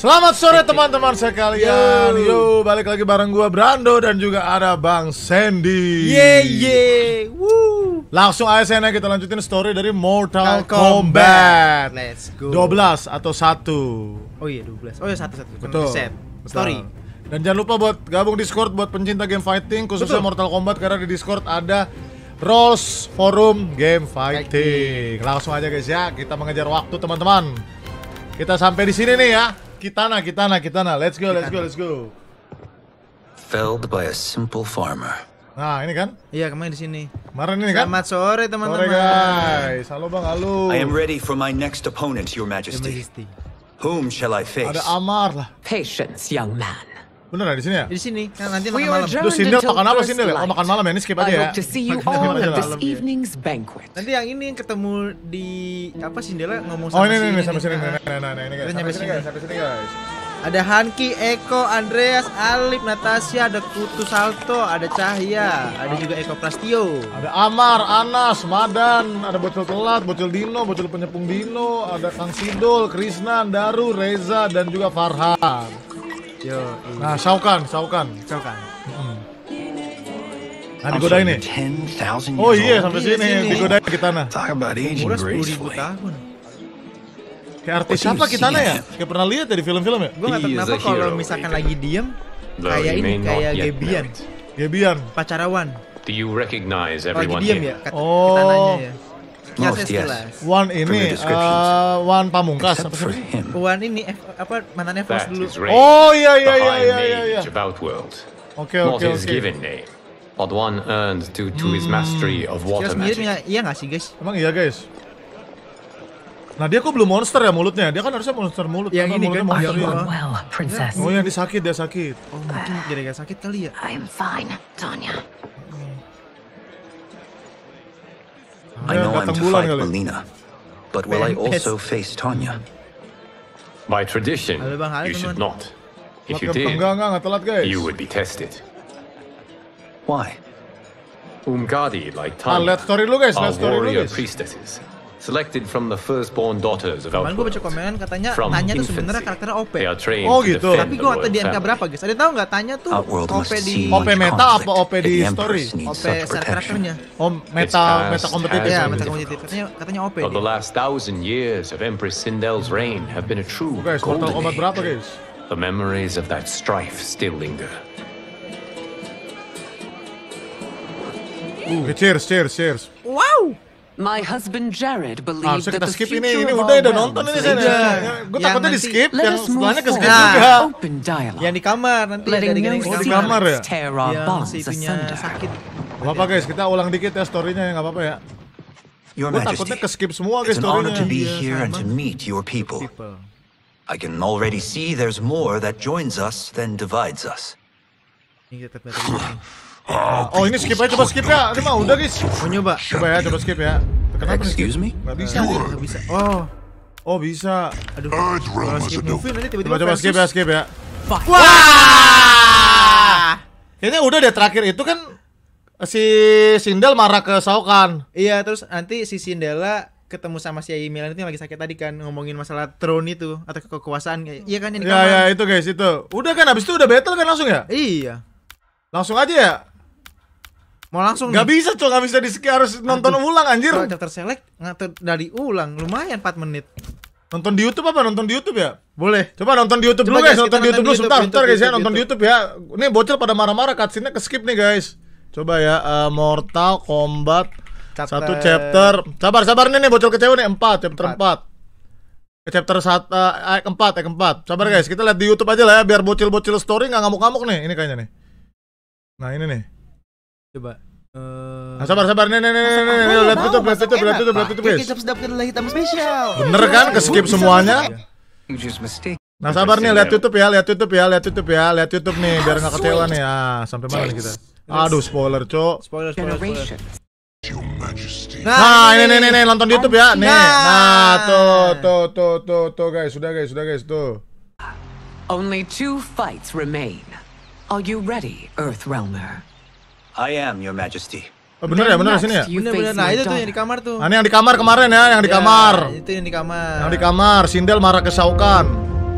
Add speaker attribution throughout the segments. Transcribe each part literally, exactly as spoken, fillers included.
Speaker 1: Selamat sore teman-teman sekalian. Yo. Yo, balik lagi bareng gua Brando dan juga ada Bang Sandy.
Speaker 2: Ye ye. Woo.
Speaker 1: Langsung A S N kita lanjutin story dari Mortal Kombat.
Speaker 2: Let's go.
Speaker 1: dua belas atau satu.
Speaker 2: Oh iya dua belas. Oh iya satu satu.
Speaker 1: Betul.
Speaker 2: Set. Story.
Speaker 1: Dan jangan lupa buat gabung Discord buat pencinta game fighting khususnya Betul. Mortal Kombat, karena di Discord ada Rolls Forum Game Fighting. fighting. Langsung aja guys ya, kita mengejar waktu teman-teman. Kita sampai di sini nih ya. Kitana, Kitana, Kitana. Let's go, let's go, let's go.
Speaker 3: Felled by a simple farmer.
Speaker 1: Nah, ini kan?
Speaker 2: Iya, kemarin di sini.
Speaker 1: Kemarin ini kan?
Speaker 2: Selamat sore teman-teman.
Speaker 1: Sore guys. Halo Bang, halo.
Speaker 3: I am ready for my next opponent, Your Majesty.
Speaker 2: Majesty.
Speaker 3: Whom shall I face?
Speaker 1: Ada Amar lah.
Speaker 4: Patience, young man.
Speaker 1: Bener ya di sini ya?
Speaker 2: Di sini. Kan nanti
Speaker 4: We
Speaker 2: makan
Speaker 4: are
Speaker 2: malam.
Speaker 4: adjourned
Speaker 1: Duh, Sindel
Speaker 4: until
Speaker 1: makan apa
Speaker 4: first
Speaker 1: Sindel? Oh,
Speaker 4: light.
Speaker 1: makan malam ya. Ini skip aja
Speaker 4: I
Speaker 1: ya.
Speaker 4: hope to see you
Speaker 1: Skip
Speaker 4: all
Speaker 1: aja
Speaker 4: at
Speaker 1: lah.
Speaker 4: this evening's banquet.
Speaker 2: Nanti yang ini yang ketemu di apa Sindela ngomong
Speaker 1: Oh,
Speaker 2: sama
Speaker 1: ini
Speaker 2: si
Speaker 1: nih
Speaker 2: ini
Speaker 1: sampai
Speaker 2: nih.
Speaker 1: sini. Nah,
Speaker 2: Ah.
Speaker 1: nah, nah, nah, ini guys.
Speaker 2: Kita
Speaker 1: Sampai
Speaker 2: nyampe
Speaker 1: sini
Speaker 2: sini.
Speaker 1: guys, sampai sini guys.
Speaker 2: Ada Hanki, Eko, Andreas, Alip, Natasha, ada Kutu Salto, ada Cahya, ada juga Eko Prastio.
Speaker 1: Ada Amar, Anas, Madan, ada Bocil Telat, Bocil Dino, Bocil Penyepung Dino, ada Kang Sidol, Krisna, Daru, Reza, dan juga Farhan.
Speaker 2: Yo,
Speaker 1: Nah, Saukan, Saukan.
Speaker 2: kan.
Speaker 1: Nah, digodain nih.
Speaker 3: ten thousand
Speaker 1: Oh
Speaker 3: years
Speaker 1: iya,
Speaker 3: old.
Speaker 1: sampai
Speaker 2: Iya,
Speaker 1: sini,
Speaker 2: sini.
Speaker 1: digodain Kitana.
Speaker 3: Talk about aging
Speaker 2: Udah sepuluh ribu
Speaker 3: gracefully.
Speaker 2: tahun.
Speaker 1: Kayak artis siapa Kitana ya? Kayak pernah lihat ya di film-film ya?
Speaker 2: Gue gak tahu
Speaker 5: He is
Speaker 2: kenapa
Speaker 5: a
Speaker 2: kalau
Speaker 5: hero,
Speaker 2: misalkan
Speaker 5: Raiden.
Speaker 2: lagi diem
Speaker 5: Though
Speaker 2: kayak
Speaker 5: he
Speaker 2: ini,
Speaker 5: may not
Speaker 2: kayak
Speaker 5: yet
Speaker 2: Gebian,
Speaker 5: know it.
Speaker 1: Gebian.
Speaker 2: Pacarawan.
Speaker 5: Do you recognize
Speaker 2: Lagi
Speaker 5: everyone
Speaker 2: diem ya,
Speaker 5: here?
Speaker 2: kat
Speaker 1: Oh.
Speaker 2: katananya ya. Kiasnya
Speaker 3: Most, yes.
Speaker 2: sekilas.
Speaker 1: Wan
Speaker 3: From
Speaker 1: ini,
Speaker 3: your descriptions.
Speaker 1: uh, Wan Pamungkas.
Speaker 3: Except
Speaker 1: Apa
Speaker 3: for
Speaker 1: sih?
Speaker 3: him.
Speaker 2: Wan ini F- apa mantannya Force
Speaker 5: That
Speaker 2: dulu.
Speaker 5: is Raiden,
Speaker 1: Oh iya iya
Speaker 5: the
Speaker 1: iya
Speaker 5: High
Speaker 1: iya iya. iya.
Speaker 5: Mage of Outworld.
Speaker 1: Oke
Speaker 5: Not
Speaker 1: oke
Speaker 5: his
Speaker 1: oke.
Speaker 5: given name, but one earned due to his mastery of water
Speaker 2: Kias mirip
Speaker 5: magic.
Speaker 2: nggak? Iya nggak sih guys?
Speaker 1: Emang iya guys. Nah dia kok belum monster ya mulutnya? Dia kan harusnya monster mulut.
Speaker 2: Yang
Speaker 1: Apa
Speaker 2: ini
Speaker 1: mulutnya
Speaker 2: kan?
Speaker 1: monster
Speaker 2: Yang
Speaker 1: ya.
Speaker 2: bawah.
Speaker 4: Well, princess.
Speaker 1: Oh yang dia sakit, dia sakit.
Speaker 2: Oh mungkin gara-gara sakit kali ya.
Speaker 4: I am fine, Tanya.
Speaker 3: I
Speaker 1: Dia
Speaker 3: know I'm
Speaker 1: datang
Speaker 3: to
Speaker 1: bulan
Speaker 3: fight
Speaker 1: kali.
Speaker 3: Melina, but will I also face Tanya?
Speaker 5: By tradition,
Speaker 2: Halo, Bang. Halo,
Speaker 5: you should
Speaker 2: teman.
Speaker 5: not. If you
Speaker 1: Enggak
Speaker 5: did,
Speaker 1: enggak enggak telat guys.
Speaker 5: you would be tested.
Speaker 3: Why?
Speaker 5: Umgadi, like
Speaker 1: Ah,
Speaker 5: Tanya,
Speaker 1: lihat story lu guys,
Speaker 5: are
Speaker 1: lihat story lu
Speaker 5: warrior
Speaker 1: guys.
Speaker 5: priestesses, selected from the firstborn daughters of
Speaker 2: Kemarin gue baca
Speaker 5: Outworld.
Speaker 2: komenan katanya
Speaker 5: From
Speaker 2: Tanya tuh
Speaker 5: infancy,
Speaker 2: sebenarnya karakternya O P.
Speaker 5: They are trained
Speaker 1: Oh,
Speaker 5: to
Speaker 1: gitu.
Speaker 5: defend
Speaker 2: Tapi
Speaker 5: the
Speaker 2: gue nggak tahu
Speaker 5: royal
Speaker 2: di angka
Speaker 5: family.
Speaker 2: berapa guys. Ada tahu nggak Tanya tuh
Speaker 3: Outworld
Speaker 2: O P
Speaker 3: must
Speaker 2: di
Speaker 3: see
Speaker 1: O P
Speaker 3: much
Speaker 1: meta apa
Speaker 3: conflict
Speaker 1: O P
Speaker 3: if
Speaker 1: di
Speaker 3: the
Speaker 1: story?
Speaker 3: Empress needs
Speaker 2: O P
Speaker 3: such
Speaker 2: secara
Speaker 3: protection.
Speaker 2: karakternya.
Speaker 1: Oh meta
Speaker 5: It's
Speaker 1: meta
Speaker 5: as-
Speaker 1: kompetitif.
Speaker 2: Iya,
Speaker 5: as
Speaker 1: ya?
Speaker 2: meta
Speaker 5: difficult.
Speaker 2: kompetitif. Katanya katanya O P.
Speaker 5: But the
Speaker 2: dia.
Speaker 5: last thousand years of Empress Sindel's reign have been a true
Speaker 1: Oh, guys, Mortal
Speaker 5: golden
Speaker 1: Kombat berapa
Speaker 5: age.
Speaker 1: guys?
Speaker 5: The memories of that strife still linger.
Speaker 1: Oke, cheers, cheers, cheers.
Speaker 2: Wow.
Speaker 4: My husband Jared
Speaker 1: Ah,
Speaker 4: believed
Speaker 1: harusnya
Speaker 4: that
Speaker 1: kita
Speaker 4: the
Speaker 1: skip
Speaker 4: future
Speaker 1: ini, ini
Speaker 4: of
Speaker 1: udah
Speaker 4: our
Speaker 1: udah
Speaker 4: realm
Speaker 1: nonton ini
Speaker 4: is
Speaker 1: saya.
Speaker 4: in
Speaker 2: Udah.
Speaker 4: danger.
Speaker 1: Gue
Speaker 2: Yang
Speaker 1: takutnya di
Speaker 2: nanti-
Speaker 1: skip,
Speaker 4: Let
Speaker 1: yang
Speaker 4: us move
Speaker 1: setelahnya ke skip
Speaker 4: forward.
Speaker 1: juga.
Speaker 4: Open dialogue.
Speaker 2: Yang di kamar nanti
Speaker 4: Letting
Speaker 2: ada
Speaker 4: no
Speaker 2: gading
Speaker 1: Oh, di
Speaker 2: di
Speaker 1: kamar
Speaker 2: kamar.
Speaker 1: ya?
Speaker 4: secrets tear our
Speaker 2: Yang
Speaker 4: bonds
Speaker 2: si itunya
Speaker 4: asunder.
Speaker 2: sakit.
Speaker 1: Gak apa guys, kita ulang dikit ya story-nya ya, gak apa-apa ya.
Speaker 3: Your
Speaker 1: Gue
Speaker 3: Majesty,
Speaker 1: takutnya ke skip semua guys
Speaker 3: it's an honor to
Speaker 1: story-nya.
Speaker 3: be
Speaker 2: Iya,
Speaker 3: here and
Speaker 2: sama.
Speaker 3: to meet your people.
Speaker 2: People.
Speaker 3: I can already see there's more that joins us than divides us.
Speaker 2: Ini kita lihat dulu.
Speaker 1: Oh ini skip aja, coba skip ya. Ini mah udah guys.
Speaker 2: Mau nyoba?
Speaker 1: Coba ya, coba skip ya. Kenapa nih skip?
Speaker 3: Excuse me?
Speaker 1: Gak bisa.
Speaker 2: Nggak bisa. Oh,
Speaker 1: Oh bisa.
Speaker 2: aduh. Kalau skip movie nanti tiba-tiba
Speaker 1: Coba coba skip ya, skip ya.
Speaker 2: Fuck.
Speaker 1: Wah! Kayaknya udah deh terakhir itu kan si Sindel marah ke Saukan.
Speaker 2: Iya, terus nanti si Sindela ketemu sama si Milan itu yang lagi sakit tadi kan, ngomongin masalah throne itu atau kekuasaan. Iya kan yang di
Speaker 1: Ya
Speaker 2: kamar.
Speaker 1: ya itu guys itu. Udah kan habis itu udah battle kan langsung ya?
Speaker 2: Iya.
Speaker 1: Langsung aja ya.
Speaker 2: Mau langsung
Speaker 1: Gak
Speaker 2: nih.
Speaker 1: bisa cok, gak bisa di skip, harus nonton ulang anjir.
Speaker 2: Kalau chapter select ngatur dari ulang lumayan empat menit.
Speaker 1: Nonton di YouTube apa? Nonton di YouTube ya?
Speaker 2: Boleh.
Speaker 1: Coba nonton di YouTube
Speaker 2: Coba,
Speaker 1: dulu guys,
Speaker 2: guys,
Speaker 1: nonton
Speaker 2: kita
Speaker 1: di YouTube dulu
Speaker 2: nonton di
Speaker 1: sebentar,
Speaker 2: YouTube,
Speaker 1: sebentar guys ya,
Speaker 2: YouTube,
Speaker 1: nonton di YouTube ya. Ini bocil pada marah-marah, cutscene-nya ke skip nih guys. Coba ya, eh, Mortal Kombat
Speaker 2: Chapter-
Speaker 1: satu chapter. Sabar, sabar nih nih bocil kecewa nih empat, chapter empat. Ke chapter satu, ayat empat, ayat empat. Sabar guys, kita lihat di YouTube aja lah ya, biar bocil-bocil story nggak ngamuk-ngamuk nih. Ini kayaknya nih. Nah ini nih.
Speaker 2: Coba. Eh,
Speaker 1: Nah, sabar, sabar nih, nih, nih, nih, nih, nih, lihat YouTube, lihat YouTube, lihat YouTube, lihat YouTube guys.
Speaker 6: Kecap sedap kedelai hitam spesial.
Speaker 1: Bener kan, ke skip semuanya.
Speaker 3: You just mistake.
Speaker 1: Nah sabar nih, lihat YouTube ya, lihat YouTube ya, lihat YouTube ya, lihat YouTube nih, biar nggak kecewa nih. Ah, sampai mana nih kita? Aduh, spoiler, cok.
Speaker 2: spoiler, spoiler, spoiler.
Speaker 4: Generations.
Speaker 1: Nah, ini nih, nih, nih, nonton di YouTube ya, nih.
Speaker 2: Nah.
Speaker 1: Nah, tuh, tuh, tuh, tuh, tuh, guys, sudah guys, sudah guys, tuh.
Speaker 4: Only two fights remain. Are you ready, Earthrealmer?
Speaker 3: I am, Your Majesty.
Speaker 1: Oh, bener ya, bener sini ya.
Speaker 4: You
Speaker 2: Bener-bener,
Speaker 4: face
Speaker 2: nah
Speaker 4: my
Speaker 2: itu tuh
Speaker 4: daughter.
Speaker 2: yang di kamar tuh.
Speaker 1: Nah, ini yang di kamar kemarin ya, yang di
Speaker 2: Ya,
Speaker 1: kamar.
Speaker 2: Itu yang di kamar.
Speaker 1: Yang di kamar, Sindel marah ke Saukan.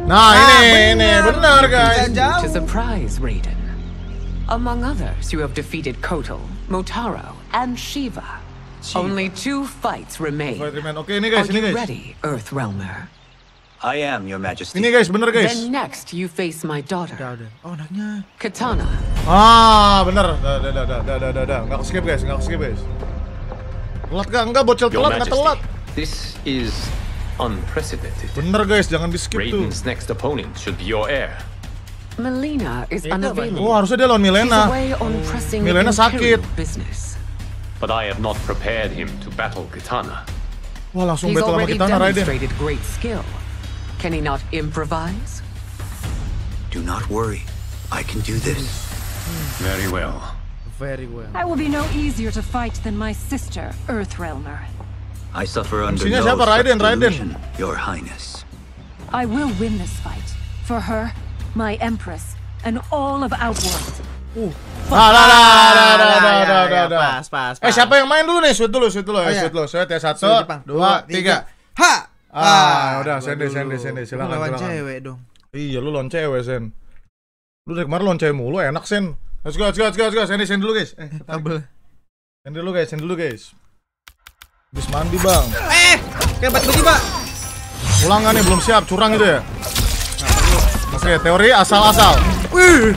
Speaker 1: Nah, ini, ini benar guys.
Speaker 4: To surprise Raiden. Among others, you have defeated Kotal, Motaro, and Shiva. Only two fights remain.
Speaker 1: Fight remain. Oke, ini guys,
Speaker 4: Are
Speaker 1: ini
Speaker 4: you
Speaker 1: guys.
Speaker 4: ready, Earthrealmer?
Speaker 3: I am, Your Majesty.
Speaker 1: Ini guys, bener guys.
Speaker 4: Then next, you face my daughter,
Speaker 2: Udah, udah. Oh, anaknya.
Speaker 4: Katana.
Speaker 1: Ah, bener. Dah, dah, dah, dah, dah, dah, dah, dah. Nggak skip guys, nggak skip guys. Telat gak? Enggak, bocil
Speaker 5: Your
Speaker 1: telat, nggak telat.
Speaker 5: Majesty, this is unprecedented.
Speaker 1: Bener guys, jangan di skip tuh.
Speaker 5: Raiden's next opponent should be your heir.
Speaker 4: Melina is
Speaker 2: Itu apa?
Speaker 4: unavailable.
Speaker 1: Oh, harusnya dia lawan
Speaker 4: She's
Speaker 1: Milena.
Speaker 4: away on pressing
Speaker 1: Milena sakit.
Speaker 4: imperial business.
Speaker 5: But I have not prepared him to battle Kitana.
Speaker 1: Wah, langsung
Speaker 4: He's
Speaker 1: battle sama
Speaker 4: already
Speaker 1: kita, Raiden.
Speaker 4: demonstrated great skill. Can he not improvise?
Speaker 3: Do not worry. I can do this.
Speaker 5: Very well.
Speaker 2: Very well.
Speaker 6: I will be no easier to fight than my sister, Earthrealmer.
Speaker 3: I suffer under
Speaker 1: Fungsinya
Speaker 3: no
Speaker 1: siapa?
Speaker 3: such
Speaker 1: Raiden, Raiden.
Speaker 3: delusion, Your Highness.
Speaker 6: I will win this fight. For her, my Empress, and all of Outworld.
Speaker 1: Nah, dah, dah, dah, dah, dah,
Speaker 2: Ya,
Speaker 1: dah,
Speaker 2: ya,
Speaker 1: dah,
Speaker 2: ya,
Speaker 1: dah.
Speaker 2: pas, pas,
Speaker 1: Eh,
Speaker 2: pas.
Speaker 1: siapa yang main dulu nih? Shoot dulu, shoot dulu.
Speaker 2: Oh,
Speaker 1: Eh,
Speaker 2: ya.
Speaker 1: shoot dulu. Shoot ya, satu,
Speaker 2: Suruh Jepang.
Speaker 1: dua, tiga.
Speaker 2: Ha!
Speaker 1: Ah, udah,
Speaker 2: gua
Speaker 1: sende,
Speaker 2: dulu.
Speaker 1: sende, sende. Silakan,
Speaker 2: Gua lawan
Speaker 1: silakan.
Speaker 2: cewek dong.
Speaker 1: Iya, lu lawan cewek, Sen. Lu dari kemarin lawan cewek mulu, enak, Sen. Let's go, let's go, let's go, let's go. Sende, sende dulu, guys. Eh,
Speaker 2: Kabel.
Speaker 1: sende dulu, guys, sende dulu, guys. Habis mandi, Bang.
Speaker 2: Eh, kayak tiba-tiba.
Speaker 1: Pulang nggak nih? Belum siap, curang itu ya? Oke, teori asal-asal. Wih.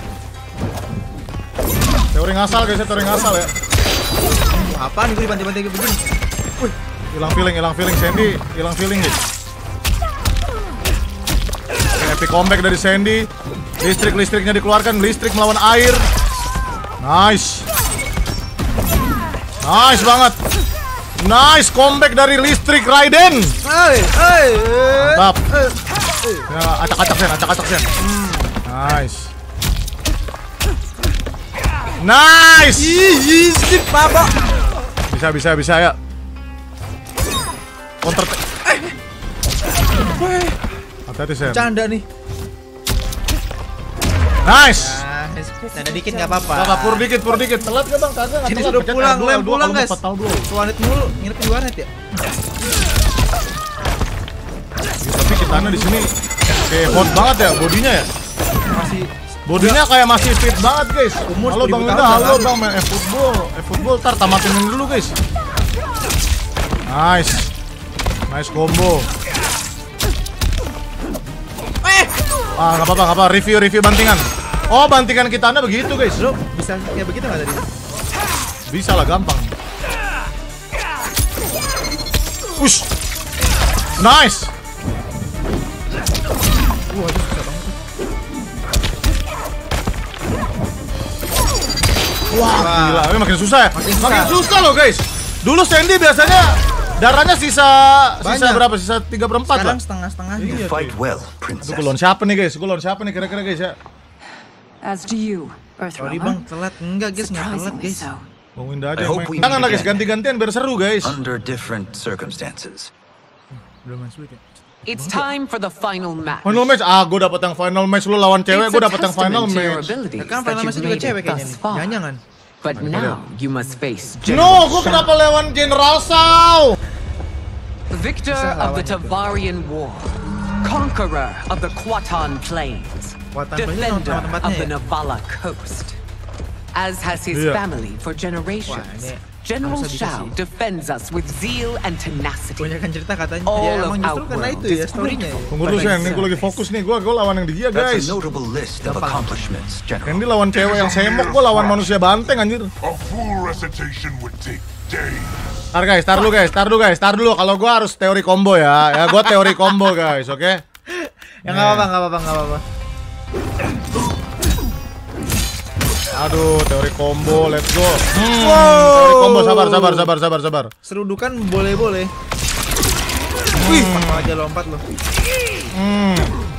Speaker 1: Teori ngasal, guys, ya, teori ngasal ya.
Speaker 2: Apa nih gue dibanting-banting kayak begini?
Speaker 1: Wih, hilang feeling, hilang feeling, Sandy, hilang feeling, guys. Oke, epic comeback dari Sandy. Listrik-listriknya dikeluarkan, listrik melawan air. Nice. Nice banget. Nice comeback dari listrik Raiden.
Speaker 2: Hei, hei.
Speaker 1: Mantap. Ya, acak-acak Sen, acak-acak Sen. Nice. Nice.
Speaker 2: Ih, skip mabok.
Speaker 1: Bisa, bisa, bisa ya. Counter. Hati-hati Sen.
Speaker 2: Canda nih.
Speaker 1: Nice.
Speaker 2: Nah, canda dikit nggak apa-apa.
Speaker 1: Kakak pur dikit, pur dikit. Telat gak bang? Kagak, nggak
Speaker 2: Sini
Speaker 1: telat.
Speaker 2: suruh
Speaker 1: Pencet
Speaker 2: pulang,
Speaker 1: L dua,
Speaker 2: lem
Speaker 1: L dua,
Speaker 2: pulang
Speaker 1: kalau
Speaker 2: guys.
Speaker 1: mau fatal blow.
Speaker 2: Warnet mulu, nginep di warnet ya.
Speaker 1: Ya, tapi kitana di sini kayak hot banget ya bodinya ya.
Speaker 2: Masih
Speaker 1: Bodinya kayak masih fit banget guys.
Speaker 2: Umur
Speaker 1: Halo Bang
Speaker 2: seribu
Speaker 1: Winda,
Speaker 2: tahun
Speaker 1: halo
Speaker 2: lalu.
Speaker 1: Bang main e-football. E-football tar tamatin ini dulu guys. Nice. Nice combo.
Speaker 2: eh,
Speaker 1: Ah, nggak apa-apa, nggak apa. Review-review bantingan. Oh, bantingan kitana begitu guys.
Speaker 2: lu bisa kayak begitu nggak tadi?
Speaker 1: Bisa lah, gampang. Push. Nice.
Speaker 2: Wah, itu susah banget.
Speaker 1: Wah, gila. Ini makin susah ya.
Speaker 2: Makin susah.
Speaker 1: Makin susah loh guys. Dulu Sandy biasanya darahnya sisa sisa
Speaker 2: Banyak.
Speaker 1: berapa? Sisa tiga per empat lah.
Speaker 2: Sekarang setengah-setengah.
Speaker 1: Iya,
Speaker 3: Fight
Speaker 1: cuy.
Speaker 3: well,
Speaker 1: Aduh,
Speaker 3: Princess.
Speaker 1: gue lawan siapa nih guys? Gue lawan siapa nih kira-kira guys ya?
Speaker 6: As do you,
Speaker 2: Sorry bang,
Speaker 6: Earthrealmer.
Speaker 2: telat. Enggak guys, nggak telat
Speaker 4: Surprisingly
Speaker 2: guys.
Speaker 4: so.
Speaker 1: Bang Winda aja
Speaker 3: I
Speaker 1: yang
Speaker 3: hope we
Speaker 1: main. Jangan
Speaker 3: meet
Speaker 1: lah guys,
Speaker 3: again.
Speaker 1: ganti-gantian biar seru guys.
Speaker 3: Under different circumstances.
Speaker 2: Belum masuk ya.
Speaker 4: It's time for the final match.
Speaker 1: Final match, ah gue dapet yang final match. Lu lawan cewek,
Speaker 4: It's
Speaker 1: gue
Speaker 4: a
Speaker 1: dapet yang final
Speaker 4: testament to your
Speaker 1: match.
Speaker 4: abilities
Speaker 2: Ya kan
Speaker 4: that
Speaker 2: final
Speaker 4: you've
Speaker 2: masih juga
Speaker 4: made it
Speaker 2: cewek kayaknya
Speaker 4: thus
Speaker 2: nih.
Speaker 4: far.
Speaker 2: Jangan.
Speaker 4: But now you must face
Speaker 1: No,
Speaker 4: General
Speaker 1: gue
Speaker 4: Shao,
Speaker 1: kenapa lawan General Shao?
Speaker 4: victor
Speaker 2: Bisa
Speaker 4: of the
Speaker 2: lawan itu.
Speaker 4: Tavarian War, conqueror of the Quatan Plains,
Speaker 2: Kuatan Plains itu
Speaker 4: defender
Speaker 2: tempat-tempatnya
Speaker 4: of the
Speaker 2: ya?
Speaker 4: Navala Coast. As has his
Speaker 1: Iya.
Speaker 4: family for generations,
Speaker 2: Wah, ini
Speaker 4: General
Speaker 2: harus dikasih.
Speaker 4: Shao defends us with zeal and tenacity.
Speaker 2: Banyak kan cerita katanya.
Speaker 4: All
Speaker 2: Ya
Speaker 4: of
Speaker 2: emang justru karena
Speaker 4: Outworld
Speaker 2: itu ya
Speaker 4: is
Speaker 2: storynya ya.
Speaker 1: Tunggu dulu Sen, ini gue lagi fokus nih. Gue gue lawan yang dia
Speaker 3: That's
Speaker 1: guys.
Speaker 3: a notable list of accomplishments, General.
Speaker 1: Sandy lawan cewek yang semok, gue lawan manusia banteng anjir.
Speaker 7: A full recitation would take days.
Speaker 1: Tar guys, tar dulu guys, tar dulu guys, tar dulu. Kalau gue harus teori combo ya, ya gue teori combo guys, oke?
Speaker 2: Ya nggak apa-apa, nggak apa-apa, nggak apa-apa.
Speaker 1: Aduh, teori combo, let's go. Hmm,
Speaker 2: Wow.
Speaker 1: teori combo, sabar, sabar, sabar, sabar, sabar.
Speaker 2: Serudukan boleh-boleh. Wih, mau aja lompat loh.
Speaker 1: Hmm.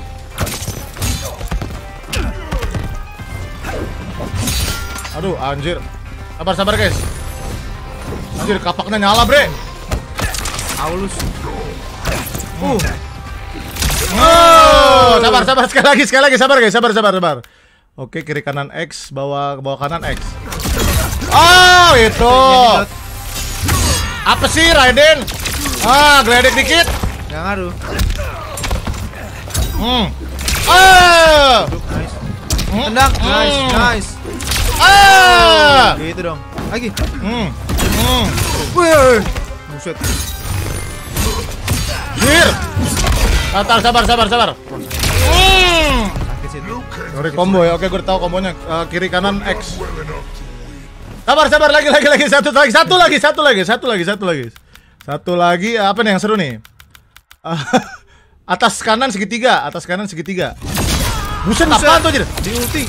Speaker 1: Aduh, anjir. Sabar, sabar guys. Anjir, kapaknya nyala, bre.
Speaker 2: Aulus.
Speaker 1: Uh. Oh, sabar, sabar sekali lagi, sekali lagi, sabar guys, sabar, sabar, sabar. Oke, kiri kanan X, bawah bawah kanan X. Oh, itu. Apa sih, Raiden? Ah, geledek dikit.
Speaker 2: Nggak ngaruh.
Speaker 1: Hmm. Ah.
Speaker 2: Tendang. Nice, nice.
Speaker 1: Ah.
Speaker 2: Gitu dong. Lagi.
Speaker 1: Hmm. Hmm.
Speaker 2: Wih. Buset.
Speaker 1: Dir. Sabar, sabar, sabar, sabar. Hmm.
Speaker 2: Sakit sih.
Speaker 1: Teori combo ya. Oke, gue tahu kombonya. Uh, kiri kanan X. Sabar, sabar, lagi, lagi, lagi, satu lagi, satu lagi, satu lagi, satu lagi, satu lagi, satu lagi, apa nih yang seru nih? Uh, atas kanan segitiga, atas kanan segitiga. Buset, apaan tuh jadi?
Speaker 2: Di ulti.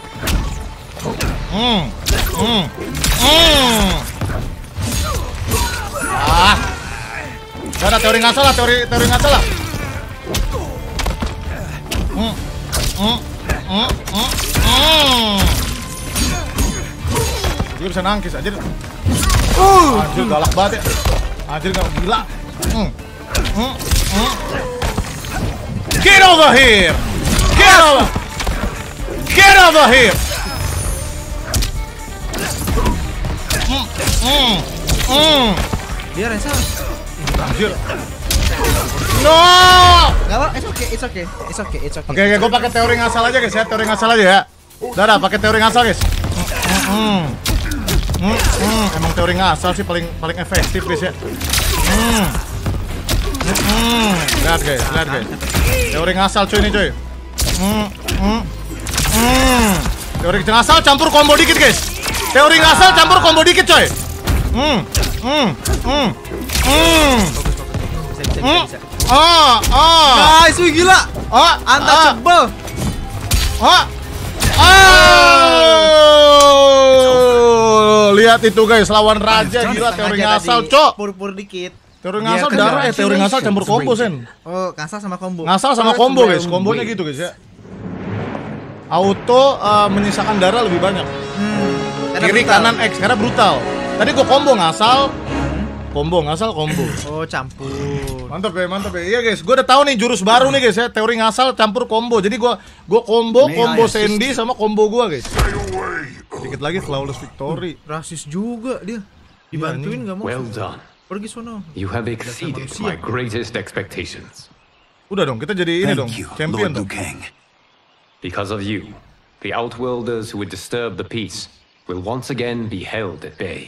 Speaker 1: Hmm, hmm, hmm. Ah, gak ada teori ngasal lah, teori teori ngasal lah. Hmm, hmm, hmm, hmm, hmm. Dia bisa nangkis aja. Uh, anjir galak banget ya. Anjir gak gila. Hmm. Hmm. Hmm. Get over here. Get over. Get over here. Hmm. Hmm. Hmm.
Speaker 2: Dia Rensa.
Speaker 1: Anjir. No.
Speaker 2: Gak apa, it's okay, it's okay, it's okay, it's okay.
Speaker 1: Oke, oke, gue pakai teori ngasal aja guys ya, teori ngasal aja ya. Udah, dah, pakai teori ngasal guys. Hmm. Hmm, hmm, emang teori ngasal sih paling paling efektif guys ya. Hmm. Hmm, lihat guys, lihat guys. Teori ngasal cuy ini cuy. Hmm, hmm, hmm. Teori ngasal campur combo dikit guys. Teori ngasal campur combo dikit coy. Hmm, hmm, hmm, hmm.
Speaker 2: Bisa, bisa, bisa, bisa.
Speaker 1: Ah, ah.
Speaker 2: Guys, wih gila.
Speaker 1: Ah,
Speaker 2: Untouchable.
Speaker 1: Ah. Oh, lihat itu guys, lawan raja gila teori ngasal, cok.
Speaker 2: Pur-pur dikit.
Speaker 1: Teori ngasal darah eh teori ngasal campur combo sen.
Speaker 2: Oh, ngasal sama combo.
Speaker 1: Ngasal sama combo guys, kombonya gitu guys ya. Auto uh, menyisakan darah lebih banyak.
Speaker 2: Hmm,
Speaker 1: Kiri
Speaker 2: brutal.
Speaker 1: kanan X karena brutal. Tadi gua combo ngasal, combo ngasal combo.
Speaker 2: Oh, campur.
Speaker 1: Mantap ya, mantap ya. Iya guys, gua udah tahu nih jurus baru nih guys ya, teori ngasal campur combo. Jadi gua gua combo combo Sandy sama combo gua guys. Dikit lagi flawless victory.
Speaker 2: Rasis juga dia. Dibantuin enggak mau.
Speaker 5: Well done.
Speaker 2: Pergi sono.
Speaker 5: You have exceeded my greatest expectations.
Speaker 1: Udah dong, kita jadi ini dong,
Speaker 3: Thank you,
Speaker 1: champion
Speaker 3: Lord Liu
Speaker 1: dong.
Speaker 3: Kang.
Speaker 5: Because of you, the Outworlders who would disturb the peace will once again be held at bay.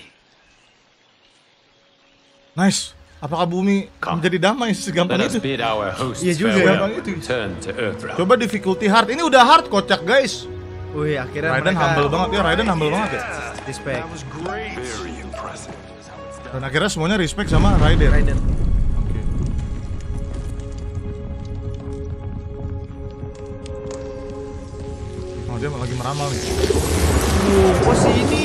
Speaker 1: Nice. Apakah bumi
Speaker 5: Come.
Speaker 1: menjadi damai segampang
Speaker 5: Let us
Speaker 1: itu?
Speaker 5: bid our hosts
Speaker 1: Iya juga ya,
Speaker 5: farewell
Speaker 1: Bang, itu.
Speaker 5: and return to Earthrealm.
Speaker 1: Coba difficulty hard. Ini udah hard kocak guys.
Speaker 2: Wih, akhirnya
Speaker 1: Raiden
Speaker 2: mereka
Speaker 1: humble banget ya, Raiden humble banget ya.
Speaker 2: respect.
Speaker 7: Very impressive.
Speaker 1: Dan akhirnya semuanya respect sama Raiden.
Speaker 2: Raiden.
Speaker 1: Oke. Oh, dia lagi meramal nih.
Speaker 2: Uh, pos ini.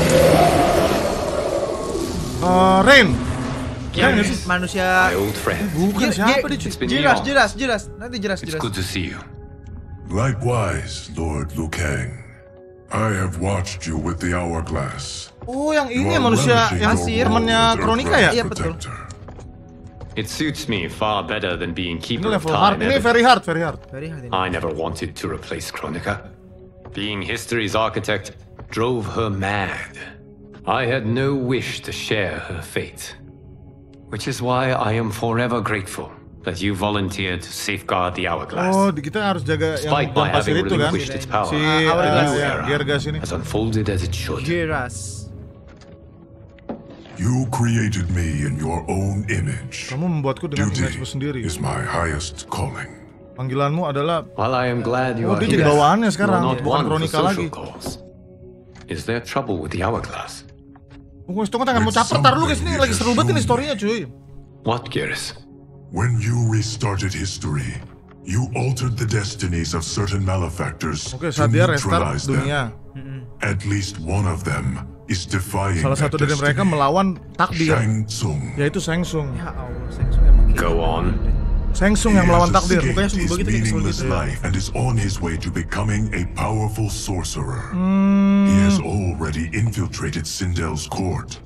Speaker 1: Uh, Rain.
Speaker 2: Yang manusia.
Speaker 5: My old friend,
Speaker 1: Bukan
Speaker 2: Ji-
Speaker 1: siapa
Speaker 2: ji-
Speaker 1: dia?
Speaker 5: It's been
Speaker 2: Jelas,
Speaker 5: long.
Speaker 2: jelas, jelas. Nanti jelas,
Speaker 5: It's
Speaker 2: jelas.
Speaker 5: good to see you.
Speaker 7: Likewise, Lord Liu Kang. I have watched you with the hourglass.
Speaker 1: Oh, yang
Speaker 7: You
Speaker 1: ini
Speaker 7: are
Speaker 1: manusia
Speaker 7: relishing
Speaker 1: yang
Speaker 7: your
Speaker 1: temennya
Speaker 7: role as
Speaker 1: Kronika ya?
Speaker 7: Earthrealm
Speaker 2: Iya, betul.
Speaker 7: protector.
Speaker 5: It suits me far better than being
Speaker 1: Ini
Speaker 5: keeper of
Speaker 1: level hard.
Speaker 5: time.
Speaker 1: Ini
Speaker 5: ever.
Speaker 1: very hard, very hard.
Speaker 2: Very hard ini.
Speaker 5: I never wanted to replace Kronika. Being history's architect drove her mad. I had no wish to share her fate. Which is why I am forever grateful that you volunteered to safeguard the hourglass.
Speaker 1: Oh, di- kita harus jaga yang
Speaker 5: Despite my
Speaker 1: yang pasir
Speaker 5: having
Speaker 1: itu kan.
Speaker 5: relinquished its power,
Speaker 1: Si
Speaker 2: Ah,
Speaker 1: uh,
Speaker 2: Hourglass.
Speaker 1: ya, Gergas ini.
Speaker 5: has unfolded as it should.
Speaker 2: Jeras.
Speaker 7: You created me in your own image.
Speaker 1: Kamu membuatku dengan
Speaker 7: Duty
Speaker 1: image sendiri.
Speaker 7: is my highest calling.
Speaker 1: Panggilanmu adalah
Speaker 5: While I am glad you
Speaker 1: Oh,
Speaker 5: are
Speaker 1: dia jadi
Speaker 5: here,
Speaker 1: bawaannya
Speaker 5: you're
Speaker 1: sekarang,
Speaker 5: not
Speaker 1: bukan
Speaker 5: one for
Speaker 1: Kronika
Speaker 5: social
Speaker 1: lagi.
Speaker 5: cause. Is there trouble with the hourglass?
Speaker 1: Tunggu, tunggu tangan mau caper, tar dulu guys, ini lagi seru banget ini storynya cuy.
Speaker 5: What, Geras?
Speaker 7: When you restarted history, you altered the destinies of certain malefactors
Speaker 1: Oke,
Speaker 7: to
Speaker 1: saat dia restart
Speaker 7: neutralize them.
Speaker 1: dunia,
Speaker 7: At least one of them is defying
Speaker 1: salah satu
Speaker 7: that
Speaker 1: dari mereka
Speaker 7: destiny.
Speaker 1: melawan takdir,
Speaker 7: Shang Tsung.
Speaker 1: yaitu Shang Tsung.
Speaker 2: Ya Allah, Samsung emang gila.
Speaker 5: Go on.
Speaker 1: Shang Tsung
Speaker 7: He
Speaker 1: yang melawan
Speaker 7: has
Speaker 1: takdir.
Speaker 7: escaped
Speaker 1: Bukannya
Speaker 7: his
Speaker 1: sebelum begitu kayak kesel
Speaker 7: meaningless
Speaker 1: gitu ya.
Speaker 7: life and is on his way to becoming a powerful sorcerer.
Speaker 1: Hmm.
Speaker 7: He has already infiltrated Sindel's court.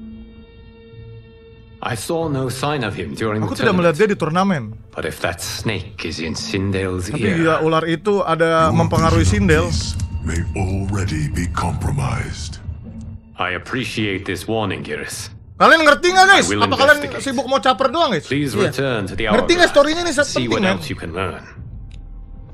Speaker 5: I saw no sign of him during
Speaker 1: Aku
Speaker 5: the
Speaker 1: tidak melihat
Speaker 5: tournament.
Speaker 1: dia di turnamen.
Speaker 5: But if that snake is in Sindel's
Speaker 1: Tapi
Speaker 5: ear,
Speaker 1: dia ular itu ada
Speaker 7: Your
Speaker 1: mempengaruhi
Speaker 7: vision of
Speaker 1: Sindel.
Speaker 7: peace may already be compromised.
Speaker 5: I appreciate this warning, Geras.
Speaker 1: Kalian ngerti nggak guys?
Speaker 5: I will
Speaker 1: Apa kalian
Speaker 5: investigate.
Speaker 1: sibuk mau caper doang guys?
Speaker 5: Please
Speaker 2: Iya.
Speaker 5: return to the
Speaker 1: Ngerti nggak
Speaker 5: hourglass.
Speaker 1: storynya ini
Speaker 5: See
Speaker 1: penting
Speaker 5: what
Speaker 1: men?
Speaker 5: else you can learn.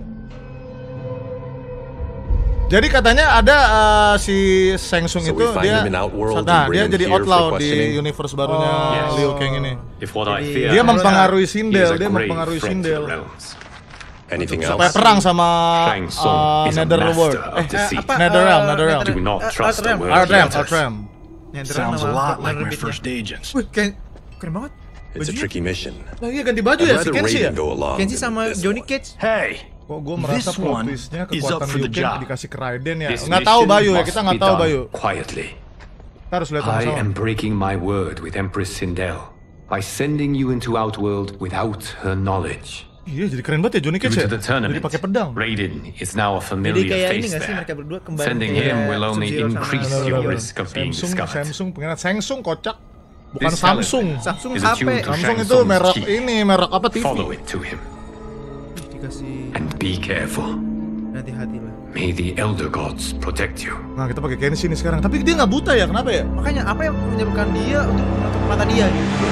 Speaker 1: Jadi katanya ada uh, si Shang Tsung
Speaker 8: So
Speaker 1: itu
Speaker 8: we find
Speaker 1: dia,
Speaker 8: him in Outworld
Speaker 1: nah,
Speaker 8: and
Speaker 1: dia
Speaker 8: bring him
Speaker 1: jadi
Speaker 8: here
Speaker 1: outlaw
Speaker 8: for
Speaker 1: di
Speaker 8: questioning?
Speaker 1: universe barunya
Speaker 5: Yes.
Speaker 1: Liu Kang ini.
Speaker 5: If what I
Speaker 2: Jadi-
Speaker 5: fear
Speaker 1: Dia
Speaker 2: Iya,
Speaker 1: mempengaruhi
Speaker 5: he is
Speaker 1: Sindel,
Speaker 5: a
Speaker 1: dia
Speaker 5: grave
Speaker 1: mempengaruhi
Speaker 5: threat to the
Speaker 1: Sindel
Speaker 5: realms.
Speaker 8: Anything
Speaker 1: supaya
Speaker 8: else?
Speaker 1: perang sama
Speaker 5: Shang Tsung
Speaker 1: uh,
Speaker 5: is a
Speaker 1: Netherworld.
Speaker 5: master of
Speaker 1: Eh,
Speaker 5: deceit.
Speaker 2: apa?
Speaker 1: Netherrealm,
Speaker 2: eh,
Speaker 1: Netherrealm.
Speaker 5: Do not
Speaker 2: eh,
Speaker 5: trust the
Speaker 2: Outrealm.
Speaker 5: word
Speaker 1: Outrealm,
Speaker 5: letters.
Speaker 1: Outrealm.
Speaker 2: Netherrealm
Speaker 9: Sounds a
Speaker 2: nama-
Speaker 9: lot
Speaker 2: nama
Speaker 9: like my
Speaker 2: rebitnya.
Speaker 9: first agents.
Speaker 2: Wih, kayak keren banget.
Speaker 8: It's a
Speaker 2: Bajunya.
Speaker 8: tricky mission.
Speaker 1: Nah, iya ganti baju
Speaker 8: I'd
Speaker 1: ya si
Speaker 8: rather
Speaker 1: Kenshi ya?
Speaker 8: Raiden go along
Speaker 2: Kenshi
Speaker 8: than
Speaker 2: sama
Speaker 8: this
Speaker 2: Johnny
Speaker 8: one.
Speaker 2: Cage.
Speaker 9: Hey,
Speaker 1: Kok gue merasa
Speaker 9: This
Speaker 1: plot
Speaker 9: one
Speaker 1: twistnya
Speaker 9: is
Speaker 1: kekuatan
Speaker 9: up for
Speaker 1: Liu
Speaker 9: the
Speaker 1: Kang
Speaker 9: job.
Speaker 1: dikasih ke Raiden ya?
Speaker 5: This
Speaker 1: Nggak tahu
Speaker 5: mission
Speaker 1: Bayu ya,
Speaker 5: must
Speaker 1: kita
Speaker 5: be
Speaker 1: nggak tahu
Speaker 5: done
Speaker 1: Bayu.
Speaker 5: quietly.
Speaker 1: Kita harus lihat
Speaker 5: I
Speaker 1: sama-sama.
Speaker 5: am breaking my word with Empress Sindel by sending you into Outworld without her knowledge.
Speaker 1: Iya, jadi keren banget ya Johnny
Speaker 5: Due
Speaker 1: Cage ya?
Speaker 5: to the
Speaker 1: Jadi
Speaker 5: tournament,
Speaker 1: pakai pedang.
Speaker 5: Raiden is now a
Speaker 2: Jadi
Speaker 5: familiar
Speaker 2: kayak ini
Speaker 5: face
Speaker 2: nggak sih
Speaker 5: there.
Speaker 2: mereka berdua kembali
Speaker 5: Sending
Speaker 2: kayak
Speaker 5: him will only
Speaker 2: Sub-Zero sama-
Speaker 5: increase
Speaker 1: Bener,
Speaker 5: your
Speaker 1: bener.
Speaker 5: risk of being
Speaker 1: Samsung,
Speaker 5: discovered.
Speaker 1: Samsung, pengen Samsung kocak. Bukan
Speaker 5: This
Speaker 1: Samsung.
Speaker 5: element
Speaker 2: Samsung
Speaker 5: is
Speaker 2: H P.
Speaker 5: attuned to
Speaker 1: Samsung
Speaker 5: Shang
Speaker 1: itu
Speaker 5: Tsung's
Speaker 1: merek
Speaker 5: chi.
Speaker 1: ini, merek apa T V?
Speaker 5: Follow it to him
Speaker 2: Dikasih
Speaker 5: and be careful.
Speaker 2: hati-hati lah.
Speaker 5: May the Elder Gods protect you.
Speaker 1: Nah, kita pakai Kenshi nih sekarang. Tapi dia nggak buta ya, kenapa ya?
Speaker 2: Makanya apa yang menyebabkan dia untuk menutup mata dia gitu?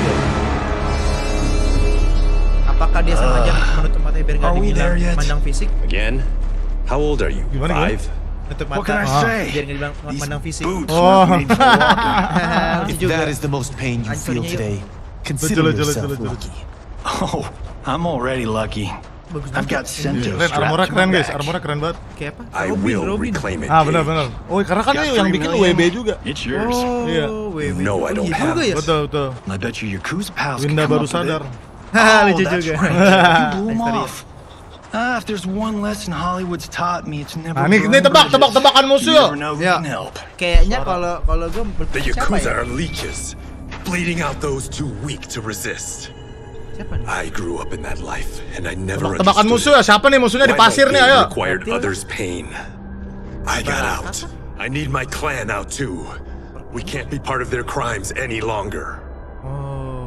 Speaker 2: Apakah dia sengaja menutup matanya biar nggak
Speaker 9: Are we
Speaker 2: dibilang
Speaker 9: there yet?
Speaker 2: mandang fisik?
Speaker 8: Again? How old are you?
Speaker 1: Gimana, gimana?
Speaker 8: Five?
Speaker 2: Nutup
Speaker 9: What can I
Speaker 2: mata
Speaker 9: say?
Speaker 2: biar nggak dibilang
Speaker 9: These
Speaker 2: mandang fisik.
Speaker 9: boots
Speaker 1: Oh.
Speaker 9: weren't made for walking.
Speaker 2: Lucu
Speaker 10: If
Speaker 2: juga.
Speaker 10: that is the most pain you feel
Speaker 2: Hancurnya yuk.
Speaker 10: today, consider
Speaker 1: Jelas, jelas,
Speaker 10: yourself
Speaker 1: jelas, jelas.
Speaker 10: lucky.
Speaker 9: Oh, I'm already lucky.
Speaker 2: Bagus
Speaker 9: I've
Speaker 2: banget.
Speaker 9: got Sento
Speaker 1: Keren,
Speaker 9: strapped
Speaker 1: armornya
Speaker 9: to
Speaker 1: keren
Speaker 9: my
Speaker 1: guys,
Speaker 9: back.
Speaker 1: armornya keren banget.
Speaker 2: Kayak apa?
Speaker 8: I
Speaker 2: Robin,
Speaker 8: will
Speaker 2: Robin.
Speaker 8: reclaim it.
Speaker 1: Ah, benar benar. Oh, karena kan
Speaker 9: Got
Speaker 1: ini yang
Speaker 9: three
Speaker 1: bikin
Speaker 9: million?
Speaker 1: W B juga.
Speaker 9: It's yours.
Speaker 1: Iya.
Speaker 2: Oh, wait, wait.
Speaker 8: No, I
Speaker 2: Oh,
Speaker 8: don't
Speaker 2: iya
Speaker 8: have
Speaker 2: juga ya?
Speaker 1: Betul, betul.
Speaker 9: I bet your Yakuza pals can
Speaker 1: Winda
Speaker 9: come
Speaker 1: baru
Speaker 9: up with
Speaker 1: sadar.
Speaker 9: it.
Speaker 2: Haha,
Speaker 9: Oh,
Speaker 2: lucu
Speaker 9: that's
Speaker 2: juga.
Speaker 9: right. You blew 'em
Speaker 2: Nice
Speaker 9: off. Ah, if there's one lesson Hollywood's taught me, it's never.
Speaker 1: Nah, ini-
Speaker 9: burn
Speaker 1: ini tebak,
Speaker 9: bridges.
Speaker 1: tebak, tebakan musuh,
Speaker 9: You
Speaker 1: yuk.
Speaker 9: never know who
Speaker 2: Ya.
Speaker 9: can help.
Speaker 2: Kayaknya kalau kalau gue
Speaker 8: The
Speaker 2: siapa
Speaker 8: Yakuza
Speaker 2: ya?
Speaker 8: are leeches, bleeding out those too weak to resist.
Speaker 2: Siapa nih?
Speaker 8: I grew up in that life, and I never
Speaker 1: Tebakan musuh ya, siapa nih musuhnya di
Speaker 8: why my
Speaker 1: pasir nih,
Speaker 8: pain
Speaker 1: ayo.
Speaker 8: required
Speaker 2: Berarti-
Speaker 8: others' pain. I got out. I need my clan out too. We can't be part of their crimes any longer.
Speaker 2: Oh.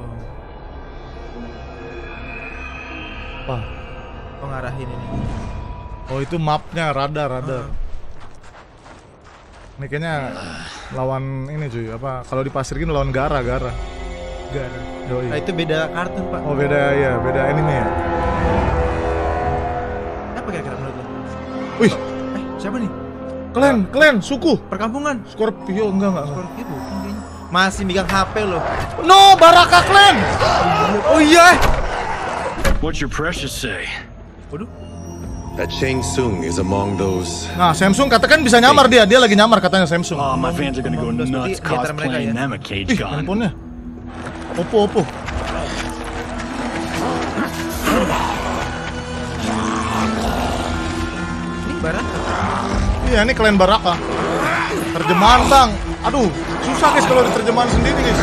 Speaker 1: Wah.
Speaker 2: Oh, ngarahin ini.
Speaker 1: Oh, itu mapnya, radar, radar. Ini kayaknya lawan ini cuy, apa? Kalau di pasir gini lawan Gara, Gara.
Speaker 2: Gara.
Speaker 1: Yoi.
Speaker 2: Nah, itu beda kartun, Pak.
Speaker 1: Oh, beda ya, beda anime ya.
Speaker 2: Apa kira-kira menurut lo?
Speaker 1: Wih,
Speaker 2: Eh, siapa nih?
Speaker 1: klan, klan, suku.
Speaker 2: Perkampungan.
Speaker 1: Scorpio enggak enggak. enggak.
Speaker 2: Scorpio bukan kayaknya. Masih megang H P loh.
Speaker 1: No, Baraka clan.
Speaker 2: Oh iya.
Speaker 9: What's your precious say?
Speaker 2: Waduh.
Speaker 8: That Shang Tsung is among those.
Speaker 1: Nah, Samsung katakan bisa nyamar dia, dia lagi nyamar katanya Samsung.
Speaker 9: Oh, my fans are gonna go
Speaker 2: Commandos,
Speaker 9: nuts
Speaker 2: berarti di antara mereka
Speaker 9: cosplaying
Speaker 2: ya?
Speaker 9: them a cage
Speaker 1: Ih,
Speaker 9: gun.
Speaker 1: handphonenya. Oppo, Oppo.
Speaker 2: Ini barang.
Speaker 1: Iya, ini klan Baraka. Terjemahan bang. Aduh, susah guys kalau diterjemahan sendiri guys.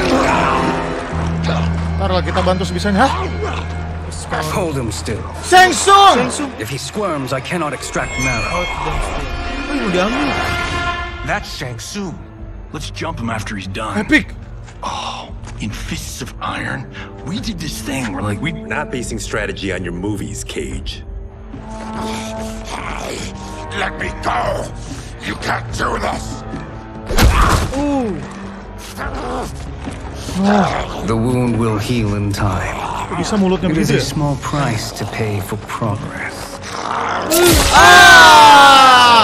Speaker 1: Ntar lah kita bantu sebisanya. Hah?
Speaker 10: Hold him still.
Speaker 1: Shang Tsung!
Speaker 10: If he squirms, I cannot extract marrow.
Speaker 2: Oh, ini mau diambil.
Speaker 10: That's Shang Tsung.
Speaker 9: Let's jump him after he's done.
Speaker 1: Epic.
Speaker 9: Oh, in Fists of Iron, we did this thing where like we.
Speaker 8: Not basing strategy on your movies, Cage.
Speaker 7: Let me go! You can't do this!
Speaker 10: The wound will heal in time.
Speaker 1: Bisa mulutnya
Speaker 10: It is
Speaker 1: begitu
Speaker 10: a
Speaker 1: ya?
Speaker 10: small price to pay for progress.
Speaker 1: Ah!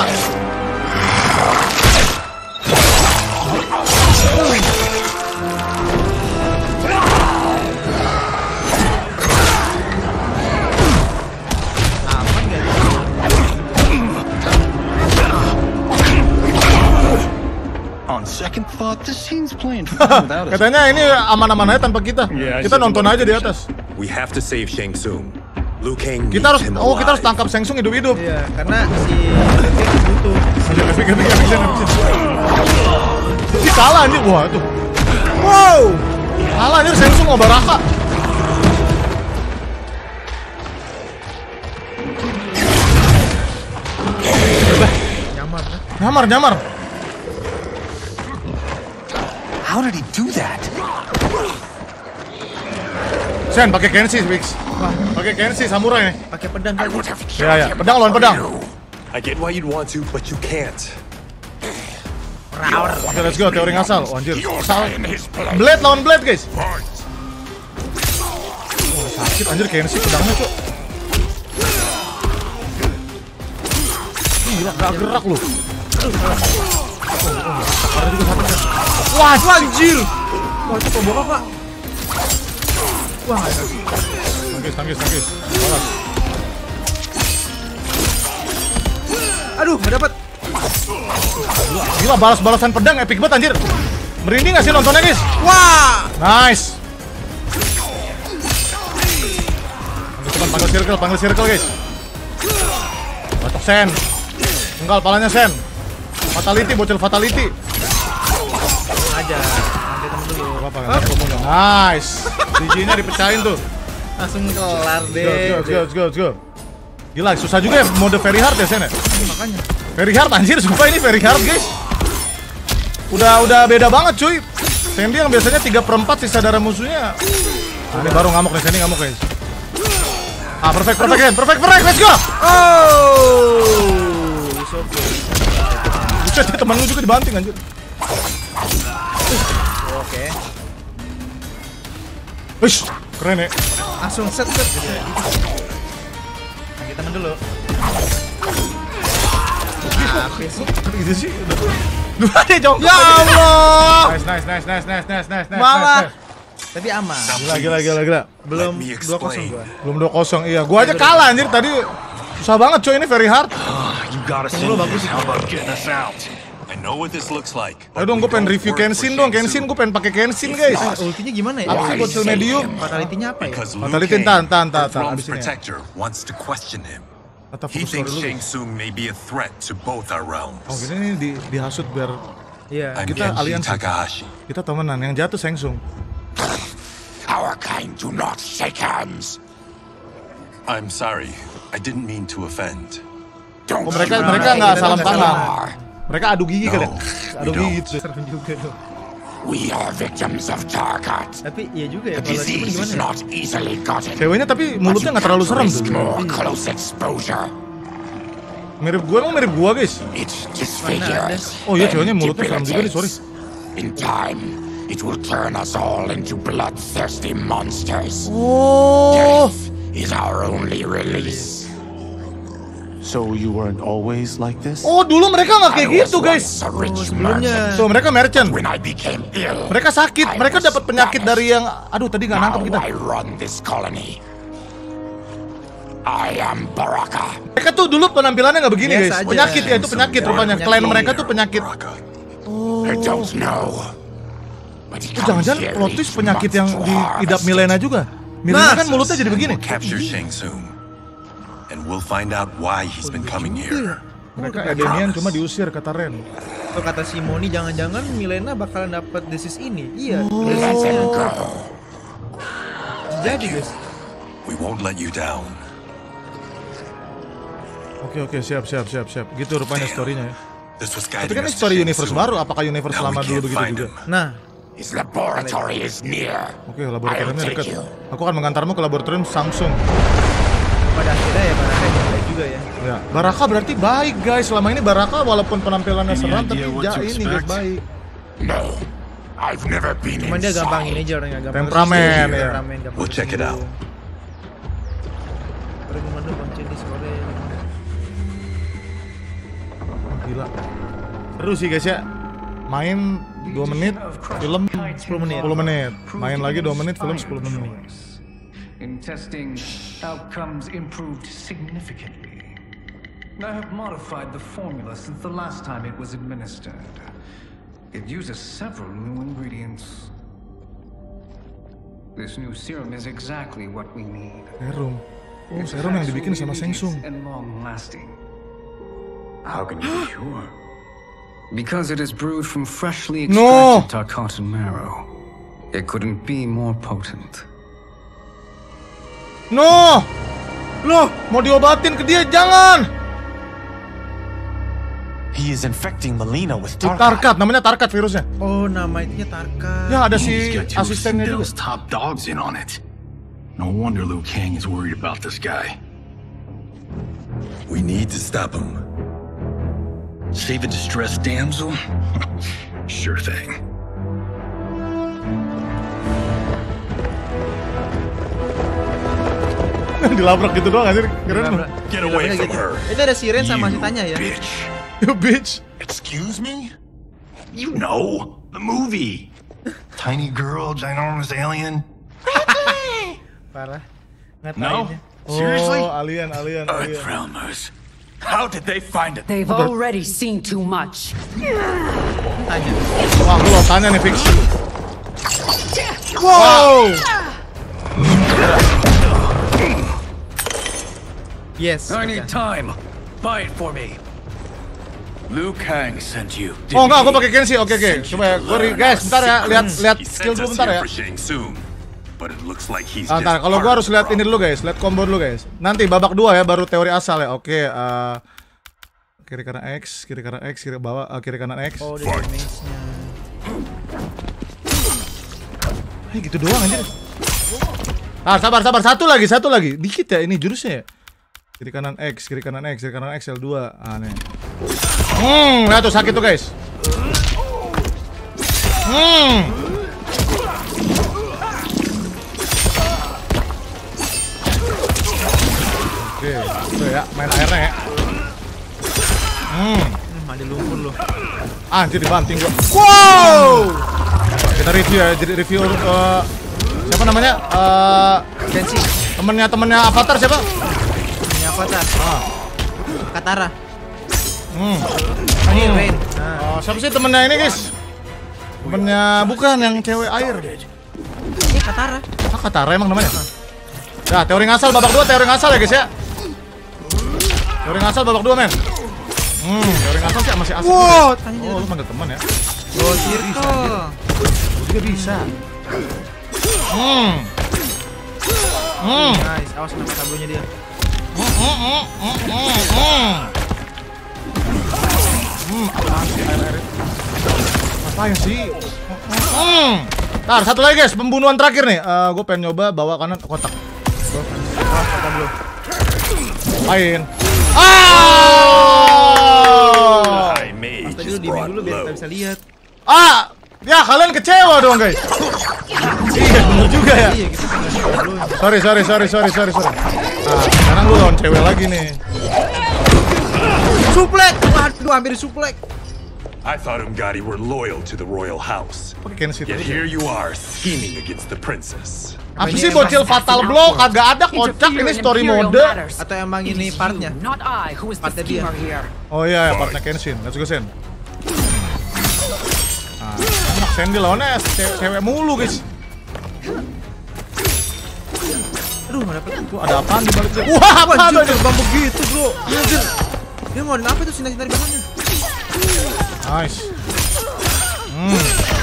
Speaker 2: Aman gak dia?
Speaker 9: On second thought, this scene's playing fine without us.
Speaker 1: Katanya ini aman-aman aja tanpa kita.
Speaker 9: Iya,
Speaker 1: Kita
Speaker 9: iya,
Speaker 1: nonton
Speaker 9: iya.
Speaker 1: aja di atas.
Speaker 8: We have to save Shang Tsung. Liu Kang
Speaker 1: Kita harus,
Speaker 8: needs him
Speaker 1: oh kita harus
Speaker 8: alive.
Speaker 1: tangkap Shang Tsung hidup-hidup.
Speaker 2: Iya, karena si Luke butuh.
Speaker 1: Epic, epic, epic, epic. Ih, salah anjir, wah itu. Wow, salah anjir Shang Tsung sama Baraka.
Speaker 2: Nyamar kan?
Speaker 1: Nyamar, nyamar.
Speaker 10: How did he do that?
Speaker 1: Sen, pakai Kenshi, Wix. Pakai Kenshi samurai nih.
Speaker 2: Pakai pedang
Speaker 7: I
Speaker 2: kali.
Speaker 7: would have
Speaker 1: Ya, ya, pedang lawan pedang.
Speaker 8: I get why you'd want to, but you can't.
Speaker 1: Oke, let's go, teori ngasal. Oh, anjir,
Speaker 7: You're
Speaker 1: salah.
Speaker 7: in his blood.
Speaker 1: Blade lawan Blade, guys.
Speaker 7: Fight.
Speaker 1: Sakit anjir Kenshi pedangnya, Cuk. Gila, gak gerak lu. Ada juga satu kan. Wah, anjir. Wah, itu tombol apa? Wah, nggak ada. Tangkis, tangkis, tangkis. Balas.
Speaker 2: Aduh, nggak dapat.
Speaker 1: Gila, gila balas-balasan pedang epic banget anjir. Merinding nggak sih nontonnya, guys?
Speaker 2: Wah,
Speaker 1: nice. Teman panggil circle, panggil circle, guys. Batok Sen. Enggak, palanya Sen. Fatality, bocil fatality.
Speaker 2: aja. Nanti temen dulu.
Speaker 1: Apa apa? Nice. D J-nya dipecahin tuh.
Speaker 2: Langsung kelar deh.
Speaker 1: Let's go, let's go, let's go. Gila, susah juga ya mode very hard ya, Sen ya?
Speaker 2: Makanya.
Speaker 1: Very hard anjir, sumpah ini very hard, guys. Udah udah beda banget, cuy. Sandy yang biasanya tiga per empat sisa darah musuhnya. Nah, ini baru ngamuk nih, Sandy ngamuk, guys. Ah, perfect, perfect, Ren. Perfect, perfect, let's go.
Speaker 2: Oh. So good.
Speaker 1: Buset, temen lu juga dibanting anjir.
Speaker 2: Oke.
Speaker 1: Wish, keren ya.
Speaker 2: Langsung set set gitu ya. Lagi temen dulu. Apa sih?
Speaker 1: Gitu sih. Dua deh, Jong.
Speaker 2: Ya Allah.
Speaker 1: Nice, nice, nice, nice, nice, nice, nice, nice.
Speaker 2: Malah. Tapi aman.
Speaker 1: Gila, gila, gila, gila.
Speaker 2: Belum dua kosong gua.
Speaker 1: Belum dua kosong. Iya, gua aja kalah anjir tadi. Susah banget coy, ini very hard.
Speaker 9: You gotta see this. How about getting us out?
Speaker 8: I know what this looks like.
Speaker 1: Ayo dong, gue pengen review Kenshin dong. Kenshin gue pengen pakai Kenshin, guys.
Speaker 2: Eh, ultinya gimana ya?
Speaker 1: Apa sih bocil medium?
Speaker 2: Fatality-nya apa ya?
Speaker 1: Fatality tan tan tan tan abis ini.
Speaker 8: Protector wants to question him.
Speaker 1: Atau
Speaker 8: He
Speaker 1: fokus
Speaker 8: thinks
Speaker 1: dulu.
Speaker 8: Shang Tsung may be a threat to both our realms.
Speaker 1: Oh, gini nih di dihasut biar
Speaker 2: Iya.
Speaker 8: I'm
Speaker 1: kita
Speaker 8: Genji
Speaker 1: aliansi.
Speaker 8: Takahashi.
Speaker 1: Kita temenan, yang jatuh Shang Tsung.
Speaker 9: Our kind do not shake hands.
Speaker 8: I'm sorry. I didn't mean to offend.
Speaker 1: Oh, mereka mereka nggak salam tangan. Mereka adu gigi kali.
Speaker 8: No,
Speaker 1: Adu
Speaker 8: we
Speaker 1: gigi
Speaker 8: don't.
Speaker 1: gitu.
Speaker 2: Serem juga tuh.
Speaker 9: We are victims of Tarkat.
Speaker 2: Tapi iya juga ya
Speaker 9: The
Speaker 2: kalau itu
Speaker 9: disease is
Speaker 2: gimana ya?
Speaker 9: not easily gotten.
Speaker 1: Ceweknya tapi mulutnya nggak terlalu serem tuh.
Speaker 9: More close exposure.
Speaker 1: Mirip gua, emang mirip gua, guys.
Speaker 9: It disfigures.
Speaker 1: Oh iya, ceweknya mulutnya serem juga nih, sorry.
Speaker 9: In time, it will turn us all into bloodthirsty monsters.
Speaker 1: Oh.
Speaker 9: Death is our only release.
Speaker 11: So you weren't always like this?
Speaker 1: Oh, dulu mereka nggak kayak
Speaker 9: I was
Speaker 1: gitu, guys.
Speaker 9: once a rich
Speaker 2: sebelumnya.
Speaker 9: merchant.
Speaker 1: Tuh, mereka merchant.
Speaker 9: When I became ill,
Speaker 1: Mereka sakit,
Speaker 9: I
Speaker 1: mereka
Speaker 9: was
Speaker 1: dapat penyakit
Speaker 9: banished.
Speaker 1: dari yang aduh tadi nggak nangkep
Speaker 9: Now
Speaker 1: kita.
Speaker 9: I run this colony. I am Baraka.
Speaker 1: Mereka tuh dulu penampilannya nggak begini,
Speaker 2: Biasa
Speaker 1: guys.
Speaker 2: aja.
Speaker 1: Penyakit ya, itu penyakit rupanya. Klan mereka tuh penyakit.
Speaker 9: I don't know. But he
Speaker 1: Oh,
Speaker 9: comes
Speaker 1: jangan-jangan
Speaker 9: here
Speaker 1: plot twist
Speaker 9: each
Speaker 1: penyakit
Speaker 9: month
Speaker 1: yang
Speaker 9: to
Speaker 1: diidap
Speaker 9: harvest
Speaker 1: Milena
Speaker 9: it.
Speaker 1: juga. Milena
Speaker 2: Nah.
Speaker 1: kan mulutnya jadi begini.
Speaker 8: We'll capture Shang Tsung, and we'll find out why he's been coming here.
Speaker 1: Mereka Edenian cuma diusir kata Ren.
Speaker 2: Tuh kata si Moni jangan-jangan Milena bakalan dapat disease ini. Iya.
Speaker 9: Let him go.
Speaker 2: Jadi guys.
Speaker 8: We won't let you down.
Speaker 1: Oke oke siap siap siap siap. Gitu rupanya storynya ya.
Speaker 8: This was
Speaker 1: Tapi
Speaker 8: guiding
Speaker 1: kan ini
Speaker 8: us to
Speaker 1: story
Speaker 8: Shang
Speaker 1: universe
Speaker 8: Tsung.
Speaker 1: baru. Apakah universe
Speaker 8: Now
Speaker 1: lama
Speaker 8: we
Speaker 1: dulu
Speaker 8: can't
Speaker 1: begitu
Speaker 8: find
Speaker 1: juga?
Speaker 8: him.
Speaker 2: Nah,
Speaker 9: His laboratory is near.
Speaker 1: Oke, laboratoriumnya
Speaker 9: I'll
Speaker 1: dekat.
Speaker 9: take you.
Speaker 1: Aku akan mengantarmu ke laboratorium Samsung.
Speaker 2: pada akhirnya ya Baraka yang baik juga ya.
Speaker 1: Ya, Baraka berarti baik, guys. Selama ini Baraka walaupun penampilannya seram tapi ja ini guys baik.
Speaker 9: No, I've never been
Speaker 2: Cuman dia gampang
Speaker 9: inside.
Speaker 2: ini aja orangnya gampang.
Speaker 1: Temperamen,
Speaker 2: tersinggung,
Speaker 1: ya.
Speaker 2: Temperamen gampang.
Speaker 8: We'll check it out.
Speaker 2: Terus gimana bonceng di sore.
Speaker 1: Gila. Seru sih guys ya. Main dua menit, film sepuluh menit. sepuluh menit. Main lagi dua menit, film sepuluh menit.
Speaker 10: In testing, outcomes improved significantly. I have modified the formula since the last time it was administered. It uses several new ingredients. This new serum is exactly what we need.
Speaker 1: Serum. Oh, serum yang dibikin sama Shang Tsung.
Speaker 10: And long lasting.
Speaker 9: How can you be sure?
Speaker 10: Because it is brewed from freshly
Speaker 1: No!
Speaker 10: extracted Tarkatan marrow. It couldn't be more potent.
Speaker 1: No! Loh, mau diobatin ke dia, jangan!
Speaker 11: He is infecting Melina with
Speaker 1: Tarkat,
Speaker 11: Tarkat.
Speaker 1: namanya Tarkat virusnya.
Speaker 2: Oh, nama itunya Tarkat.
Speaker 1: Ya, ada
Speaker 9: He's
Speaker 1: si
Speaker 9: got two of
Speaker 1: asistennya
Speaker 9: Sindel's
Speaker 1: juga.
Speaker 9: top dogs in on it. No wonder Liu Kang is worried about this guy.
Speaker 8: We need to stop him.
Speaker 9: Save a distressed damsel? Sure thing.
Speaker 1: Dilabrak gitu doang anjir. Keren.
Speaker 8: Get away from her.
Speaker 2: Itu ada siren sama si Tanya ya.
Speaker 1: You bitch.
Speaker 12: Excuse me? You know, the movie. Tiny girl, ginormous alien.
Speaker 2: Parah.
Speaker 12: No?
Speaker 1: Oh,
Speaker 12: Seriously?
Speaker 1: alien, alien, alien.
Speaker 12: Earthrealmers. How did they find it?
Speaker 4: They've already seen too much.
Speaker 2: Tanya.
Speaker 1: Wah, aku lo tanya nih fix. Wow.
Speaker 2: Yes.
Speaker 12: I need time. Buy it for me. Liu Kang sent you.
Speaker 1: Oh enggak, aku pakai Kenshi. Oke oke. Coba gue guys, bentar ya, lihat lihat skill dulu bentar ya.
Speaker 8: But it looks like he's
Speaker 1: Ah, ntar, kalau gua harus lihat ini dulu guys, lihat combo dulu guys. Nanti babak dua ya, baru teori asal ya. Oke, uh, kiri kanan X, kiri kanan X, kiri bawah, uh, kiri kanan X.
Speaker 2: Oh, dia damage-nya.
Speaker 1: Eh, gitu doang anjir. Ah, sabar sabar, satu lagi, satu lagi. Dikit ya ini jurusnya ya. Kiri kanan X, kiri kanan X, kiri kanan X L dua. Ah, nih. Hmm, lihat tuh sakit tuh guys. Hmm. Oke, tuh ya, main airnya ya. Hmm,
Speaker 2: mandi lumpur lu.
Speaker 1: Ah, anjir dibanting gua. Wow! Kita review ya, jadi review uh, siapa namanya? Uh,
Speaker 2: Kenshi.
Speaker 1: Temennya temennya Avatar siapa?
Speaker 2: Temennya Avatar. Ah. Katara.
Speaker 1: Hmm.
Speaker 2: Oh, ini Rain.
Speaker 1: Nah. Oh, siapa sih temennya ini guys? Temennya bukan yang cewek air.
Speaker 2: Ini Katara.
Speaker 1: Ah, Katara emang namanya? Nah, teori ngasal babak dua, teori ngasal ya guys ya. Teori ngasal babak dua men. Hmm, teori ngasal sih masih asik.
Speaker 2: Wow,
Speaker 1: oh, lu manggil teman ya.
Speaker 2: Oh, Cirko.
Speaker 1: Lu juga bisa. Hmm. Hmm.
Speaker 2: Nice, awas sama tablonya dia.
Speaker 1: Hmm, hmm, hmm, hmm, hmm. Hmm, apaan sih air-air itu? Apaan sih? Hmm. Ntar, satu lagi guys, pembunuhan terakhir nih. Uh, gue pengen nyoba bawa kanan kotak. Ah, kotak dulu. Main. Ah!
Speaker 2: Mas tadi lu diemin dulu biar kita bisa lihat.
Speaker 1: Ah! Ya, kalian kecewa dong guys. Iya, bener juga ya. Sorry, sorry, sorry, sorry, sorry, sorry. Ah, sekarang lu lawan cewek lagi nih.
Speaker 2: Suplek! Waduh, hampir suplek.
Speaker 8: I thought Umgadi were loyal to the royal house. Yet here you are, scheming against the princess.
Speaker 1: Apa sih bocil fatal blow? Kagak ada kocak, ini story mode.
Speaker 2: Atau emang ini partnya? Partnya dia.
Speaker 1: Oh iya, ya, partnya Kenshin. Let's go Sen. Nah, enak Sen dilawannya cewek mulu guys.
Speaker 2: Aduh, nggak dapet.
Speaker 1: Tuh ada apaan di balik dia? Wah, apaan tuh?
Speaker 2: Terbang begitu bro. Dia dia mau apa tuh sinar-sinar di belakangnya?
Speaker 1: Nice. Hmm.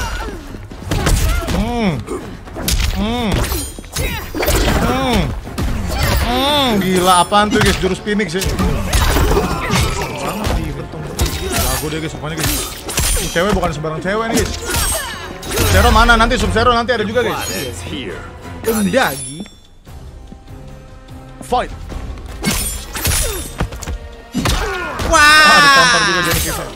Speaker 1: Hmm. Hmm. Hmm. Hmm. Gila apaan tuh guys, jurus Phoenix sih. Jago deh guys, pokoknya guys. Ini cewek bukan sembarang cewek nih guys. Sub-Zero mana nanti? Sub-Zero nanti ada juga guys.
Speaker 2: Undagi.
Speaker 1: Fight.
Speaker 2: Wah.
Speaker 1: Ah, ditampar juga jadi kita.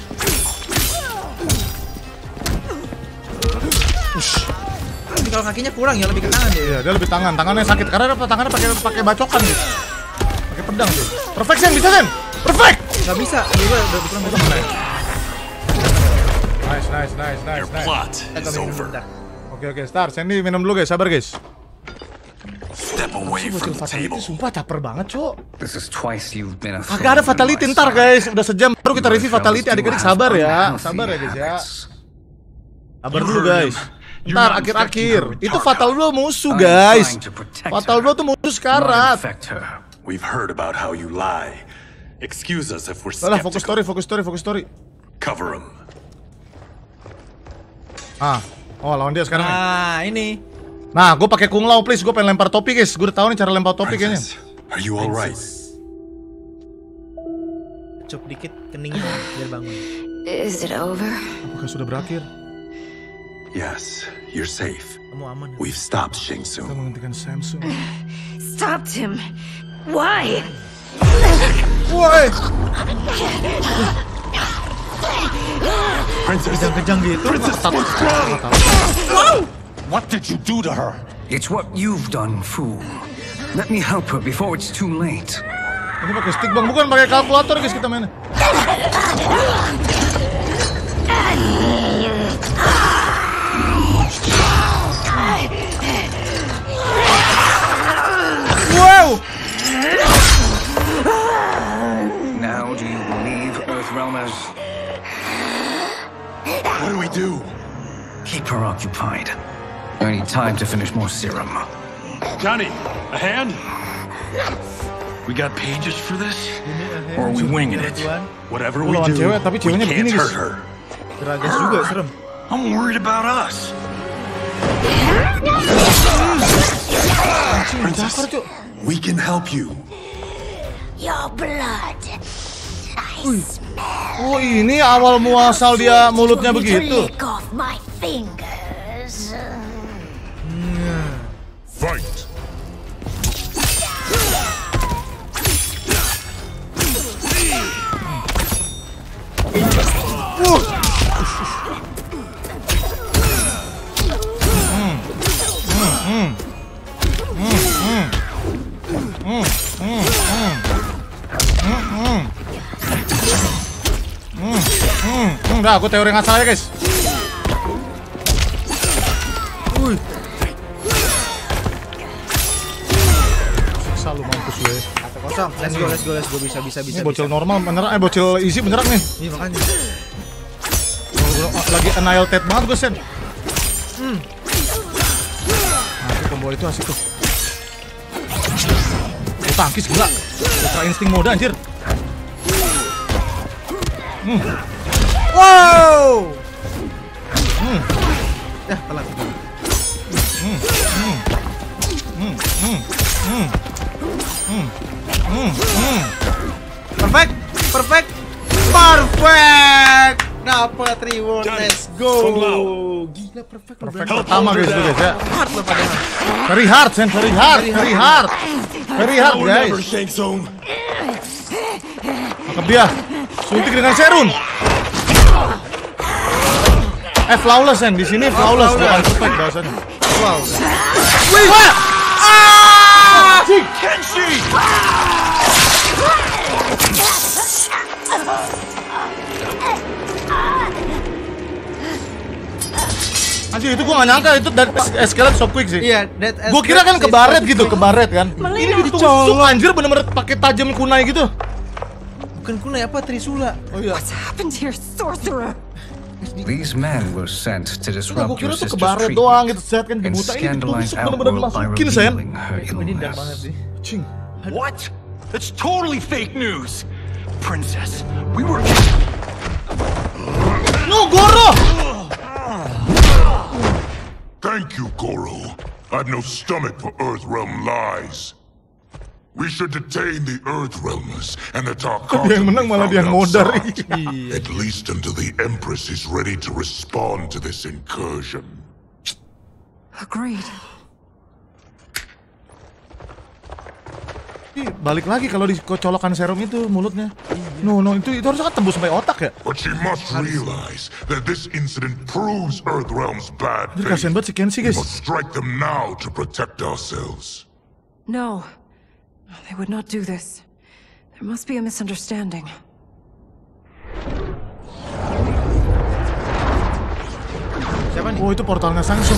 Speaker 2: Ini kalau kakinya kurang ya, lebih ke tangan dia.
Speaker 1: Iya, dia lebih tangan. Tangannya sakit karena apa? Tangannya pakai pakai bacokan gitu. Pakai pedang tuh. Perfect Sen, bisa Sen. Perfect.
Speaker 2: Enggak bisa. Dia udah kurang bacokan.
Speaker 1: Nice, nice, nice, nice,
Speaker 8: Your plot is over.
Speaker 1: Oke, oke, start. Sandy minum dulu guys, sabar guys.
Speaker 8: Step away from the table.
Speaker 1: Sumpah caper banget, Cok.
Speaker 10: This is twice you've been a
Speaker 1: Agak ada fatality ntar guys. Udah sejam baru kita review fatality. Adik-adik sabar ya. Sabar ya guys ya. Sabar dulu guys. Ntar akhir-akhir. Itu fatal dulu musuh guys. Fatal dulu tuh musuh sekarat.
Speaker 8: We've heard about how you lie. Excuse us if we're
Speaker 1: skeptical. Fokus story, fokus story, fokus story.
Speaker 8: Cover him.
Speaker 1: Ah, oh lawan dia sekarang.
Speaker 2: Nah, ini.
Speaker 1: Nah, gue pakai Kung Lao please. Gue pengen lempar topi guys. Gue udah tahu nih cara lempar topi kayaknya.
Speaker 8: Are you alright?
Speaker 2: Cuk dikit keningnya biar bangun.
Speaker 13: Is it over?
Speaker 1: Apakah sudah berakhir?
Speaker 8: Yes, you're safe.
Speaker 2: Kamu aman.
Speaker 8: We've stopped Shang Tsung.
Speaker 1: Kita menghentikan Samsung.
Speaker 13: Stopped him. Why?
Speaker 1: Woi.
Speaker 8: Princess.
Speaker 2: Kejang-kejang gitu.
Speaker 8: Princess.
Speaker 12: What did you do to her?
Speaker 10: It's what you've done, fool. Let me help her before it's too late.
Speaker 1: Ini pakai stick bang, bukan pakai kalkulator guys kita mainnya. Wow!
Speaker 10: Now do you believe, Earthrealmers?
Speaker 8: What do we do?
Speaker 10: Keep her occupied. I need time to finish more serum.
Speaker 12: Johnny, a hand? We got pages for this? Or are we winging it? Whatever we do,
Speaker 1: cewek, tapi
Speaker 12: we
Speaker 1: ceweknya
Speaker 12: can't
Speaker 1: begini,
Speaker 12: hurt
Speaker 1: guys.
Speaker 12: her.
Speaker 2: Geragas juga, serem.
Speaker 12: I'm worried about us.
Speaker 8: Princess, we can help you.
Speaker 13: Your blood. I smell.
Speaker 1: Oh ini awal muasal dia mulutnya begitu.
Speaker 13: Lick off my fingers.
Speaker 7: Fight!
Speaker 1: Udah, aku teori nggak salah ya guys. Wih. Siksa lu mampus gue.
Speaker 2: Kata kosong. Let's go, let's go, let's go. Bisa, bisa, bisa.
Speaker 1: Ini bocil
Speaker 2: bisa.
Speaker 1: normal menyerang, eh bocil easy menyerang nih.
Speaker 2: Iya makanya.
Speaker 1: Lagi annihilated banget gue sen.
Speaker 2: Hmm.
Speaker 1: Nah, itu combo itu asik tuh. Oh, tangkis gila. Ultra insting mode anjir. Hmm.
Speaker 2: Wow.
Speaker 1: Hmm.
Speaker 2: Ya, pelan.
Speaker 1: Hmm. Hmm. Hmm. Hmm. Hmm. Hmm. Hmm. Hmm.
Speaker 2: Perfect, perfect, perfect. Dapat reward, let's go. Gila, perfect.
Speaker 1: Perfect pertama guys, tuh guys ya.
Speaker 2: Hard loh padahal.
Speaker 1: Very hard, Sen. Very hard. Very hard. Very hard, guys. Tangkap dia. Suntik dengan serum. Eh, flawless, Sen. Di sini flawless, bukan perfect bahasanya.
Speaker 2: Wow.
Speaker 1: Wih. Wah! Ah!
Speaker 12: Kenshi!
Speaker 1: Anjir, itu gua gak nyangka itu dari escalate so quick sih.
Speaker 2: Iya, that
Speaker 1: gua kira kan ke baret gitu, ke baret kan. Ini ditusuk anjir bener-bener pakai tajam kunai gitu.
Speaker 2: Bukan kunai apa, Trisula.
Speaker 1: Oh iya.
Speaker 6: What's happened here, sorcerer?
Speaker 10: These men were sent to
Speaker 1: Gua
Speaker 10: disrupt
Speaker 1: kira
Speaker 10: your
Speaker 1: tuh ke
Speaker 10: sister's
Speaker 1: baret
Speaker 10: treatment
Speaker 1: doang gitu, set kan
Speaker 10: and
Speaker 1: dibuta ini
Speaker 10: scandalize
Speaker 1: ditusuk
Speaker 10: our
Speaker 1: bener-bener
Speaker 10: world by
Speaker 1: dimasukin sayang.
Speaker 10: revealing her illness.
Speaker 1: Cing.
Speaker 12: What? That's totally fake news. Princess, we were...
Speaker 1: No, Goro!
Speaker 7: Thank you, Goro. I've no stomach for Earthrealm lies. We should detain the Earthrealmers and the Tarkatan.
Speaker 1: Dia yang menang malah dia yang modar.
Speaker 7: At least until the Empress is ready to respond to this incursion.
Speaker 6: Agreed.
Speaker 1: Balik lagi kalau dikocolokan serum itu mulutnya. No, no, itu itu harusnya kan tembus sampai otak ya.
Speaker 7: But she must realize that this incident proves Earthrealm's bad
Speaker 1: Jadi
Speaker 7: faith.
Speaker 1: kasihan banget si Kenshi, guys.
Speaker 7: We must strike them now to protect ourselves.
Speaker 6: No. They would not do this. There must be a misunderstanding.
Speaker 2: Siapa nih?
Speaker 1: Oh, itu portalnya Samsung.